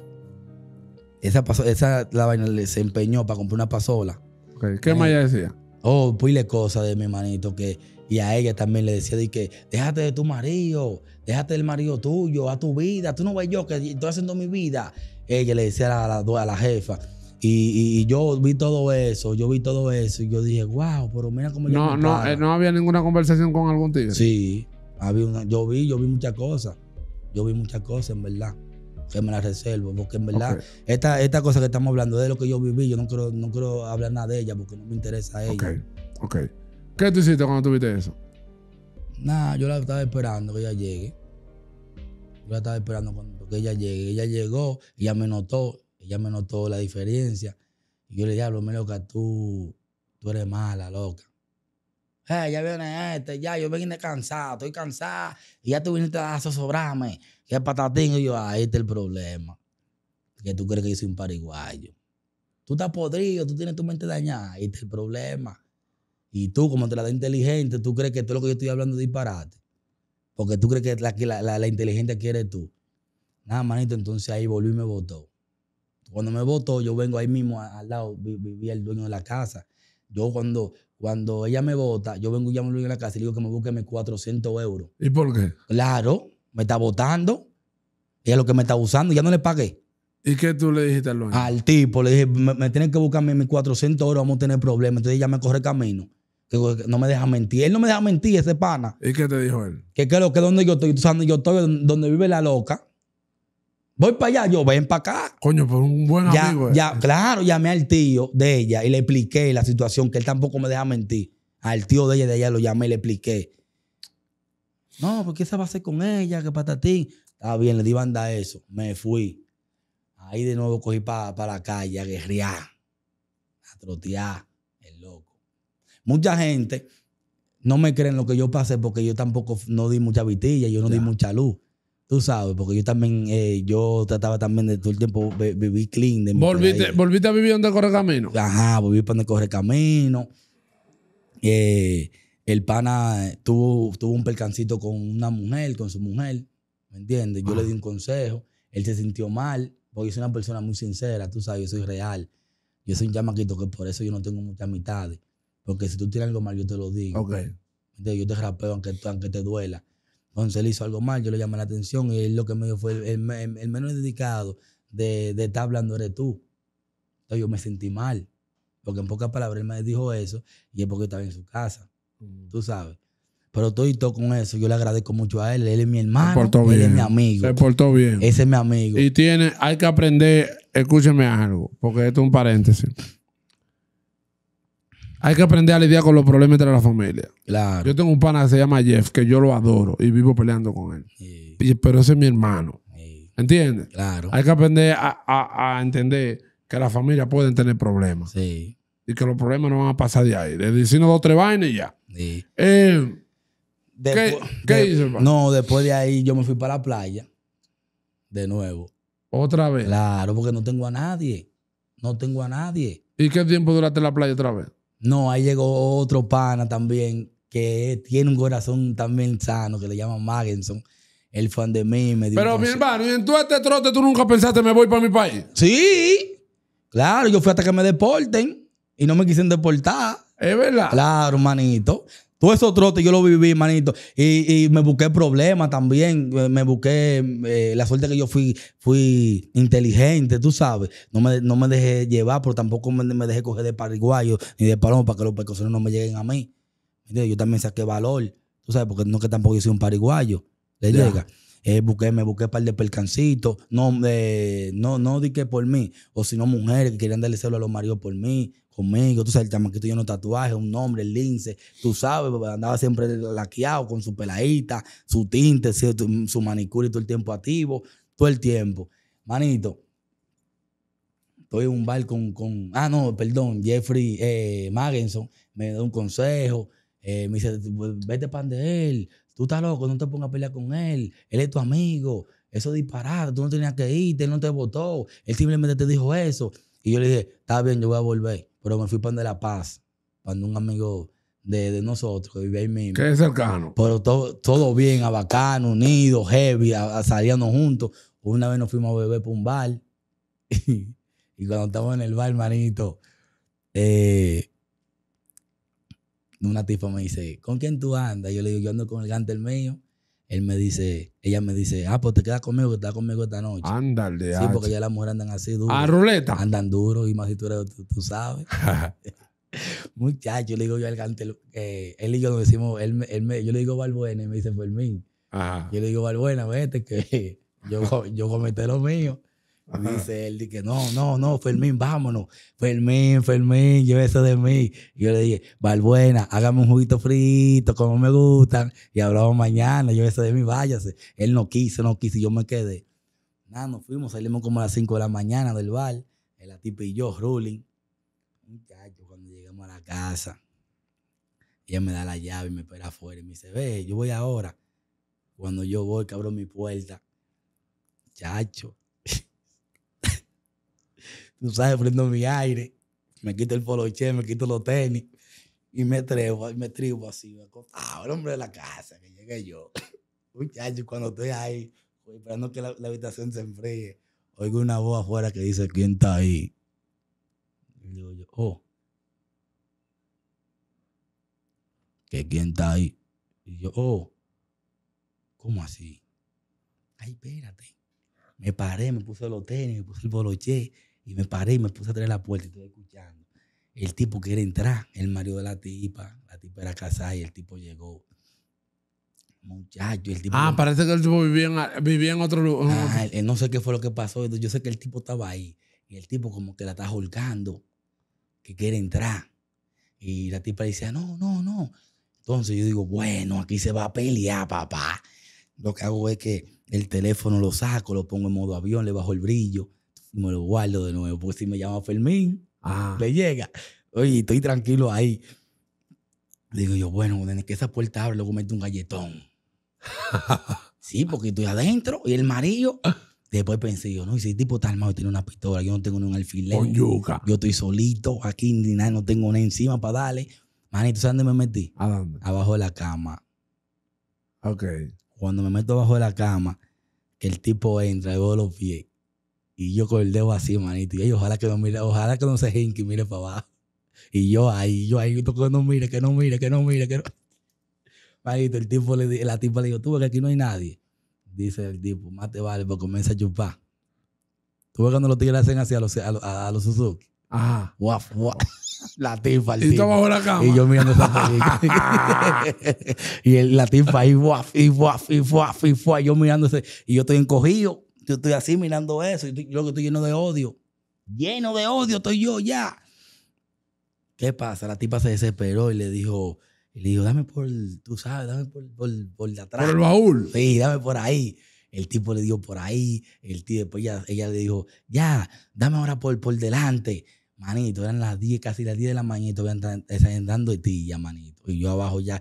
Speaker 2: Esa la vaina se empeñó para comprar una pasola.
Speaker 1: ¿Qué más ella decía?
Speaker 2: Pile cosas de mi manito y a ella también le decía de que déjate de tu marido, déjate del marido tuyo, a tu vida, tú no ves yo que estoy haciendo mi vida. Ella le decía a la jefa y yo vi todo eso y yo dije, wow, pero mira cómo
Speaker 1: no había ninguna conversación con algún tigre.
Speaker 2: Sí, yo vi muchas cosas, en verdad. Que me la reservo, porque en verdad esta cosa que estamos hablando es de lo que yo viví. Yo no quiero hablar nada de ella porque no me interesa a ella.
Speaker 1: Ok. ¿Qué tú hiciste cuando tuviste eso?
Speaker 2: Nada, yo la estaba esperando que ella llegue. Yo la estaba esperando que ella llegue. Ella llegó, ella me notó la diferencia. Y yo le dije, hablo, loca, tú eres mala, loca. Ya viene ya yo vine cansado, estoy cansada. Y ya tú viniste a zozobrarme. Que patatín. Y yo, ahí está el problema. Que tú crees que yo soy un pariguayo. Tú estás podrido, tú tienes tu mente dañada. Ahí está el problema. Y tú, como te la da inteligente, tú crees que todo lo que yo estoy hablando es disparate. Porque tú crees que la inteligente quiere tú. Nada, manito, entonces ahí volvió y me votó. Cuando me votó, yo vengo ahí mismo al lado, vivía el dueño de la casa. Yo cuando ella me vota, yo vengo y llamo al dueño de la casa y le digo que me busque mis 400 euros.
Speaker 1: ¿Y por qué?
Speaker 2: Claro, me está votando. Ella es lo que me está usando, ya no le pagué.
Speaker 1: ¿Y qué tú le dijiste al dueño?
Speaker 2: Al tipo, le dije, me tienen que buscarme mis 400 euros, vamos a tener problemas. Entonces ella me corre camino. Que no me deja mentir. Él no me deja mentir, ese pana.
Speaker 1: ¿Y qué te dijo él?
Speaker 2: Que donde yo estoy, tú sabes, yo estoy donde vive la loca. Voy para allá, yo ven para acá.
Speaker 1: Coño, por un buen amigo.
Speaker 2: Claro, llamé al tío de ella y le expliqué la situación, que él tampoco me deja mentir. Al tío de ella lo llamé y le expliqué. No, porque esa va a ser con ella, que patatín. Está bien, le di banda a eso. Me fui. Ahí de nuevo cogí para la calle a guerrear, a trotear, el loco. Mucha gente no me cree en lo que yo pasé porque yo tampoco no di mucha vitilla, yo no di mucha luz. Tú sabes, porque yo también, yo trataba también de todo el tiempo vivir clean.
Speaker 1: ¿Volviste a vivir donde corre camino?
Speaker 2: Ajá, volví para donde corre camino. El pana tuvo un percancito con su mujer, ¿me entiendes? Yo le di un consejo, él se sintió mal, porque yo soy una persona muy sincera, tú sabes, yo soy real. Yo soy un chamaquito que por eso yo no tengo muchas amistades. Porque si tú tienes algo mal, yo te lo digo.
Speaker 1: Ok.
Speaker 2: Entonces, yo te rapeo aunque te duela. Entonces él hizo algo mal, yo le llamé la atención y él lo que me dijo fue el menos dedicado de estar hablando eres tú. Entonces yo me sentí mal, porque en pocas palabras él me dijo eso y es porque estaba en su casa, tú sabes. Pero estoy todo con eso, yo le agradezco mucho a él es mi hermano, él es mi amigo.
Speaker 1: Se portó bien.
Speaker 2: Ese es mi amigo.
Speaker 1: Y hay que aprender, escúcheme algo, porque esto es un paréntesis. Hay que aprender a lidiar con los problemas entre la familia.
Speaker 2: Claro.
Speaker 1: Yo tengo un pana que se llama Jeff, que yo lo adoro y vivo peleando con él.
Speaker 2: Sí.
Speaker 1: Pero ese es mi hermano.
Speaker 2: Sí.
Speaker 1: ¿Entiendes?
Speaker 2: Claro.
Speaker 1: Hay que aprender a entender que las familias pueden tener problemas.
Speaker 2: Sí.
Speaker 1: Y que los problemas no van a pasar de ahí. De decirnos 2 o 3 vainas y ya.
Speaker 2: Sí.
Speaker 1: ¿Qué hizo, hermano?
Speaker 2: No, después de ahí yo me fui para la playa. De nuevo.
Speaker 1: ¿Otra vez?
Speaker 2: Claro, porque no tengo a nadie. No tengo a nadie.
Speaker 1: ¿Y qué tiempo duraste en la playa otra vez?
Speaker 2: No, ahí llegó otro pana también que tiene un corazón también sano que le llaman Magenson. Él fue de mí me dio.
Speaker 1: Pero mi hermano, ¿y en todo este trote tú nunca pensaste me voy para mi país?
Speaker 2: Sí, claro, yo fui hasta que me deporten y no me quisieron deportar.
Speaker 1: ¿Es verdad?
Speaker 2: Claro, manito. Todo esos trotes yo lo viví, manito. Y me busqué problemas también. Me busqué la suerte que yo fui inteligente, tú sabes. No me dejé llevar, pero tampoco me dejé coger de pariguayo ni de palomo para que los pecosones no me lleguen a mí. ¿Entiendes? Yo también saqué valor, tú sabes, porque no que tampoco yo soy un pariguayo. Le llega. Me busqué un par de percancitos. No di que por mí. O si no, mujeres que querían darle celo a los maridos por mí. Conmigo, tú sabes, el chamaquito lleno de tatuajes, un nombre, el lince, tú sabes, andaba siempre laqueado con su peladita, su tinte, su manicure y todo el tiempo activo, todo el tiempo. Manito, estoy en un bar Jeffrey Magenson me da un consejo, me dice, vete pan de él, tú estás loco, no te pongas a pelear con él es tu amigo, eso es disparate, tú no tenías que irte, él no te votó, él simplemente te dijo eso. Y yo le dije, está bien, yo voy a volver. Pero me fui para de La Paz, para un amigo de nosotros que vivía ahí mismo.
Speaker 1: Que es cercano.
Speaker 2: Pero todo bien, bacano, unido, heavy, salíamos juntos. Una vez nos fuimos a beber por un bar. Y cuando estábamos en el bar, manito, una tipa me dice, ¿con quién tú andas? Yo le digo, yo ando con el gante mío. Ella me dice, pues te quedas conmigo, que estás conmigo esta noche.
Speaker 1: Ándale.
Speaker 2: Sí, porque ya las mujeres andan así duras.
Speaker 1: ¿A ruleta?
Speaker 2: Andan duros y más si tú sabes. Muchacho, le digo yo al gante, él y yo nos decimos, yo le digo Balbuena y me dice Fermín. Ajá. Yo le digo Balbuena, vete que yo cometí lo mío. Y dice él, que no, Fermín, vámonos. Fermín, llévese de mí. Y yo le dije, Balbuena, hágame un juguito frito, como me gustan, y hablamos mañana, llévese de mí, váyase. Él no quiso, y yo me quedé. Nada, nos fuimos, salimos como a las 5 de la mañana del bar, la tipa y yo, ruling. Muchachos, cuando llegamos a la casa, ella me da la llave y me espera afuera y me dice, ve, yo voy ahora. Cuando yo voy, que abro mi puerta, chacho, tú sabes, prendo mi aire, me quito el poloché, me quito los tenis y me tribo así, me acostado, el hombre de la casa, que llegue yo. Muchachos, cuando estoy ahí, esperando que la habitación se enfríe, oigo una voz afuera que dice, ¿quién está ahí? Y digo yo, ¿que quién está ahí? Y yo, ¿cómo así? Ay, espérate. Me paré, me puse los tenis, me puse el poloché y me paré y me puse a traer la puerta y estoy escuchando. El tipo quiere entrar, el marido de la tipa era casada y el tipo llegó. Muchacho, el tipo...
Speaker 1: Parece que el tipo vivía en otro lugar.
Speaker 2: No sé qué fue lo que pasó. Yo sé que el tipo estaba ahí y el tipo como que la está holgando, que quiere entrar. Y la tipa dice, no. Entonces yo digo, bueno, aquí se va a pelear, papá. Lo que hago es que el teléfono lo saco, lo pongo en modo avión, le bajo el brillo y me lo guardo de nuevo. Porque si me llama Fermín, le llega. Oye, estoy tranquilo ahí. Digo yo, bueno, desde que esa puerta abre, luego meto un galletón. Sí, porque estoy adentro y el marido. Después pensé yo, no, y si el tipo está armado y tiene una pistola, yo no tengo ni un alfiler. Yo estoy solito aquí, ni nada, no tengo nada encima para darle. Manito, ¿sabes dónde me metí?
Speaker 1: ¿A dónde?
Speaker 2: Abajo de la cama.
Speaker 1: Ok.
Speaker 2: Cuando me meto abajo de la cama, que el tipo entra y veo los pies. Y yo con el dedo así, manito. Y ojalá que no mire, ojalá que no se jinque y mire para abajo. Y yo ahí, que no mire. Manito, la tipa le dijo, tú ves que aquí no hay nadie. Dice el tipo, más te vale, pues comienza a chupar. Tú ves cuando los tigres hacen así a los Suzuki.
Speaker 1: Ajá.
Speaker 2: Guaf, guaf. La tipa, el
Speaker 1: Y
Speaker 2: tipo.
Speaker 1: tú bajo la cama.
Speaker 2: Y yo mirando esa película. Y la tipa ahí, guaf, y guaf, y guaf, y guaf. Yo mirándose. Y yo estoy encogido. Yo estoy así mirando eso. Y yo que estoy lleno de odio. Lleno de odio estoy yo ya. ¿Qué pasa? La tipa se desesperó y le dijo, dame por, tú sabes, dame por de atrás.
Speaker 1: Por el baúl.
Speaker 2: Sí, dame por ahí. El tipo le dio por ahí. El tío, después ella le dijo, ya, dame ahora por delante. Manito, eran las 10, casi las 10 de la mañana y todavía dando de ti ya, manito. Y yo abajo ya,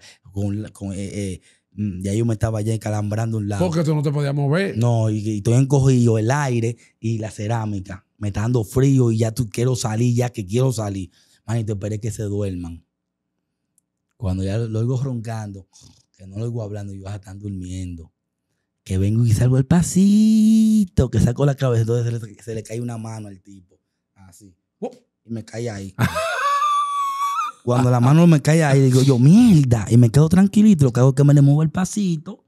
Speaker 2: ya yo me estaba ya encalambrando un lado.
Speaker 1: Porque tú no te podías mover.
Speaker 2: No, y estoy encogido, el aire y la cerámica. Me está dando frío y ya quiero salir, ya que quiero salir. Manito, esperé que se duerman. Cuando ya lo oigo roncando, que no lo oigo hablando, yo ya están durmiendo. Que vengo y salgo al pasito, que saco la cabeza, entonces se le cae una mano al tipo. Así. Y me cae ahí. Cuando la mano me cae ahí, digo yo, mierda. Y me quedo tranquilito. Lo que hago es que me le muevo el pasito,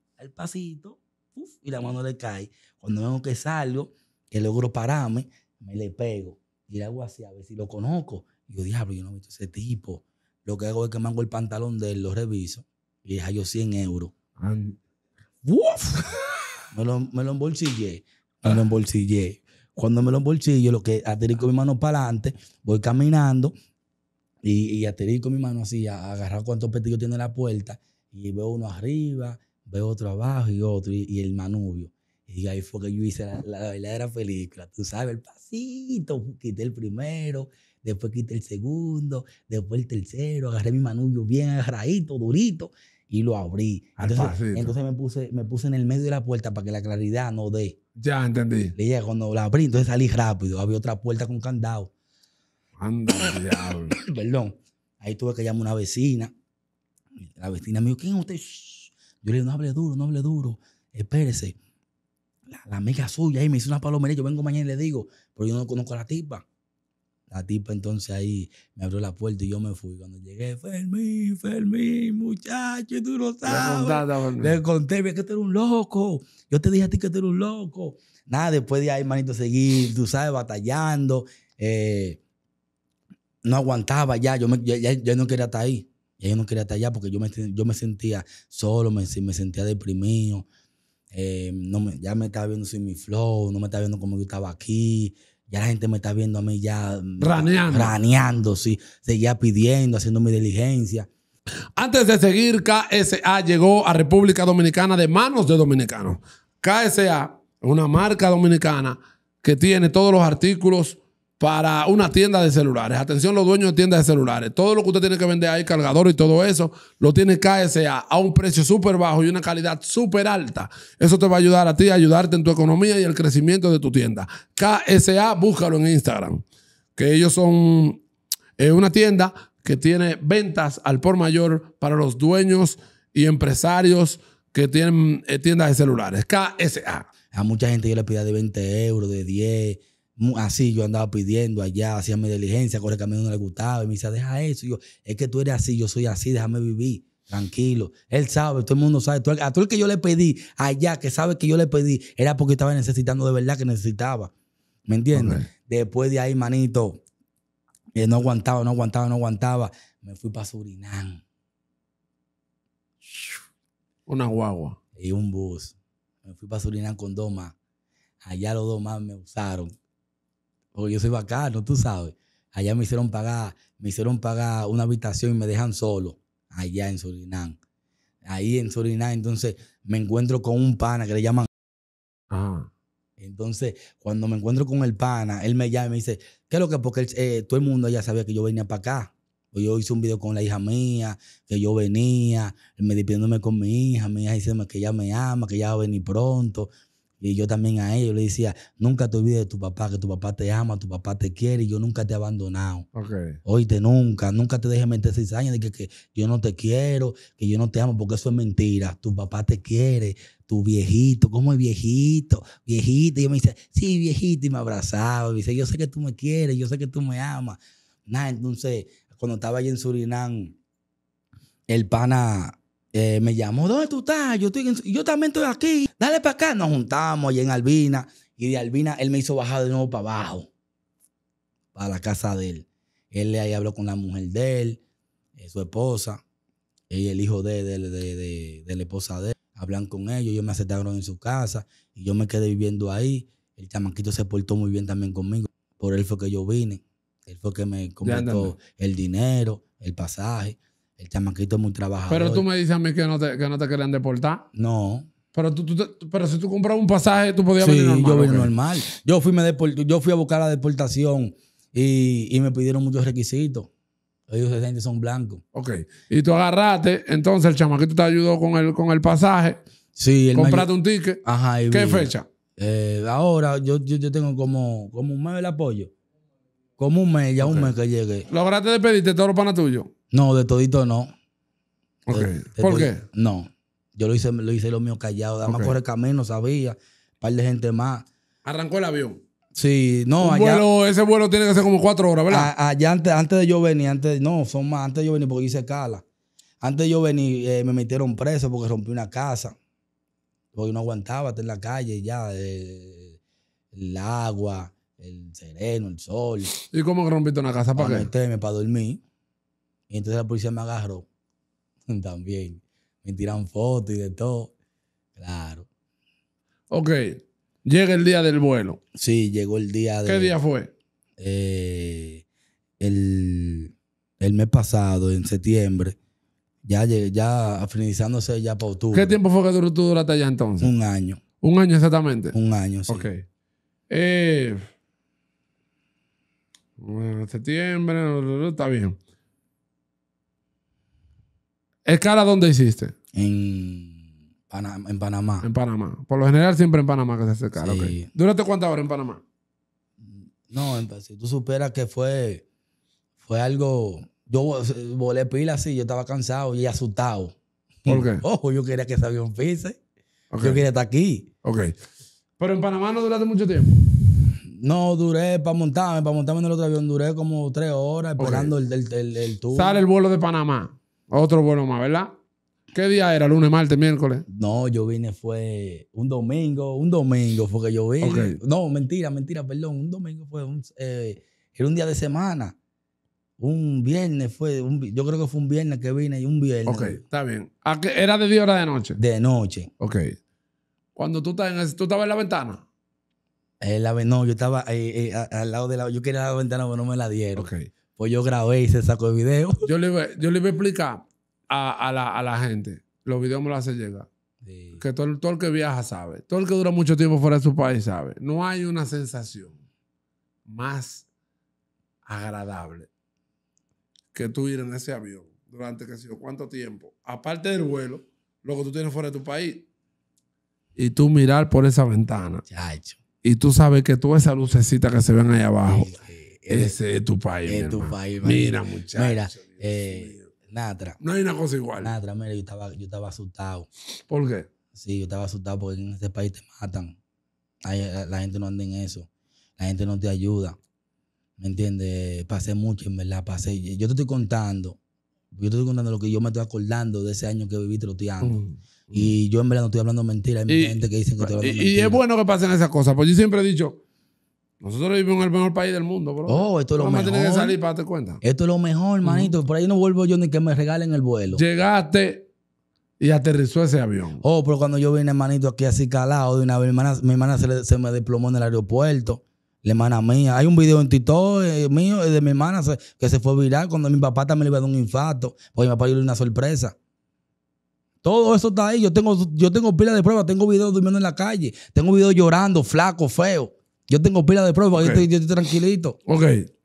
Speaker 2: y la mano le cae. Cuando vengo que salgo, que logro pararme, me le pego. Y le hago así, a ver si lo conozco. Y yo, diablo, yo no he visto ese tipo. Lo que hago es que me hago el pantalón de él, lo reviso. Y deja yo 100 euros. ¡Uf! Me lo embolsillé. Cuando me lo embolsillo, lo que aterrizo mi mano para adelante, voy caminando y aterrizo mi mano así, a agarrar cuántos petillos tiene la puerta, y veo uno arriba, veo otro abajo y otro, y el manubrio. Y ahí fue que yo hice la verdadera película. Tú sabes, el pasito, quité el primero, después quité el segundo, después el tercero, agarré mi manubrio bien agarradito, durito, y lo abrí. Entonces me puse en el medio de la puerta para que la claridad no dé.
Speaker 1: Ya entendí.
Speaker 2: Y ya cuando la abrí, entonces salí rápido. Había otra puerta con candado.
Speaker 1: Anda, diablo.
Speaker 2: Perdón. Ahí tuve que llamar a una vecina. La vecina me dijo, ¿quién es usted? Shh. Yo le dije, no hable duro. Espérese. La amiga suya ahí me hizo una palomería. Yo vengo mañana y le digo, pero yo no conozco a la tipa. La tipa entonces ahí me abrió la puerta y yo me fui. Cuando llegué, Fermín, muchacho, tú no sabes. Le conté, que tú eres un loco. Yo te dije a ti que tú eres un loco. Nada, después de ahí, manito, seguí, tú sabes, batallando. No aguantaba ya. Yo no quería estar ahí. Ya yo no quería estar allá porque yo me sentía solo, me sentía deprimido. Ya me estaba viendo sin mi flow, no me estaba viendo como yo estaba aquí. Ya la gente me está viendo a mí ya raneando, sí. Seguía pidiendo, haciendo mi diligencia.
Speaker 1: Antes de seguir, KSA llegó a República Dominicana de manos de dominicanos. KSA es una marca dominicana que tiene todos los artículos para una tienda de celulares. Atención, los dueños de tiendas de celulares. Todo lo que usted tiene que vender ahí, cargador y todo eso, lo tiene KSA a un precio súper bajo y una calidad súper alta. Eso te va a ayudar a ti, a ayudarte en tu economía y el crecimiento de tu tienda. KSA, búscalo en Instagram. Que ellos son una tienda que tiene ventas al por mayor para los dueños y empresarios que tienen tiendas de celulares. KSA.
Speaker 2: A mucha gente yo le pedía de 20 euros, de 10. Así yo andaba pidiendo allá, hacía mi diligencia, corre camino no le gustaba. Y me decía, deja eso. Y yo, es que tú eres así, yo soy así, déjame vivir. Tranquilo. Él sabe, todo el mundo sabe. A todo el que yo le pedí allá, que sabe que yo le pedí, era porque estaba necesitando de verdad que necesitaba. ¿Me entiendes? Okay. Después de ahí, manito, no aguantaba. Me fui para Surinam.
Speaker 1: Una guagua.
Speaker 2: Y un bus. Me fui para Surinam con 2 más. Allá los 2 más me usaron. Porque yo soy bacano, tú sabes. Allá me hicieron pagar una habitación y me dejan solo. Allá en Surinam. Ahí en Surinam, entonces, me encuentro con un pana que le llaman.
Speaker 1: Ajá.
Speaker 2: Entonces, cuando me encuentro con el pana, él me llama y me dice, ¿qué es lo que? Porque todo el mundo ya sabía que yo venía para acá. Yo hice un video con la hija mía, que yo venía, me despidiéndome con mi hija diciéndome que ella me ama, que ella va a venir pronto. Y yo también a ellos le decía, nunca te olvides de tu papá, que tu papá te ama, tu papá te quiere y yo nunca te he abandonado.
Speaker 1: Okay.
Speaker 2: Oíste, nunca te dejes meter cizaña de que yo no te quiero, que yo no te amo, porque eso es mentira. Tu papá te quiere, tu viejito, ¿cómo es viejito? Viejito. Y yo me dice, sí, viejito, y me abrazaba. Y me dice, yo sé que tú me quieres, yo sé que tú me amas. Nada, entonces, cuando estaba allí en Surinam, el pana me llamó, ¿dónde tú estás? Yo también estoy aquí. Dale para acá. Nos juntamos allá en Albina. Y de Albina él me hizo bajar de nuevo para abajo. Para la casa de él. Él ahí habló con la mujer de él, su esposa, y el hijo de la esposa de él. Hablan con ellos, me aceptaron en su casa. Y yo me quedé viviendo ahí. El chamaquito se portó muy bien también conmigo. Por él fue que yo vine. Él fue que me completó el dinero, el pasaje. El chamaquito es muy trabajador.
Speaker 1: Pero tú me dices a mí que no te querían deportar.
Speaker 2: No.
Speaker 1: Pero si tú comprabas un pasaje, tú podías venir normal.
Speaker 2: Sí, yo vine normal. Yo fui a buscar la deportación y me pidieron muchos requisitos. Ellos de son blancos.
Speaker 1: Ok. Y tú agarraste, entonces el chamaquito te ayudó con el pasaje.
Speaker 2: Sí.
Speaker 1: Compraste un ticket.
Speaker 2: Ajá.
Speaker 1: ¿Qué fecha?
Speaker 2: Ahora yo tengo como un mes de apoyo. Como un mes, un mes que llegué.
Speaker 1: ¿Lograste despedirte todos los panas tuyos?
Speaker 2: No, de todito no.
Speaker 1: Ok. ¿Por qué?
Speaker 2: No. Yo lo hice lo mío callado. Además, corre camino, sabía. Un par de gente más.
Speaker 1: ¿Arrancó el avión?
Speaker 2: Sí, no,
Speaker 1: ese vuelo tiene que ser como 4 horas, ¿verdad?
Speaker 2: Allá antes de yo venir, son más, antes de yo venir porque hice cala. Antes de yo venir, me metieron preso porque rompí una casa. Porque no aguantaba estar en la calle ya. El agua, el sereno, el sol.
Speaker 1: ¿Y cómo que rompiste una casa? ¿Para qué?
Speaker 2: Meterme para dormir. Y entonces la policía me agarró. También. Me tiran fotos y de todo. Claro.
Speaker 1: Ok. Llega el día del vuelo.
Speaker 2: Sí, llegó el día de...
Speaker 1: ¿Qué día fue?
Speaker 2: El mes pasado, en septiembre. Ya finalizándose ya para octubre.
Speaker 1: ¿Qué tiempo fue que tú duraste allá entonces?
Speaker 2: Un año.
Speaker 1: ¿Un año exactamente?
Speaker 2: Un año, sí.
Speaker 1: Ok. Septiembre, está bien. ¿Escala dónde hiciste?
Speaker 2: En Panamá.
Speaker 1: En Panamá. Por lo general siempre en Panamá que se hace escala.
Speaker 2: Sí.
Speaker 1: Okay. ¿Duraste cuántas horas en Panamá?
Speaker 2: No, si tú superas que fue algo... Yo volé pila así, yo estaba cansado y asustado.
Speaker 1: ¿Por qué?
Speaker 2: Ojo, yo quería que ese avión pise.
Speaker 1: Okay.
Speaker 2: Yo quería estar aquí.
Speaker 1: Ok. Pero en Panamá no duraste mucho tiempo.
Speaker 2: No, duré para montarme en el otro avión, duré como 3 horas esperando el tour.
Speaker 1: Sale el vuelo de Panamá. Otro vuelo más, ¿verdad? ¿Qué día era? ¿Lunes, martes, miércoles?
Speaker 2: No, yo vine fue un domingo fue que yo vine.
Speaker 1: Okay.
Speaker 2: No, mentira, perdón. Un domingo fue, era un día de semana. Un viernes yo creo que fue un viernes que vine y un viernes.
Speaker 1: Ok, está bien. ¿Era de día o era de noche?
Speaker 2: De noche.
Speaker 1: Ok. Cuando tú estabas en la ventana.
Speaker 2: No, yo estaba al lado de yo quería la ventana, pero no me la dieron.
Speaker 1: Ok.
Speaker 2: Pues yo grabé y se sacó el video.
Speaker 1: Yo le iba a explicar a la gente. Los videos me los hace llegar. Sí. Que todo el que viaja sabe. Todo el que dura mucho tiempo fuera de su país sabe. No hay una sensación más agradable que tú ir en ese avión durante qué sé yo cuánto tiempo. Aparte del vuelo, lo que tú tienes fuera de tu país. Y tú mirar por esa ventana.
Speaker 2: Chacho.
Speaker 1: Y tú sabes que todas esas lucecitas que se ven ahí abajo, ese es tu país.
Speaker 2: Es tu país.
Speaker 1: Mira, muchachos.
Speaker 2: Mira, Natra.
Speaker 1: No hay una cosa igual.
Speaker 2: Natra, mira, yo estaba asustado.
Speaker 1: ¿Por qué?
Speaker 2: Sí, yo estaba asustado porque en este país te matan. La gente no anda en eso. La gente no te ayuda. ¿Me entiendes? Pasé mucho, en verdad, Yo te estoy contando lo que yo me estoy acordando de ese año que viví troteando. Y yo en verdad no estoy hablando mentiras. Hay gente que dice que estoy hablando mentiras.
Speaker 1: Y es bueno que pasen esas cosas. Pues yo siempre he dicho, nosotros vivimos en el mejor país del mundo, bro.
Speaker 2: Oh, esto es lo mejor.
Speaker 1: Tienes que salir para darte cuenta.
Speaker 2: Esto es lo mejor, manito. Por ahí no vuelvo yo ni que me regalen el vuelo.
Speaker 1: Llegaste y aterrizó ese avión.
Speaker 2: Oh, pero cuando yo vine, manito, aquí así calado, de una vez, mi hermana se me desplomó en el aeropuerto. La hermana mía. Hay un video en TikTok mío de mi hermana que se fue viral cuando mi papá también le iba a dar un infarto. Porque mi papá le dio una sorpresa. Todo eso está ahí. Yo tengo pila de pruebas. Tengo videos durmiendo en la calle. Tengo videos llorando, flaco, feo. Yo tengo pila de pruebas. Okay. Yo estoy tranquilito.
Speaker 1: Ok.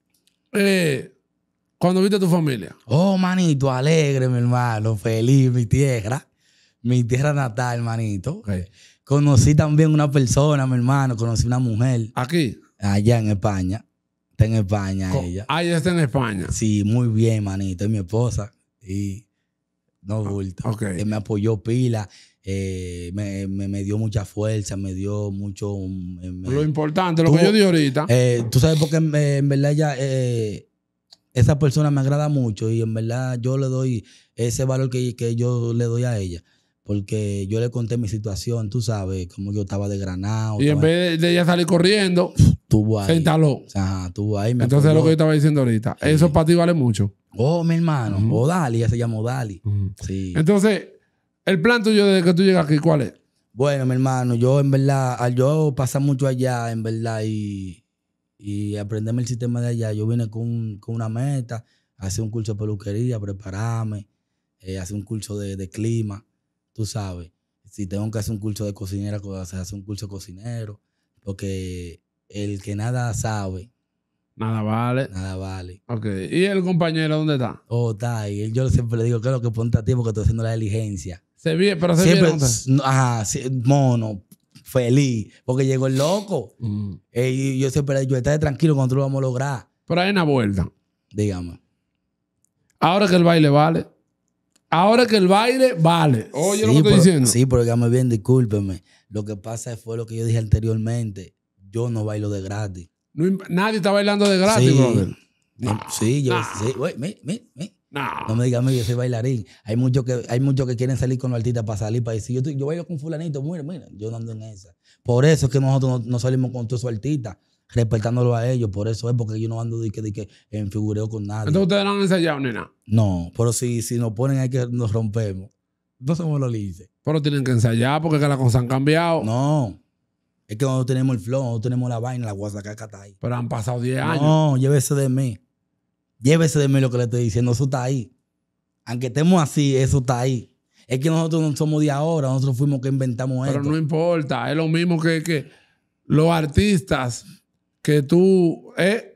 Speaker 1: ¿Cuándo viste a tu familia?
Speaker 2: Oh, manito, alegre, mi hermano. Feliz, mi tierra. Mi tierra natal, manito.
Speaker 1: Okay.
Speaker 2: Conocí también una persona, mi hermano. Conocí una mujer.
Speaker 1: ¿Aquí?
Speaker 2: Allá en España. Está en España ella.
Speaker 1: Ah, ella está en España.
Speaker 2: Sí, muy bien, manito. Es mi esposa. Y no bulto.
Speaker 1: Okay.
Speaker 2: Él me apoyó pila. Me dio mucha fuerza. Me dio mucho...
Speaker 1: lo importante, lo que yo di ahorita.
Speaker 2: Tú sabes por qué en verdad ella... esa persona me agrada mucho y en verdad yo le doy ese valor que yo le doy a ella. Porque yo le conté mi situación, tú sabes, como yo estaba desgranado.
Speaker 1: Y en vez de ella salir corriendo,
Speaker 2: estuvo ahí.
Speaker 1: se instaló.
Speaker 2: Ajá, estuvo ahí.
Speaker 1: Entonces es lo que yo estaba diciendo ahorita. Sí. Eso para ti vale mucho.
Speaker 2: Oh, mi hermano. O Dali, ella se llamó Dali. Sí.
Speaker 1: Entonces, el plan tuyo desde que tú llegas aquí, ¿cuál es?
Speaker 2: Bueno, mi hermano, yo en verdad, al yo pasar mucho allá, en verdad, y aprenderme el sistema de allá, yo vine con una meta, hacer un curso de peluquería, prepararme, hacer un curso de clima. Tú sabes, si tengo que hacer un curso de cocinera, hacer un curso de cocinero, porque el que nada sabe,
Speaker 1: nada vale.
Speaker 2: Nada vale.
Speaker 1: Ok. ¿Y el compañero dónde está?
Speaker 2: Oh, está ahí. Yo siempre le digo, ¿qué es lo que ponte a ti? Porque estoy haciendo la diligencia.
Speaker 1: Pero se
Speaker 2: siempre,
Speaker 1: viene.
Speaker 2: Ajá, mono, feliz, porque llegó el loco. Y yo siempre le digo, estate tranquilo cuando tú lo vamos a lograr.
Speaker 1: Pero hay una vuelta.
Speaker 2: Dígame.
Speaker 1: Ahora que el baile vale. Ahora que el baile vale. Oye, sí, lo que estoy diciendo.
Speaker 2: Sí, pero dígame bien, discúlpeme. Lo que pasa fue lo que yo dije anteriormente. Yo no bailo de gratis.
Speaker 1: Nadie está bailando de gratis,
Speaker 2: sí,
Speaker 1: brother.
Speaker 2: No, sí, yo sí. No me digas a mí, yo soy bailarín. Hay muchos que quieren salir con los artistas para salir, para decir, yo bailo con fulanito, mira, yo no ando en esa. Por eso es que nosotros no salimos con todos esos artistas, respetándolo a ellos. Por eso es porque yo no ando de que en figureo con nadie.
Speaker 1: Entonces ustedes no han ensayado ni nada.
Speaker 2: No, pero si nos ponen ahí que nos rompemos. No somos los linces.
Speaker 1: Pero tienen que ensayar porque que las cosas han cambiado.
Speaker 2: No. Es que nosotros tenemos el flow, nosotros tenemos la vaina, la guasacaca está ahí.
Speaker 1: Pero han pasado 10 años.
Speaker 2: No, llévese de mí. Llévese de mí lo que le estoy diciendo. Eso está ahí. Aunque estemos así, eso está ahí. Es que nosotros no somos de ahora, nosotros fuimos que inventamos esto.
Speaker 1: Pero no importa, es lo mismo que los artistas que tú...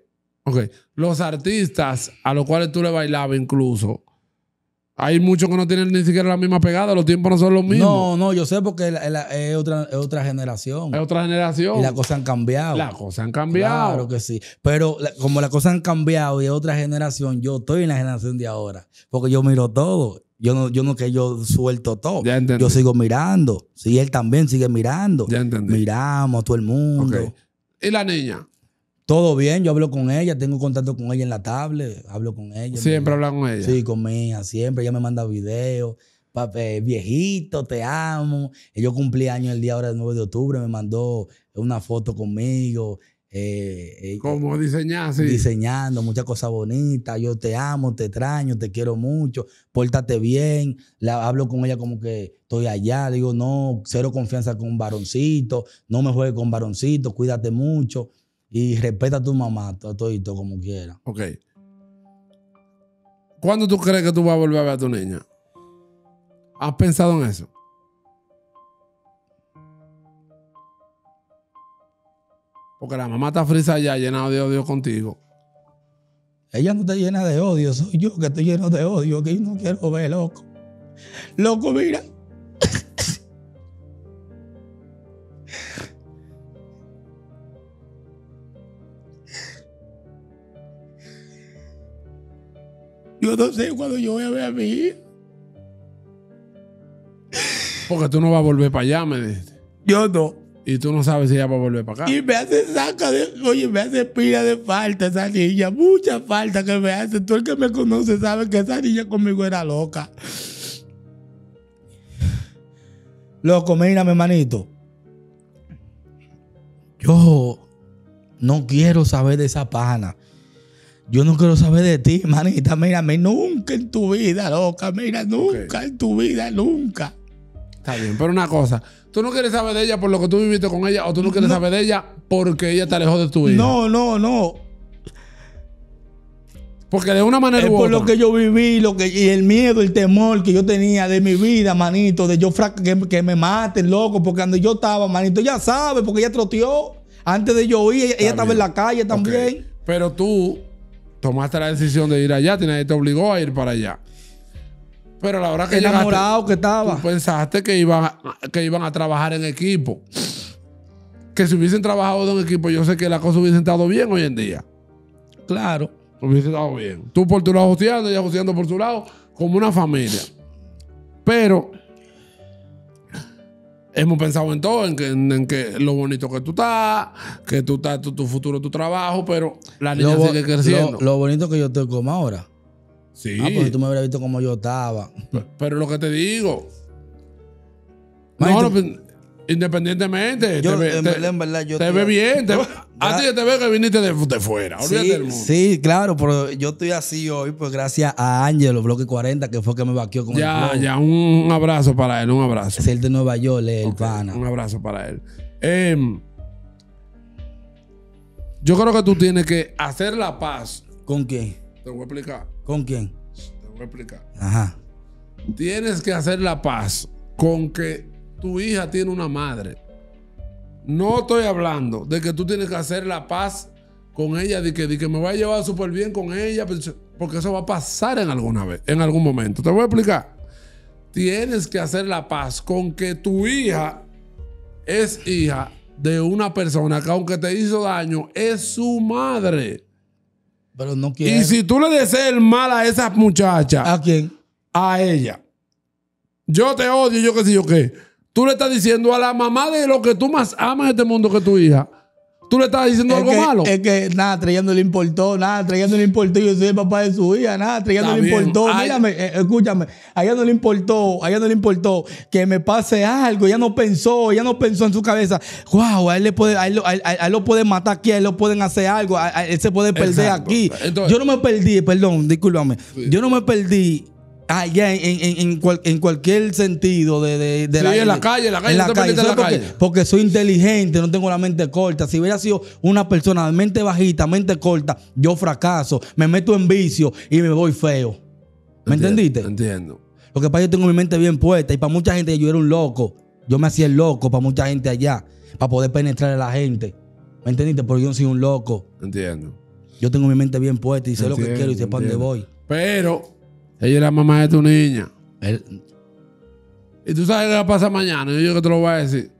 Speaker 1: los artistas a los cuales tú le bailabas incluso... Hay muchos que no tienen ni siquiera la misma pegada, los tiempos no son los mismos.
Speaker 2: No, yo sé porque es otra generación.
Speaker 1: Es otra generación.
Speaker 2: Y las cosas han cambiado.
Speaker 1: Las cosas han cambiado.
Speaker 2: Claro que sí. Pero como las cosas han cambiado y es otra generación, yo estoy en la generación de ahora. Porque yo miro todo. Yo no que yo suelto todo.
Speaker 1: Ya entendí.
Speaker 2: Yo sigo mirando. Sí, él también sigue mirando.
Speaker 1: Ya entendí.
Speaker 2: Miramos a todo el mundo.
Speaker 1: Okay. ¿Y la niña?
Speaker 2: Todo bien, yo hablo con ella, tengo contacto con ella en la tablet, hablo con ella.
Speaker 1: ¿Siempre habla con ella?
Speaker 2: Sí, con mi hija, siempre. Ella me manda videos. Viejito, te amo. Yo cumplí años el día ahora del 9 de octubre, me mandó una foto conmigo.
Speaker 1: ¿Cómo diseñar? Sí.
Speaker 2: Diseñando, muchas cosas bonitas. Yo te amo, te extraño, te quiero mucho. Pórtate bien. Hablo con ella como que estoy allá. Digo, no, cero confianza con un varoncito. No me juegues con varoncito, cuídate mucho. Y respeta a tu mamá, todito como quiera.
Speaker 1: Ok. ¿Cuándo tú crees que tú vas a volver a ver a tu niña? ¿Has pensado en eso? Porque la mamá está frisa allá, llena de odio contigo.
Speaker 2: Ella no está llena de odio, soy yo que estoy lleno de odio, que yo no quiero ver, loco. Loco, mira. Yo no sé cuándo yo voy a ver a mi hija.
Speaker 1: Porque tú no vas a volver para allá, me dijiste.
Speaker 2: Yo no.
Speaker 1: Y tú no sabes si ella va a volver para acá.
Speaker 2: Y me hace me hace pila de falta esa niña. Mucha falta que me hace. Tú el que me conoce sabe que esa niña conmigo era loca. Loco, mírame, manito. Yo no quiero saber de esa pana. Yo no quiero saber de ti, manita. Mírame, nunca en tu vida, loca. Mira, nunca en tu vida, nunca.
Speaker 1: Está bien, pero una cosa. ¿Tú no quieres saber de ella por lo que tú viviste con ella o tú no quieres saber de ella porque ella te alejó de tu hija?
Speaker 2: No.
Speaker 1: Porque de una manera
Speaker 2: es
Speaker 1: u
Speaker 2: por
Speaker 1: otra.
Speaker 2: lo que yo viví, y el miedo, el temor que yo tenía de mi vida, manito, de yo que me maten, loco, porque cuando yo estaba, manito, ya sabe, porque ella troteó. Antes de yo ir, ella estaba en la calle también.
Speaker 1: Okay. Pero tú tomaste la decisión de ir allá, nadie te obligó a ir para allá. Pero a la hora que
Speaker 2: enamorado
Speaker 1: llegaste,
Speaker 2: que estaba.
Speaker 1: tú pensaste que iban a trabajar en equipo. Que si hubiesen trabajado en equipo, yo sé que las cosas hubiesen estado bien hoy en día.
Speaker 2: Claro.
Speaker 1: Hubiese estado bien. Tú por tu lado hosteando, ella hosteando por su lado, como una familia. Pero hemos pensado en todo, en que lo bonito que tú estás, que tú estás, tu futuro, tu trabajo, pero la niña sigue creciendo.
Speaker 2: Lo bonito que yo estoy como ahora.
Speaker 1: Sí.
Speaker 2: Porque tú me hubieras visto como yo estaba.
Speaker 1: Pero lo que te digo.
Speaker 2: Man,
Speaker 1: No, independientemente.
Speaker 2: Yo,
Speaker 1: en
Speaker 2: verdad, yo
Speaker 1: te ve bien. A ti te ve que viniste de fuera. Olvídate del mundo.
Speaker 2: Sí, claro, pero yo estoy así hoy, pues gracias a Ángelo, Bloque 40, que fue que me vaqueó con el flow.
Speaker 1: Ya, un abrazo para él, un abrazo.
Speaker 2: Es el de Nueva York, el pana.
Speaker 1: Un abrazo para él. Yo creo que tú tienes que hacer la paz.
Speaker 2: ¿Con quién?
Speaker 1: Te voy a explicar.
Speaker 2: ¿Con quién?
Speaker 1: Te voy a explicar.
Speaker 2: Ajá.
Speaker 1: Tienes que hacer la paz con que tu hija tiene una madre. No estoy hablando de que tú tienes que hacer la paz con ella, de que me voy a llevar súper bien con ella, porque eso va a pasar en algún momento. Te voy a explicar. Tienes que hacer la paz con que tu hija es hija de una persona que, aunque te hizo daño, es su madre.
Speaker 2: Pero no quiero.
Speaker 1: Y si tú le deseas el mal a esa muchacha.
Speaker 2: ¿A quién?
Speaker 1: A ella. Yo te odio, yo qué sé yo qué. Tú le estás diciendo a la mamá de lo que tú más amas en este mundo, que tu hija. Tú le estás diciendo algo malo.
Speaker 2: Es que nada, Trellando le importó. Yo soy el papá de su hija, nada, Trellando le importó. Mírame, escúchame, a ella no le importó que me pase algo. Ella no pensó en su cabeza. Wow, a él lo pueden matar aquí, a él lo pueden hacer algo, a él se puede perder. Exacto. Aquí. Entonces, yo no me perdí, perdón, discúlpame. Sí. Yo no me perdí allá en cualquier sentido de
Speaker 1: sí, en la calle,
Speaker 2: porque soy inteligente, no tengo la mente corta. Si hubiera sido una persona de mente bajita, mente corta, yo fracaso, me meto en vicio y me voy feo. ¿Me entendiste?
Speaker 1: Entiendo.
Speaker 2: Lo que pasa es que yo tengo mi mente bien puesta y para mucha gente yo era un loco. Yo me hacía el loco para mucha gente allá, para poder penetrar a la gente. ¿Me entendiste? Porque yo no soy un loco.
Speaker 1: Entiendo.
Speaker 2: Yo tengo mi mente bien puesta y sé lo que quiero y sé para dónde voy.
Speaker 1: Pero ella es la mamá de tu niña. Y tú sabes qué va a pasar mañana. Yo que te lo voy a decir.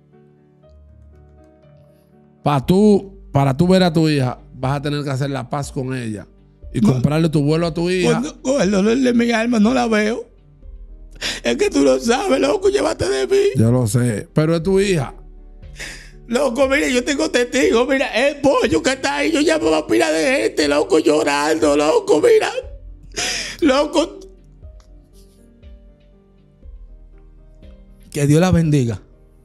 Speaker 1: Para tú ver a tu hija, vas a tener que hacer la paz con ella. Y comprarle tu vuelo a tu hija.
Speaker 2: Con el dolor de mi alma no la veo. Es que tú lo sabes, loco. Llévate de mí.
Speaker 1: Yo lo sé. Pero es tu hija.
Speaker 2: Loco, mira, yo tengo testigos. Mira, el pollo que está ahí. Yo llamo a pila de gente, loco, llorando, loco, mira. Loco. Que Dios la bendiga.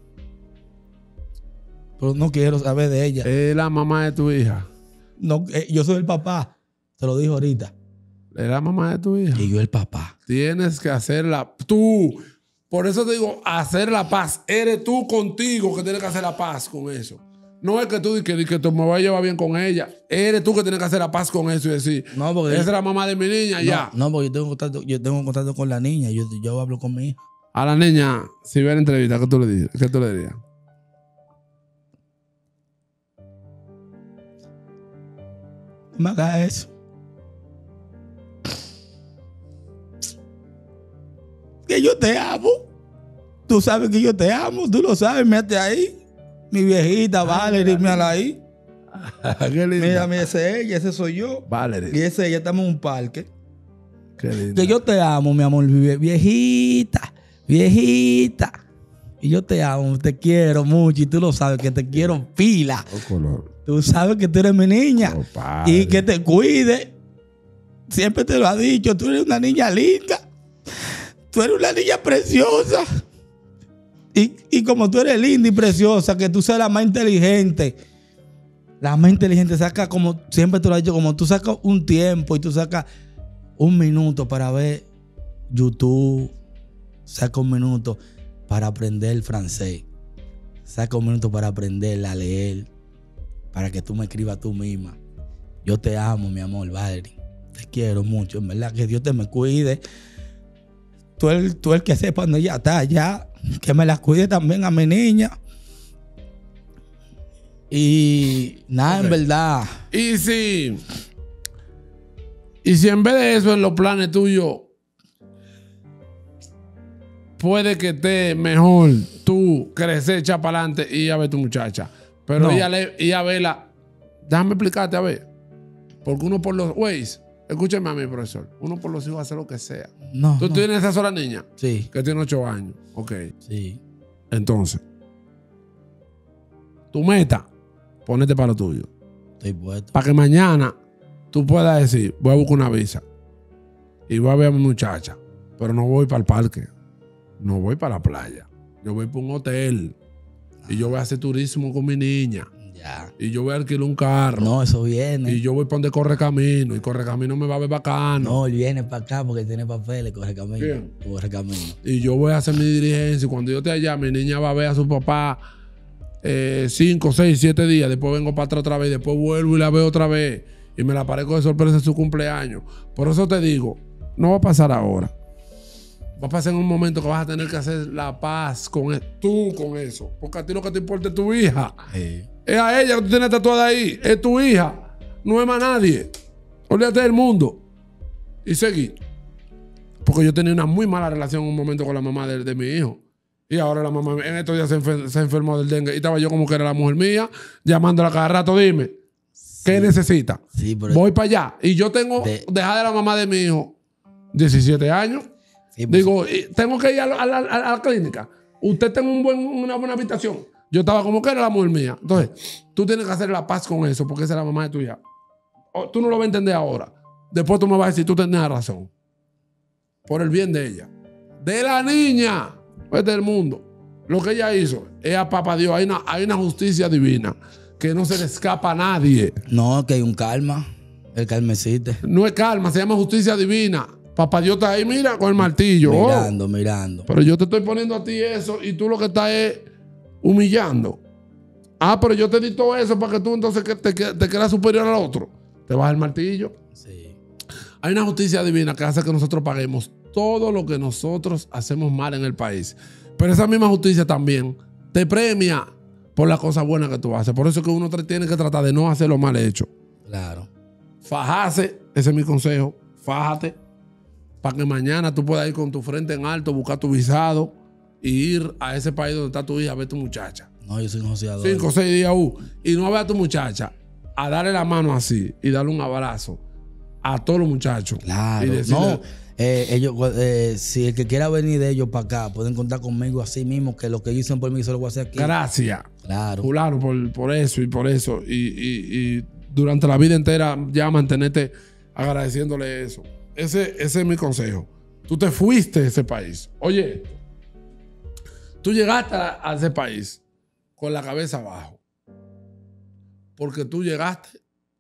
Speaker 2: Pero no quiero saber de ella.
Speaker 1: Es la mamá de tu hija.
Speaker 2: No, yo soy el papá. Te lo dijo ahorita.
Speaker 1: Es la mamá de tu hija.
Speaker 2: Y yo el papá.
Speaker 1: Tienes que hacerla tú. Por eso te digo, hacer la paz. Eres tú contigo que tienes que hacer la paz con eso. No es que tú que tú me vas a llevar bien con ella. Eres tú que tienes que hacer la paz con eso y decir,
Speaker 2: no, porque
Speaker 1: esa es la mamá de mi niña, ya.
Speaker 2: No, porque yo tengo contacto con la niña. Yo hablo con mi hija.
Speaker 1: A la niña, si ve la entrevista, ¿qué tú le dirías? ¿Qué tú le dirías?
Speaker 2: No me hagas eso. Que yo te amo. Tú sabes que yo te amo. Tú lo sabes, mete ahí. Mi viejita, Valerie, mírala ahí. Mira, ese soy yo.
Speaker 1: Valerie.
Speaker 2: Y ella, estamos en un parque.
Speaker 1: Qué linda.
Speaker 2: Que yo te amo, mi amor, viejita. Y yo te amo, te quiero mucho. Y tú lo sabes, que te quiero pila. Tú sabes que tú eres mi niña. Y que te cuide. Siempre te lo ha dicho. Tú eres una niña linda. Tú eres una niña preciosa. Y como tú eres linda y preciosa, que tú seas la más inteligente. La más inteligente saca, como siempre te lo he dicho, como tú sacas un tiempo y tú sacas un minuto para ver YouTube. Saca un minuto para aprender francés. Saca un minuto para aprender a leer. Para que tú me escribas tú misma. Yo te amo, mi amor, Valerie. Te quiero mucho. En verdad, que Dios te me cuide. Tú el que sepa dónde ella está allá. Que me la cuide también a mi niña. Y nada, en verdad.
Speaker 1: Y si en vez de eso, en los planes tuyos, puede que esté mejor tú crecer, echar para adelante y ir a ver tu muchacha. Pero ella verla. Déjame explicarte, a ver. Porque uno por los Waze, escúchame a mí, profesor. Uno por los hijos hace lo que sea.
Speaker 2: No.
Speaker 1: ¿Tú tienes esa sola niña?
Speaker 2: Sí.
Speaker 1: Que tiene 8 años. Ok.
Speaker 2: Sí.
Speaker 1: Entonces, tu meta, ponete para lo tuyo.
Speaker 2: Estoy puesto.
Speaker 1: Para que mañana tú puedas decir, voy a buscar una visa y voy a ver a mi muchacha, pero no voy para el parque, no voy para la playa, yo voy para un hotel y yo voy a hacer turismo con mi niña.
Speaker 2: Ya.
Speaker 1: Y yo voy a alquilar un carro.
Speaker 2: No, eso viene.
Speaker 1: Y yo voy para donde corre camino. Y corre camino me va a ver bacano.
Speaker 2: No, él viene para acá porque tiene papeles, corre camino.
Speaker 1: ¿Quién?
Speaker 2: Corre camino.
Speaker 1: Y yo voy a hacer mi diligencia. Y cuando yo esté allá, mi niña va a ver a su papá 5, 6, 7 días. Después vengo para atrás otra vez. Después vuelvo y la veo otra vez. Y me la aparezco de sorpresa en su cumpleaños. Por eso te digo, no va a pasar ahora. Va a pasar en un momento que vas a tener que hacer la paz con tú con eso. Porque a ti lo que te importa es tu hija.
Speaker 2: Sí.
Speaker 1: Es a ella que tú tienes tatuada ahí. Es tu hija. No es más nadie. Olvídate del mundo. Y seguí. Porque yo tenía una muy mala relación en un momento con la mamá de mi hijo. Y ahora la mamá en estos días se enfermó del dengue. Y estaba yo como que era la mujer mía, llamándola cada rato. Dime, ¿qué necesita?
Speaker 2: Sí, pero
Speaker 1: voy para allá. Y yo tengo, dejada de la mamá de mi hijo, 17 años.
Speaker 2: Sí, pues,
Speaker 1: Digo, tengo que ir a la clínica. Usted tiene una buena habitación. Yo estaba como que era la mujer mía. Entonces, tú tienes que hacer la paz con eso porque esa es la mamá de tu hija. Tú no lo vas a entender ahora. Después tú me vas a decir, tú tenías razón. Por el bien de ella. De la niña. Pues del mundo. Lo que ella hizo es a papá Dios. Hay una justicia divina que no se le escapa a nadie.
Speaker 2: no, que hay un calma. El calmecito.
Speaker 1: No es calma, se llama justicia divina. Papá Dios está ahí, mira, con el martillo.
Speaker 2: Mirando, mirando.
Speaker 1: Pero yo te estoy poniendo a ti eso y tú lo que estás es humillando. Ah, pero yo te di todo eso para que tú entonces te quedas superior al otro. Te vas el martillo.
Speaker 2: Sí.
Speaker 1: Hay una justicia divina que hace que nosotros paguemos todo lo que nosotros hacemos mal en el país. Pero esa misma justicia también te premia por las cosas buenas que tú haces. Por eso es que uno tiene que tratar de no hacer lo mal hecho.
Speaker 2: Claro.
Speaker 1: Fajase, ese es mi consejo. Fájate para que mañana tú puedas ir con tu frente en alto, buscar tu visado y ir a ese país donde está tu hija a ver tu muchacha.
Speaker 2: No, yo soy un joseador.
Speaker 1: 5 o 6 días, y no a ver a tu muchacha, a darle la mano así y darle un abrazo a todos los muchachos.
Speaker 2: Claro.
Speaker 1: Y decirle,
Speaker 2: No, si el que quiera venir de ellos para acá, pueden contar conmigo así mismo, que lo que ellos hicieron por mí, yo se lo voy a hacer aquí.
Speaker 1: gracias,
Speaker 2: Claro.
Speaker 1: fulano, por eso y por eso. Y durante la vida entera ya mantenerte agradeciéndole eso. Ese es mi consejo. Tú te fuiste de ese país. Oye, tú llegaste a ese país con la cabeza abajo. Porque tú llegaste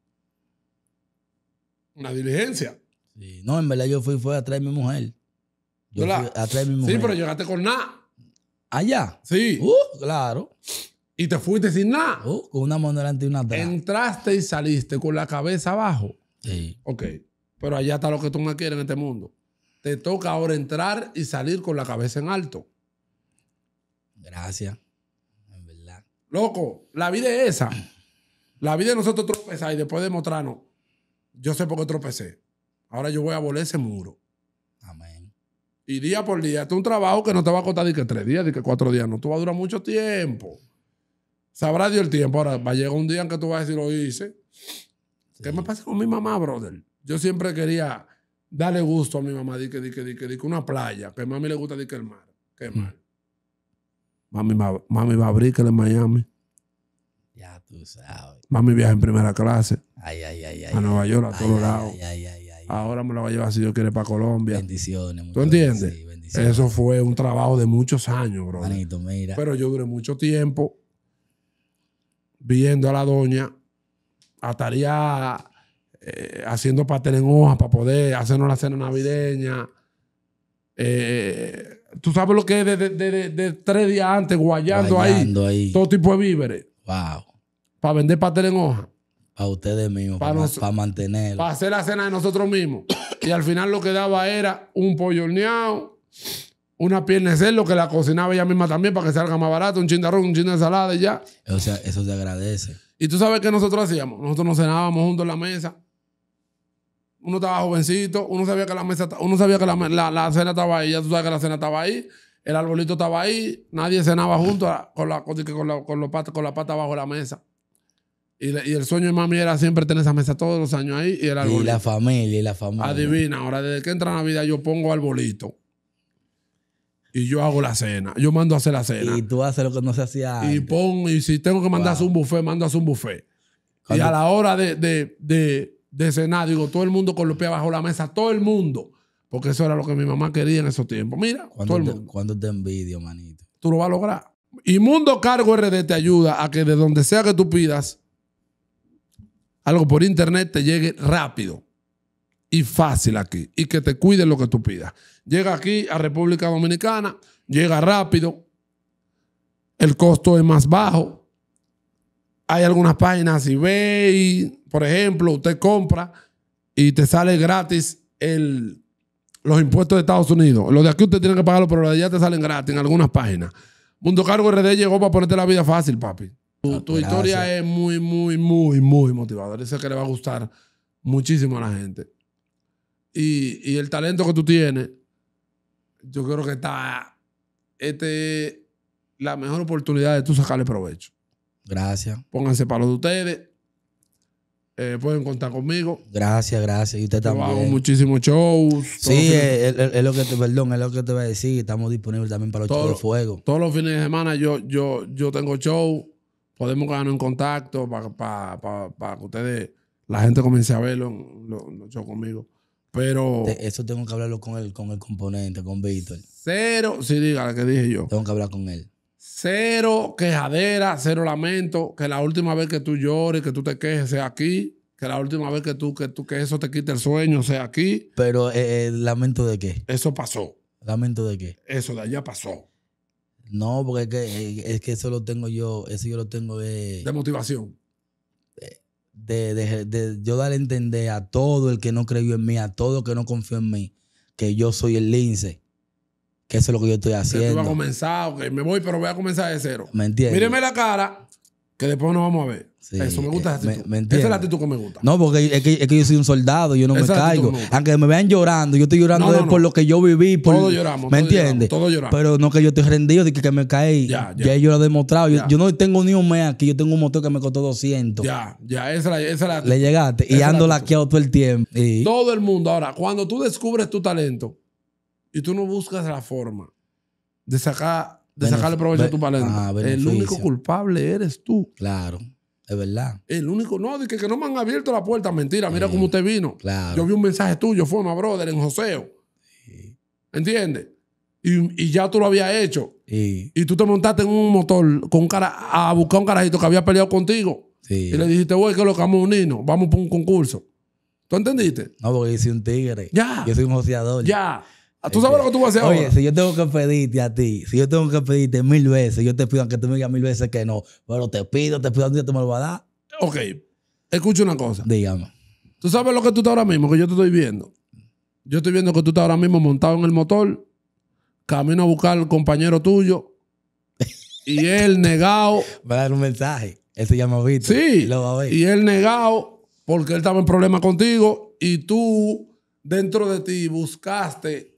Speaker 1: una diligencia.
Speaker 2: Sí. No, en verdad yo fue a traer a mi mujer. Yo fui a traer a mi mujer.
Speaker 1: Sí, pero llegaste con nada.
Speaker 2: ¿Allá?
Speaker 1: Sí.
Speaker 2: Claro.
Speaker 1: Y te fuiste sin nada.
Speaker 2: Con una mano delante y una atrás.
Speaker 1: Entraste y saliste con la cabeza abajo.
Speaker 2: Sí.
Speaker 1: Ok. Pero allá está lo que tú no quieres en este mundo. Te toca ahora entrar y salir con la cabeza en alto.
Speaker 2: Gracias. En verdad.
Speaker 1: Loco, la vida es esa. La vida de nosotros tropezar y después demostrarnos. Yo sé por qué tropecé. Ahora yo voy a volar ese muro.
Speaker 2: Amén.
Speaker 1: Y día por día. Esto es un trabajo que no te va a costar de que 3 días, de que 4 días. No, tú vas a durar mucho tiempo. Sabrá Dios el tiempo. Ahora va a llegar un día en que tú vas a decir, lo hice. Sí. ¿Qué me pasa con mi mamá, brother? Yo siempre quería darle gusto a mi mamá. Di que una playa. Que a mami le gusta di que el mar. Qué mal. Mami va a abrir que en Miami.
Speaker 2: Ya tú sabes.
Speaker 1: Mami viaja en primera clase.
Speaker 2: Ay.
Speaker 1: A Nueva York, a todos lados.
Speaker 2: Ay.
Speaker 1: Ahora me la va a llevar si Dios quiere para Colombia.
Speaker 2: Bendiciones.
Speaker 1: ¿Tú entiendes?
Speaker 2: Sí, bendiciones.
Speaker 1: Eso fue un trabajo de muchos años, bro.
Speaker 2: Manito, mira.
Speaker 1: Pero yo duré mucho tiempo viendo a la doña. Estaría haciendo pastel en hoja para poder hacernos la cena navideña. Tú sabes lo que es de 3 días antes guayando ahí. Todo tipo de víveres.
Speaker 2: Wow.
Speaker 1: Para vender pastel en hoja.
Speaker 2: Para ustedes mismos, para mantenerlo.
Speaker 1: Para hacer la cena de nosotros mismos. Y al final lo que daba era un pollo horneado, una pierna de cerdo que la cocinaba ella misma también para que salga más barato, un chin de arroz, un chin de ensalada y ya.
Speaker 2: O sea, eso se agradece.
Speaker 1: Y tú sabes qué nosotros hacíamos. Nosotros nos cenábamos juntos en la mesa. Uno estaba jovencito, uno sabía que la cena estaba ahí. Ya tú sabes que la cena estaba ahí. El arbolito estaba ahí. Nadie cenaba juntos con la pata abajo de la mesa. Y el sueño de mami era siempre tener esa mesa todos los años ahí. Y el arbolito.
Speaker 2: Y la familia.
Speaker 1: Adivina, ahora desde que entra Navidad yo pongo arbolito. y yo hago la cena. Yo mando a hacer la cena.
Speaker 2: Y tú haces lo que no se hacía antes.
Speaker 1: Y si tengo que mandar a hacer un buffet, mando a hacer un buffet. Y a la hora de cenar, digo, todo el mundo con los pies bajo la mesa, todo el mundo. Porque eso era lo que mi mamá quería en esos tiempos. Mira, todo el mundo.
Speaker 2: ¿Cuándo te envidio, manito?
Speaker 1: Tú lo vas a lograr. Y Mundo Cargo RD te ayuda a que de donde sea que tú pidas algo por internet te llegue rápido y fácil aquí. Y que te cuide lo que tú pidas. Llega aquí a República Dominicana, llega rápido, el costo es más bajo. Hay algunas páginas, eBay, por ejemplo, usted compra y te sale gratis los impuestos de Estados Unidos. Los de aquí usted tiene que pagarlo, pero los de allá te salen gratis en algunas páginas. Mundo Cargo RD llegó para ponerte la vida fácil, papi. Tu historia es muy, muy, muy, muy motivadora. Dice que le va a gustar muchísimo a la gente. Y el talento que tú tienes, yo creo que la mejor oportunidad de tú sacarle provecho.
Speaker 2: Gracias.
Speaker 1: Pónganse para lo de ustedes. Pueden contar conmigo.
Speaker 2: Gracias. Y usted también.
Speaker 1: Yo hago muchísimos shows.
Speaker 2: Sí, es lo que te voy a decir. Estamos disponibles también para los shows de fuego.
Speaker 1: Todos los fines de semana yo tengo show. Podemos quedarnos en contacto para que ustedes, la gente comience a verlo en los shows conmigo. Pero
Speaker 2: eso tengo que hablarlo con el componente, con Víctor.
Speaker 1: Cero, sí, dígale que dije yo.
Speaker 2: Tengo que hablar con él.
Speaker 1: Cero quejadera, cero lamento. Que la última vez que tú llores, que tú te quejes, sea aquí. Que la última vez que eso te quite el sueño, sea aquí.
Speaker 2: Pero, ¿lamento de qué?
Speaker 1: Eso pasó.
Speaker 2: ¿Lamento de qué?
Speaker 1: Eso de allá pasó.
Speaker 2: No, porque es que eso lo tengo yo. Eso yo lo tengo
Speaker 1: de motivación.
Speaker 2: De yo dar a entender a todo el que no creyó en mí, a todo el que no confió en mí, que yo soy el lince. Que eso es lo que yo estoy haciendo.
Speaker 1: Que tú vas a comenzar, ok, me voy, pero voy a comenzar de cero.
Speaker 2: ¿Me entiendes?
Speaker 1: Míreme la cara, que después nos vamos a ver. Sí, eso me gusta esa actitud. Esa es la actitud que me gusta.
Speaker 2: No, porque es que yo soy un soldado, yo no me caigo. Aunque me vean llorando, yo estoy llorando por lo que yo viví.
Speaker 1: Todos lloramos.
Speaker 2: ¿Me entiendes?
Speaker 1: Todos lloramos.
Speaker 2: Pero no que yo estoy rendido de que me caí. Ya yo lo he demostrado. Yo no tengo ni un mes aquí, yo tengo un motor que me costó 200.
Speaker 1: Ya, esa es la actitud.
Speaker 2: Le llegaste y ando laqueado todo el tiempo.
Speaker 1: Todo el mundo. Ahora, cuando tú descubres tu talento y tú no buscas la forma de sacarle provecho a tu talento, el único culpable eres tú.
Speaker 2: Claro. Es verdad.
Speaker 1: El único, no, de que no me han abierto la puerta. Mentira, mira cómo usted vino.
Speaker 2: Claro.
Speaker 1: Yo vi un mensaje tuyo, forma, brother, en joseo. Sí. ¿Entiendes? Y ya tú lo habías hecho.
Speaker 2: Sí.
Speaker 1: Y tú te montaste en un motor a buscar un carajito que había peleado contigo.
Speaker 2: Sí.
Speaker 1: Y le dijiste, güey, que lo que vamos a unirnos, vamos por un concurso. ¿Tú entendiste?
Speaker 2: No, porque yo soy un tigre.
Speaker 1: Ya.
Speaker 2: Yo soy un joseador.
Speaker 1: Ya. ¿Tú sabes lo que tú vas a hacer ahora?
Speaker 2: Oye, si yo tengo que pedirte a ti, si yo tengo que pedirte 1000 veces, yo te pido aunque tú me digas 1000 veces que no, pero te pido, un día te me lo vas a dar.
Speaker 1: Ok, escucha una cosa.
Speaker 2: Dígame.
Speaker 1: ¿Tú sabes lo que tú estás ahora mismo? Que yo te estoy viendo. Yo estoy viendo que tú estás ahora mismo montado en el motor, camino a buscar al compañero tuyo, y él negado.
Speaker 2: Va a dar un mensaje. Él se llama Víctor.
Speaker 1: Sí,
Speaker 2: lo va a ver.
Speaker 1: Y él negado porque él estaba en problema contigo, y tú, dentro de ti, buscaste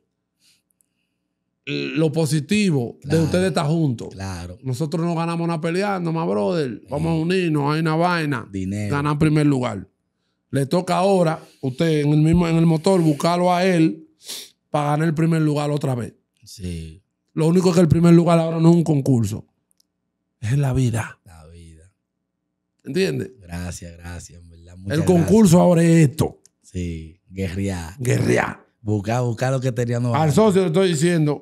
Speaker 1: lo positivo de ustedes estar juntos.
Speaker 2: Claro.
Speaker 1: Nosotros no ganamos nada peleando, más brother. Vamos a unirnos, hay una vaina.
Speaker 2: Dinero.
Speaker 1: Ganar primer lugar. Le toca ahora, usted en el motor, buscarlo a él para ganar el primer lugar otra vez.
Speaker 2: Sí.
Speaker 1: Lo único es que el primer lugar ahora no es un concurso. Es la vida.
Speaker 2: La vida.
Speaker 1: ¿Entiendes?
Speaker 2: Gracias, en verdad.
Speaker 1: El concurso ahora es esto.
Speaker 2: Sí. Guerrear. Buscar lo que teníamos.
Speaker 1: Al socio le estoy diciendo.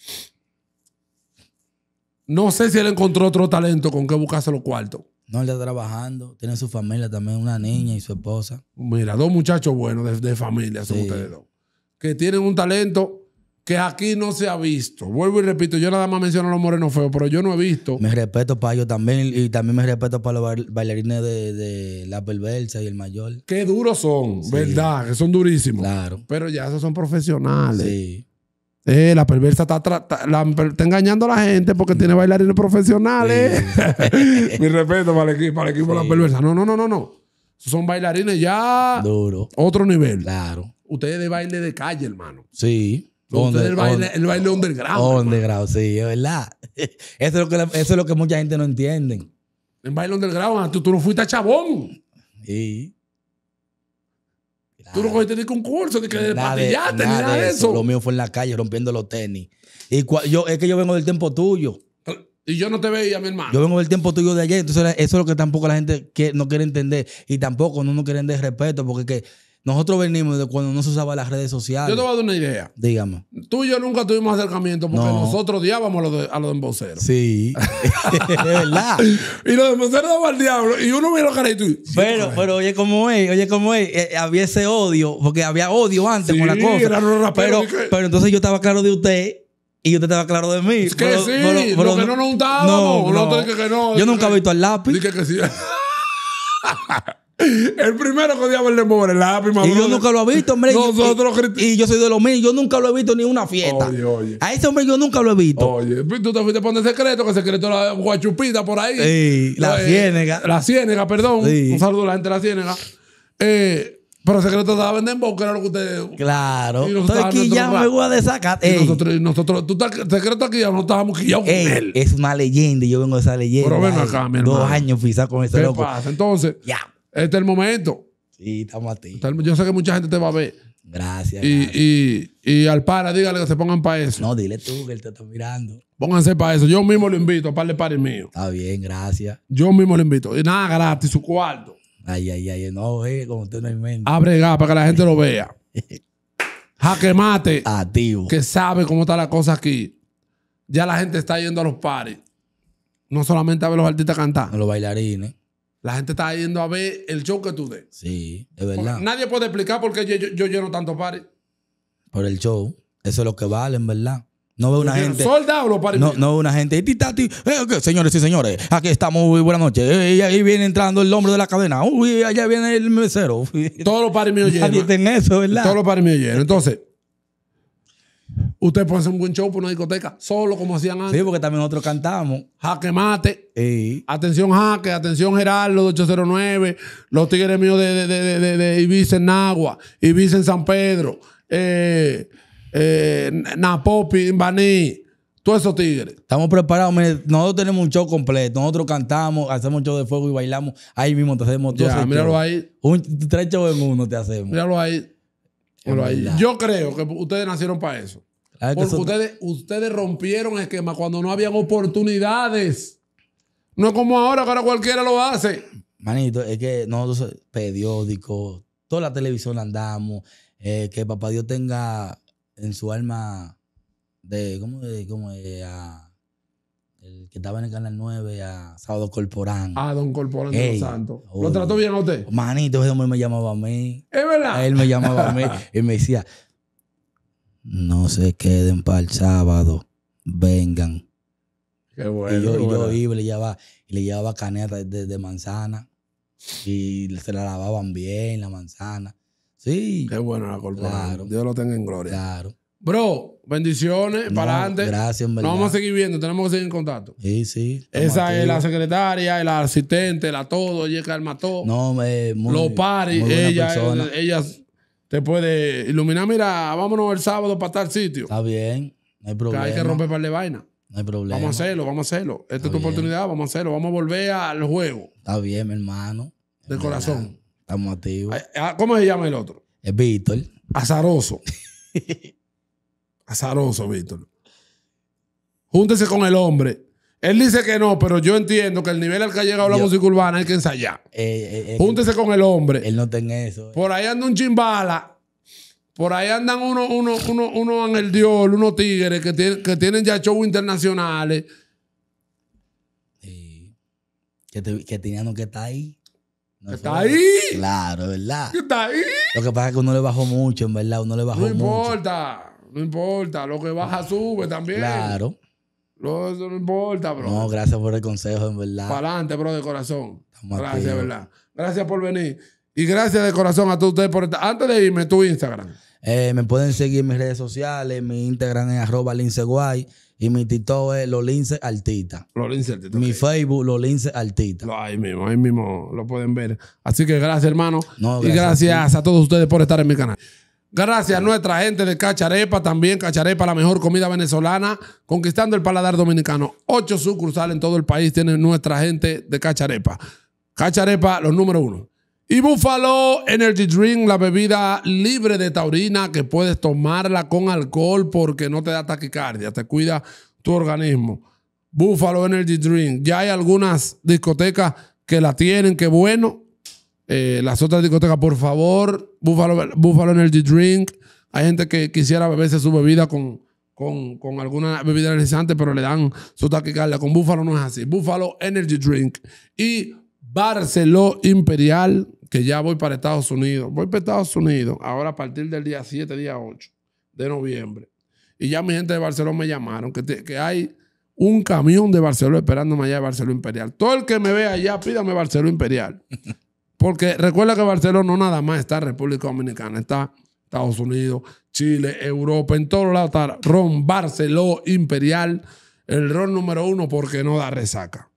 Speaker 1: No sé si él encontró otro talento con que buscarse los cuartos.
Speaker 2: No, él está trabajando. Tiene su familia también, una niña y su esposa.
Speaker 1: Mira, dos muchachos buenos de familia son ustedes dos. Que tienen un talento que aquí no se ha visto. Vuelvo y repito, yo nada más menciono a los morenos feos, pero yo no he visto.
Speaker 2: Me respeto para ellos también y también me respeto para los bailarines de La Perversa y el Mayor.
Speaker 1: Qué duros son, ¿verdad? Que son durísimos.
Speaker 2: Claro.
Speaker 1: Pero ya esos son profesionales.
Speaker 2: Sí.
Speaker 1: La Perversa está engañando a la gente porque tiene bailarines profesionales. Sí. Mi respeto para el equipo de La Perversa. No. Son bailarines ya.
Speaker 2: Duro.
Speaker 1: Otro nivel.
Speaker 2: Claro.
Speaker 1: Ustedes de baile de calle, hermano.
Speaker 2: Sí.
Speaker 1: Ustedes el baile underground.
Speaker 2: Underground, sí, es verdad. Eso es lo que mucha gente no entiende.
Speaker 1: En baile underground, tú no fuiste a Chabón.
Speaker 2: Sí.
Speaker 1: Tú no cogiste ni concurso, ni que de
Speaker 2: Nada
Speaker 1: patillate, ni nada de eso.
Speaker 2: Lo mío fue en la calle rompiendo los tenis. Y es que yo vengo del tiempo tuyo.
Speaker 1: Y yo no te veía, mi hermano.
Speaker 2: Yo vengo del tiempo tuyo de ayer. Entonces, eso es lo que tampoco la gente no quiere entender. Y tampoco no nos quieren dar respeto. Porque que nosotros venimos de cuando no se usaban las redes sociales.
Speaker 1: Yo te voy a dar una idea.
Speaker 2: Dígame.
Speaker 1: Tú y yo nunca tuvimos acercamiento porque
Speaker 2: No.
Speaker 1: nosotros odiábamos a los emboceros.
Speaker 2: Sí. Es verdad.
Speaker 1: Y los emboceros daban al diablo. Y uno mira los caritos y...
Speaker 2: Pero oye cómo es. Había ese odio. Porque había odio antes con la cosa.
Speaker 1: eran los raperos.
Speaker 2: Pero entonces yo estaba claro de usted. Y usted estaba claro de mí.
Speaker 1: Es que sí, lo que no nos juntábamos. No. Que no.
Speaker 2: Yo nunca he visto al lápiz.
Speaker 1: Dije que sí. El primero que odiaba el dembow era el lápiz,
Speaker 2: Y yo nunca lo he visto, hombre. Y yo soy de los míos. Yo nunca lo he visto ni en una fiesta.
Speaker 1: Oye.
Speaker 2: A ese hombre yo nunca lo he visto.
Speaker 1: Oye, tú te fuiste a poner secreto, que secreto la guachupita por ahí.
Speaker 2: Sí, la Ciénega.
Speaker 1: La Ciénega, perdón.
Speaker 2: Sí.
Speaker 1: Un saludo a la gente de la Ciénega. Pero secreto estaba en dembow, que era lo que ustedes...
Speaker 2: Claro.
Speaker 1: Y nosotros
Speaker 2: Estoy aquí ya me voy a desacar.
Speaker 1: Nosotros, tú estás secreto aquí, ya no estábamos quillados con él.
Speaker 2: Es una leyenda y yo vengo de esa leyenda.
Speaker 1: Pero ven acá, mi hermano.
Speaker 2: 2 años pisar con ese
Speaker 1: ¿Qué
Speaker 2: loco.
Speaker 1: pasa? Entonces,
Speaker 2: Ya.
Speaker 1: este es el momento.
Speaker 2: Sí, estamos a ti.
Speaker 1: Yo sé que mucha gente te va a ver.
Speaker 2: Gracias.
Speaker 1: Y al para, dígale que se pongan para eso.
Speaker 2: No, dile tú que él te está mirando.
Speaker 1: Pónganse para eso. Yo mismo lo invito a par de pares míos.
Speaker 2: Está bien, gracias.
Speaker 1: Yo mismo lo invito. Y nada, gratis, su cuarto.
Speaker 2: Ay. No, como usted no hay mente.
Speaker 1: A bregar para que la gente lo vea. Jaque mate,
Speaker 2: Activo.
Speaker 1: que sabe cómo está la cosa aquí. Ya la gente está yendo a los pares. No solamente a ver los artistas cantar.
Speaker 2: Los bailarines.
Speaker 1: La gente está yendo a ver el show que tú des.
Speaker 2: Sí, es verdad.
Speaker 1: Nadie puede explicar por qué yo lleno tantos pares.
Speaker 2: Por el show. Eso es lo que vale, en verdad. No veo una gente.
Speaker 1: ¿Soldado los pares?
Speaker 2: No veo una gente. Ok, señores y señores, aquí estamos. Muy buenas noches. Y ahí viene entrando el hombre de la cadena. Uy, allá viene el mesero.
Speaker 1: Todos los pares míos llenos.
Speaker 2: Nadie está en eso, ¿verdad?
Speaker 1: Todos los pares míos llenos. Entonces, usted puede hacer un buen show por una discoteca, solo como hacían antes.
Speaker 2: Sí, porque también nosotros cantamos.
Speaker 1: Jaque mate.
Speaker 2: Sí.
Speaker 1: Atención Jaque, atención Gerardo de 809, los tigres míos de Ibiza en Nagua, Ibiza en San Pedro, Napopi en Baní, todos esos tigres.
Speaker 2: Estamos preparados. Mire, nosotros tenemos un show completo. Nosotros cantamos, hacemos un show de fuego y bailamos. Ahí mismo te hacemos todo.
Speaker 1: Ya, míralo ahí.
Speaker 2: 3 shows en uno te hacemos.
Speaker 1: Míralo ahí. Míralo ahí. Yo creo que ustedes nacieron para eso. Porque ustedes rompieron esquemas cuando no habían oportunidades. No es como ahora, que ahora cualquiera lo hace.
Speaker 2: Manito, es que nosotros, periódicos, toda la televisión andamos, que papá Dios tenga en su alma ¿cómo es? El que estaba en el Canal 9, a Sábado Corporán.
Speaker 1: Don Corporán de los Santos. ¿Lo trató bien a usted?
Speaker 2: Manito, ese hombre me llamaba a mí.
Speaker 1: ¿Es verdad?
Speaker 2: Él me llamaba a mí y me decía, no se queden para el sábado, vengan.
Speaker 1: Qué bueno.
Speaker 2: Y yo iba y le llevaba caneta de manzana y se la lavaban bien la manzana. Sí.
Speaker 1: Qué bueno la Corporán.
Speaker 2: Claro.
Speaker 1: Dios lo tenga en gloria.
Speaker 2: Claro.
Speaker 1: Bro, bendiciones, para adelante.
Speaker 2: Gracias, en verdad.
Speaker 1: Nos vamos a seguir viendo, tenemos que seguir en contacto.
Speaker 2: Sí.
Speaker 1: Esa es la secretaria, la asistente, la todo, ella que arma todo.
Speaker 2: No,
Speaker 1: los paris, ella te puede iluminar. Mira, vámonos el sábado para tal sitio.
Speaker 2: Está bien, no hay problema.
Speaker 1: Que hay que romper par de vaina.
Speaker 2: No hay problema.
Speaker 1: Vamos a hacerlo. Esta es tu oportunidad, vamos a hacerlo. Vamos a volver al juego.
Speaker 2: Está bien, mi hermano.
Speaker 1: De corazón.
Speaker 2: Estamos activos.
Speaker 1: ¿Cómo se llama el otro?
Speaker 2: Es Víctor.
Speaker 1: Azaroso. Azaroso, Víctor. Júntese con el hombre. Él dice que no, pero yo entiendo que el nivel al que ha llegado la música urbana hay que ensayar. Júntese con el hombre.
Speaker 2: Él no tiene eso.
Speaker 1: Por ahí anda un chimbala. Por ahí andan uno Ángel Dior, unos tigres que tienen ya shows internacionales.
Speaker 2: Sí. Que tenían que estar ahí. No
Speaker 1: ¿Está ahí?
Speaker 2: Claro, ¿verdad?
Speaker 1: ¿Qué está ahí?
Speaker 2: Lo que pasa es que uno le bajó mucho, en verdad. Uno le bajó mucho.
Speaker 1: No importa. Lo que baja sube también.
Speaker 2: Claro.
Speaker 1: Eso no importa, bro.
Speaker 2: No, gracias por el consejo, en verdad.
Speaker 1: Para adelante, bro, de corazón. Gracias,
Speaker 2: activos.
Speaker 1: verdad. Gracias por venir. Y gracias de corazón a todos ustedes por estar. Antes de irme, tu Instagram.
Speaker 2: Me pueden seguir en mis redes sociales. Mi Instagram es @linceguay. Y mi TikTok es Lolince Artista. Mi Facebook, Lolince Artista.
Speaker 1: Ahí mismo lo pueden ver. Así que gracias, hermano.
Speaker 2: No,
Speaker 1: y gracias a todos ustedes por estar en mi canal. Gracias a nuestra gente de Cacharepa, también Cacharepa, la mejor comida venezolana, conquistando el paladar dominicano. 8 sucursales en todo el país tienen nuestra gente de Cacharepa. Cacharepa, los número 1. Y Búfalo Energy Drink, la bebida libre de taurina que puedes tomarla con alcohol porque no te da taquicardia, te cuida tu organismo. Búfalo Energy Drink. Ya hay algunas discotecas que la tienen, que bueno. Las otras discotecas, por favor, Búfalo Energy Drink. Hay gente que quisiera beberse su bebida con alguna bebida energizante, pero le dan su taquicardia. Con Búfalo no es así. Búfalo Energy Drink. Y Barceló Imperial, que ya voy para Estados Unidos. Voy para Estados Unidos ahora a partir del día 7, día 8 de noviembre. Y ya mi gente de Barceló me llamaron, que hay un camión de Barceló esperándome allá de Barceló Imperial. Todo el que me vea allá, pídame Barceló Imperial. Porque recuerda que Barceló no nada más está en República Dominicana, está Estados Unidos, Chile, Europa, en todos lados está ron Barceló Imperial, el ron número 1 porque no da resaca.